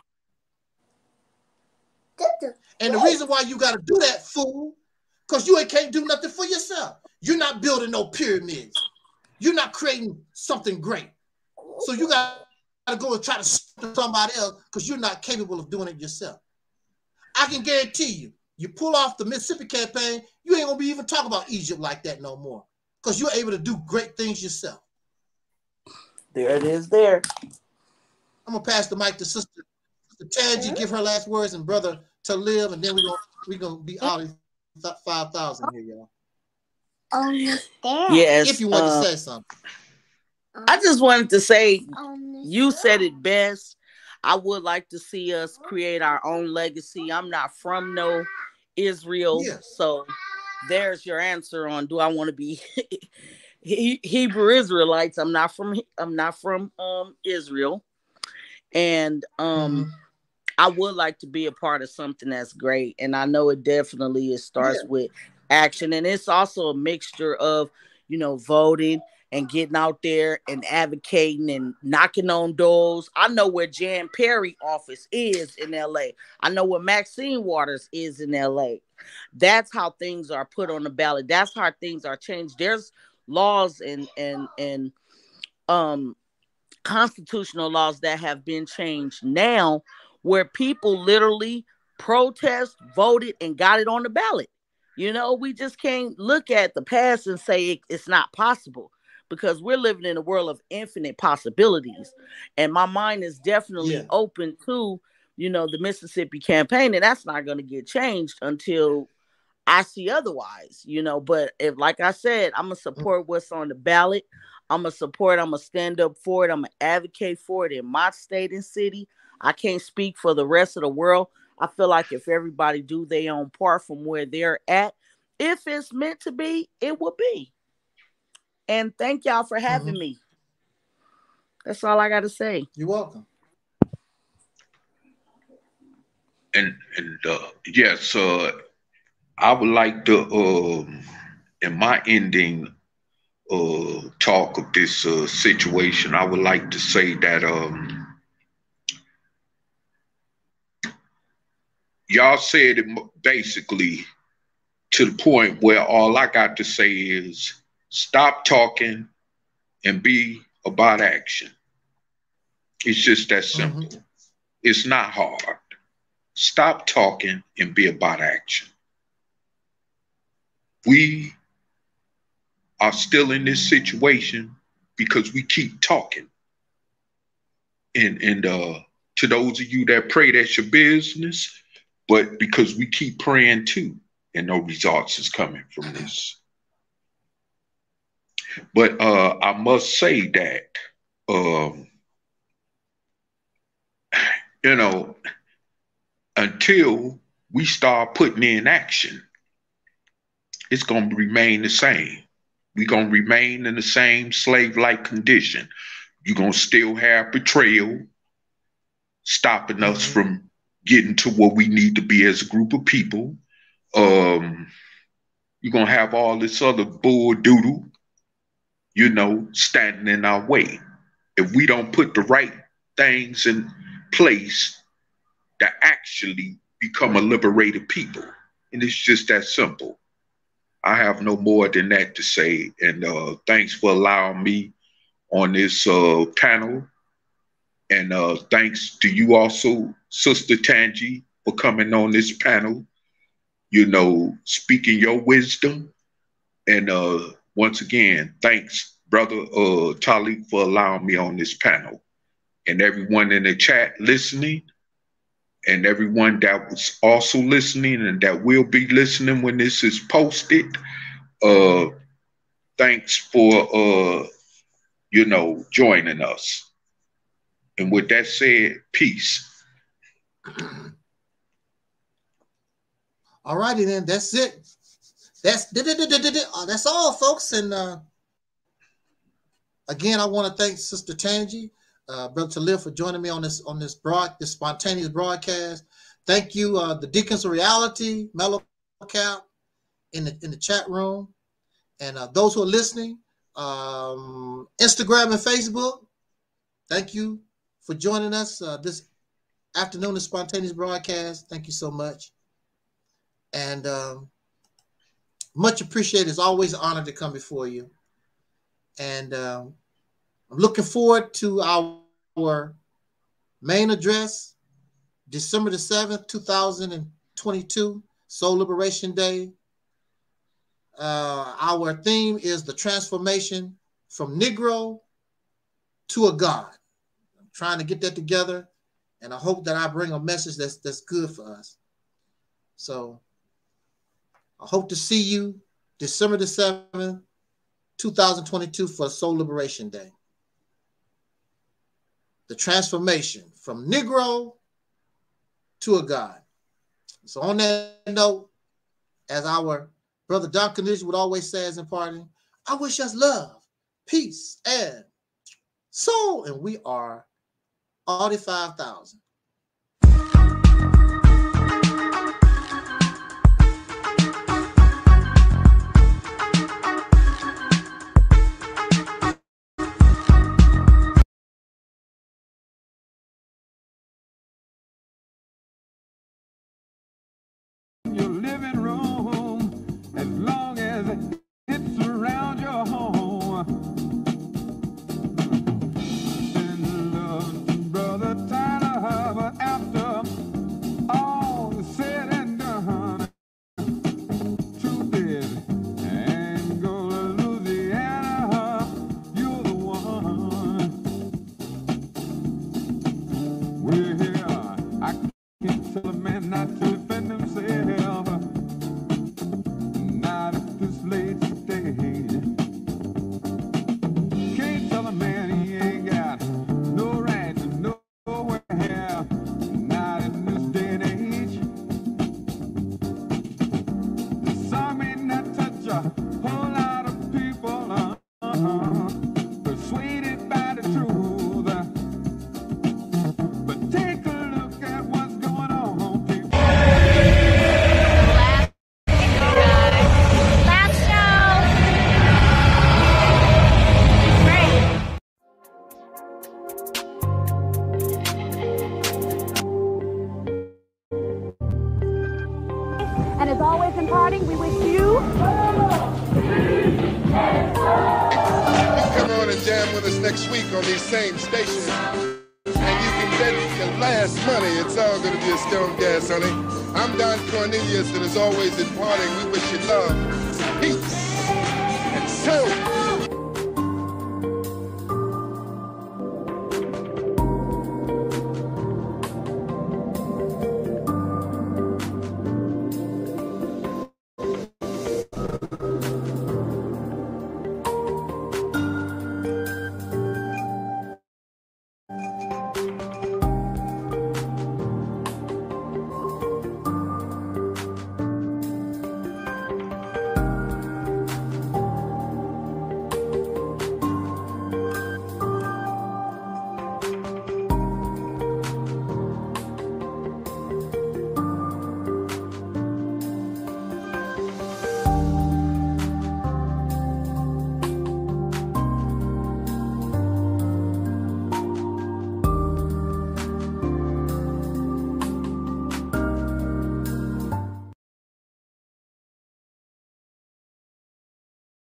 And the reason why you got to do that, fool, because you ain't can't do nothing for yourself. You're not building no pyramids. You're not creating something great. So you got to go and try to stop somebody else because you're not capable of doing it yourself. I can guarantee you, you pull off the Mississippi campaign, you ain't going to be even talking about Egypt like that no more because you're able to do great things yourself. There it is there. I'm going to pass the mic to Sister, Sister Tangi, give her last words, and Brother Talib, and then we're going we gonna be out of five thousand here, y'all. Yes. If you want uh, to say something. I just wanted to say, you said it best. I would like to see us create our own legacy. I'm not from no Israel, Yeah. so there's your answer on do I want to be he- Hebrew Israelites. I'm not from I'm not from um Israel, and um Mhm. I would like to be a part of something that's great, and I know it definitely it starts Yeah. with action, and it's also a mixture of, you know, voting and getting out there and advocating and knocking on doors. I know where Jan Perry office is in L A. I know where Maxine Waters is in L A. That's how things are put on the ballot. That's how things are changed. There's laws and and and um constitutional laws that have been changed now where people literally protest, voted, and got it on the ballot. You know, we just can't look at the past and say it, it's not possible, because we're living in a world of infinite possibilities. And my mind is definitely Yeah. open to, you know, the Mississippi campaign, and that's not going to get changed until I see otherwise, you know. But if, like I said, I'm gonna support what's on the ballot. I'm gonna support. I'm gonna stand up for it. I'm gonna advocate for it in my state and city. I can't speak for the rest of the world. I feel like if everybody do their own part from where they're at, if it's meant to be, it will be. And thank y'all for having Mhm. me. That's all I got to say. You're welcome. And and uh, yes, uh, I would like to, um, in my ending uh, talk of this uh, situation, I would like to say that um, y'all said it basically to the point where all I got to say is stop talking and be about action. It's just that simple. Mhm. It's not hard. Stop talking and be about action. We are still in this situation because we keep talking. And and uh, to those of you that pray, that's your business, but because we keep praying too, and no results is coming from this. But uh, I must say that, um, you know, until we start putting in action, it's going to remain the same. We're going to remain in the same slave-like condition. You're going to still have betrayal stopping us from getting to where we need to be as a group of people. Um, you're going to have all this other bull doodle, you know, standing in our way. If we don't put the right things in place to actually become a liberated people. And it's just that simple. I have no more than that to say. And uh, thanks for allowing me on this uh, panel. And uh, thanks to you also, Sister Tangi, for coming on this panel, you know, speaking your wisdom. And uh, once again, thanks, Brother uh, Talib, for allowing me on this panel. And everyone in the chat listening, and everyone that was also listening and that will be listening when this is posted, uh, thanks for, uh, you know, joining us. And with that said, peace. All righty then. That's it. That's that's all, folks. And uh, again, I want to thank Sister Tangi, uh, Brother Talib, for joining me on this on this broad this spontaneous broadcast. Thank you, uh, the Deacons of Reality, Mellow Cap, in the in the chat room, and uh, those who are listening, um, Instagram and Facebook. Thank you for joining us uh, this afternoon, the spontaneous broadcast. Thank you so much. And um, much appreciated. It's always an honor to come before you. And um, I'm looking forward to our, our main address, December the seventh, two thousand twenty-two, Soul Liberation Day. Uh, our theme is the transformation from Negro to a God. I'm trying to get that together, and I hope that I bring a message that's that's good for us. So I hope to see you December the seventh, two thousand twenty-two for Soul Liberation Day. The transformation from Negro to a God. So on that note, as our brother Don Kanish would always say as in parting, I wish us love, peace, and soul. And we are forty-five thousand. Your living room, as long as it's around your home. Send love to Brother Tyler, but after all is said and done, truth is, and go to Louisiana, you're the one. We're here. I can't tell a man not to defend himself. Not at this late stage. Can't tell a man he ain't got no right to nowhere. Not in this day and age. The song may not touch a whole lot of people, uh-huh, persuaded by the truth. But take a look at what's going on, people. And as always in parting, we wish you. Come on and jam with us next week on these same stations. And you can bet your last money it's all going to be a Stone Gas, honey. I'm Don Cornelius, and as always in parting, we wish you love, peace, and soul.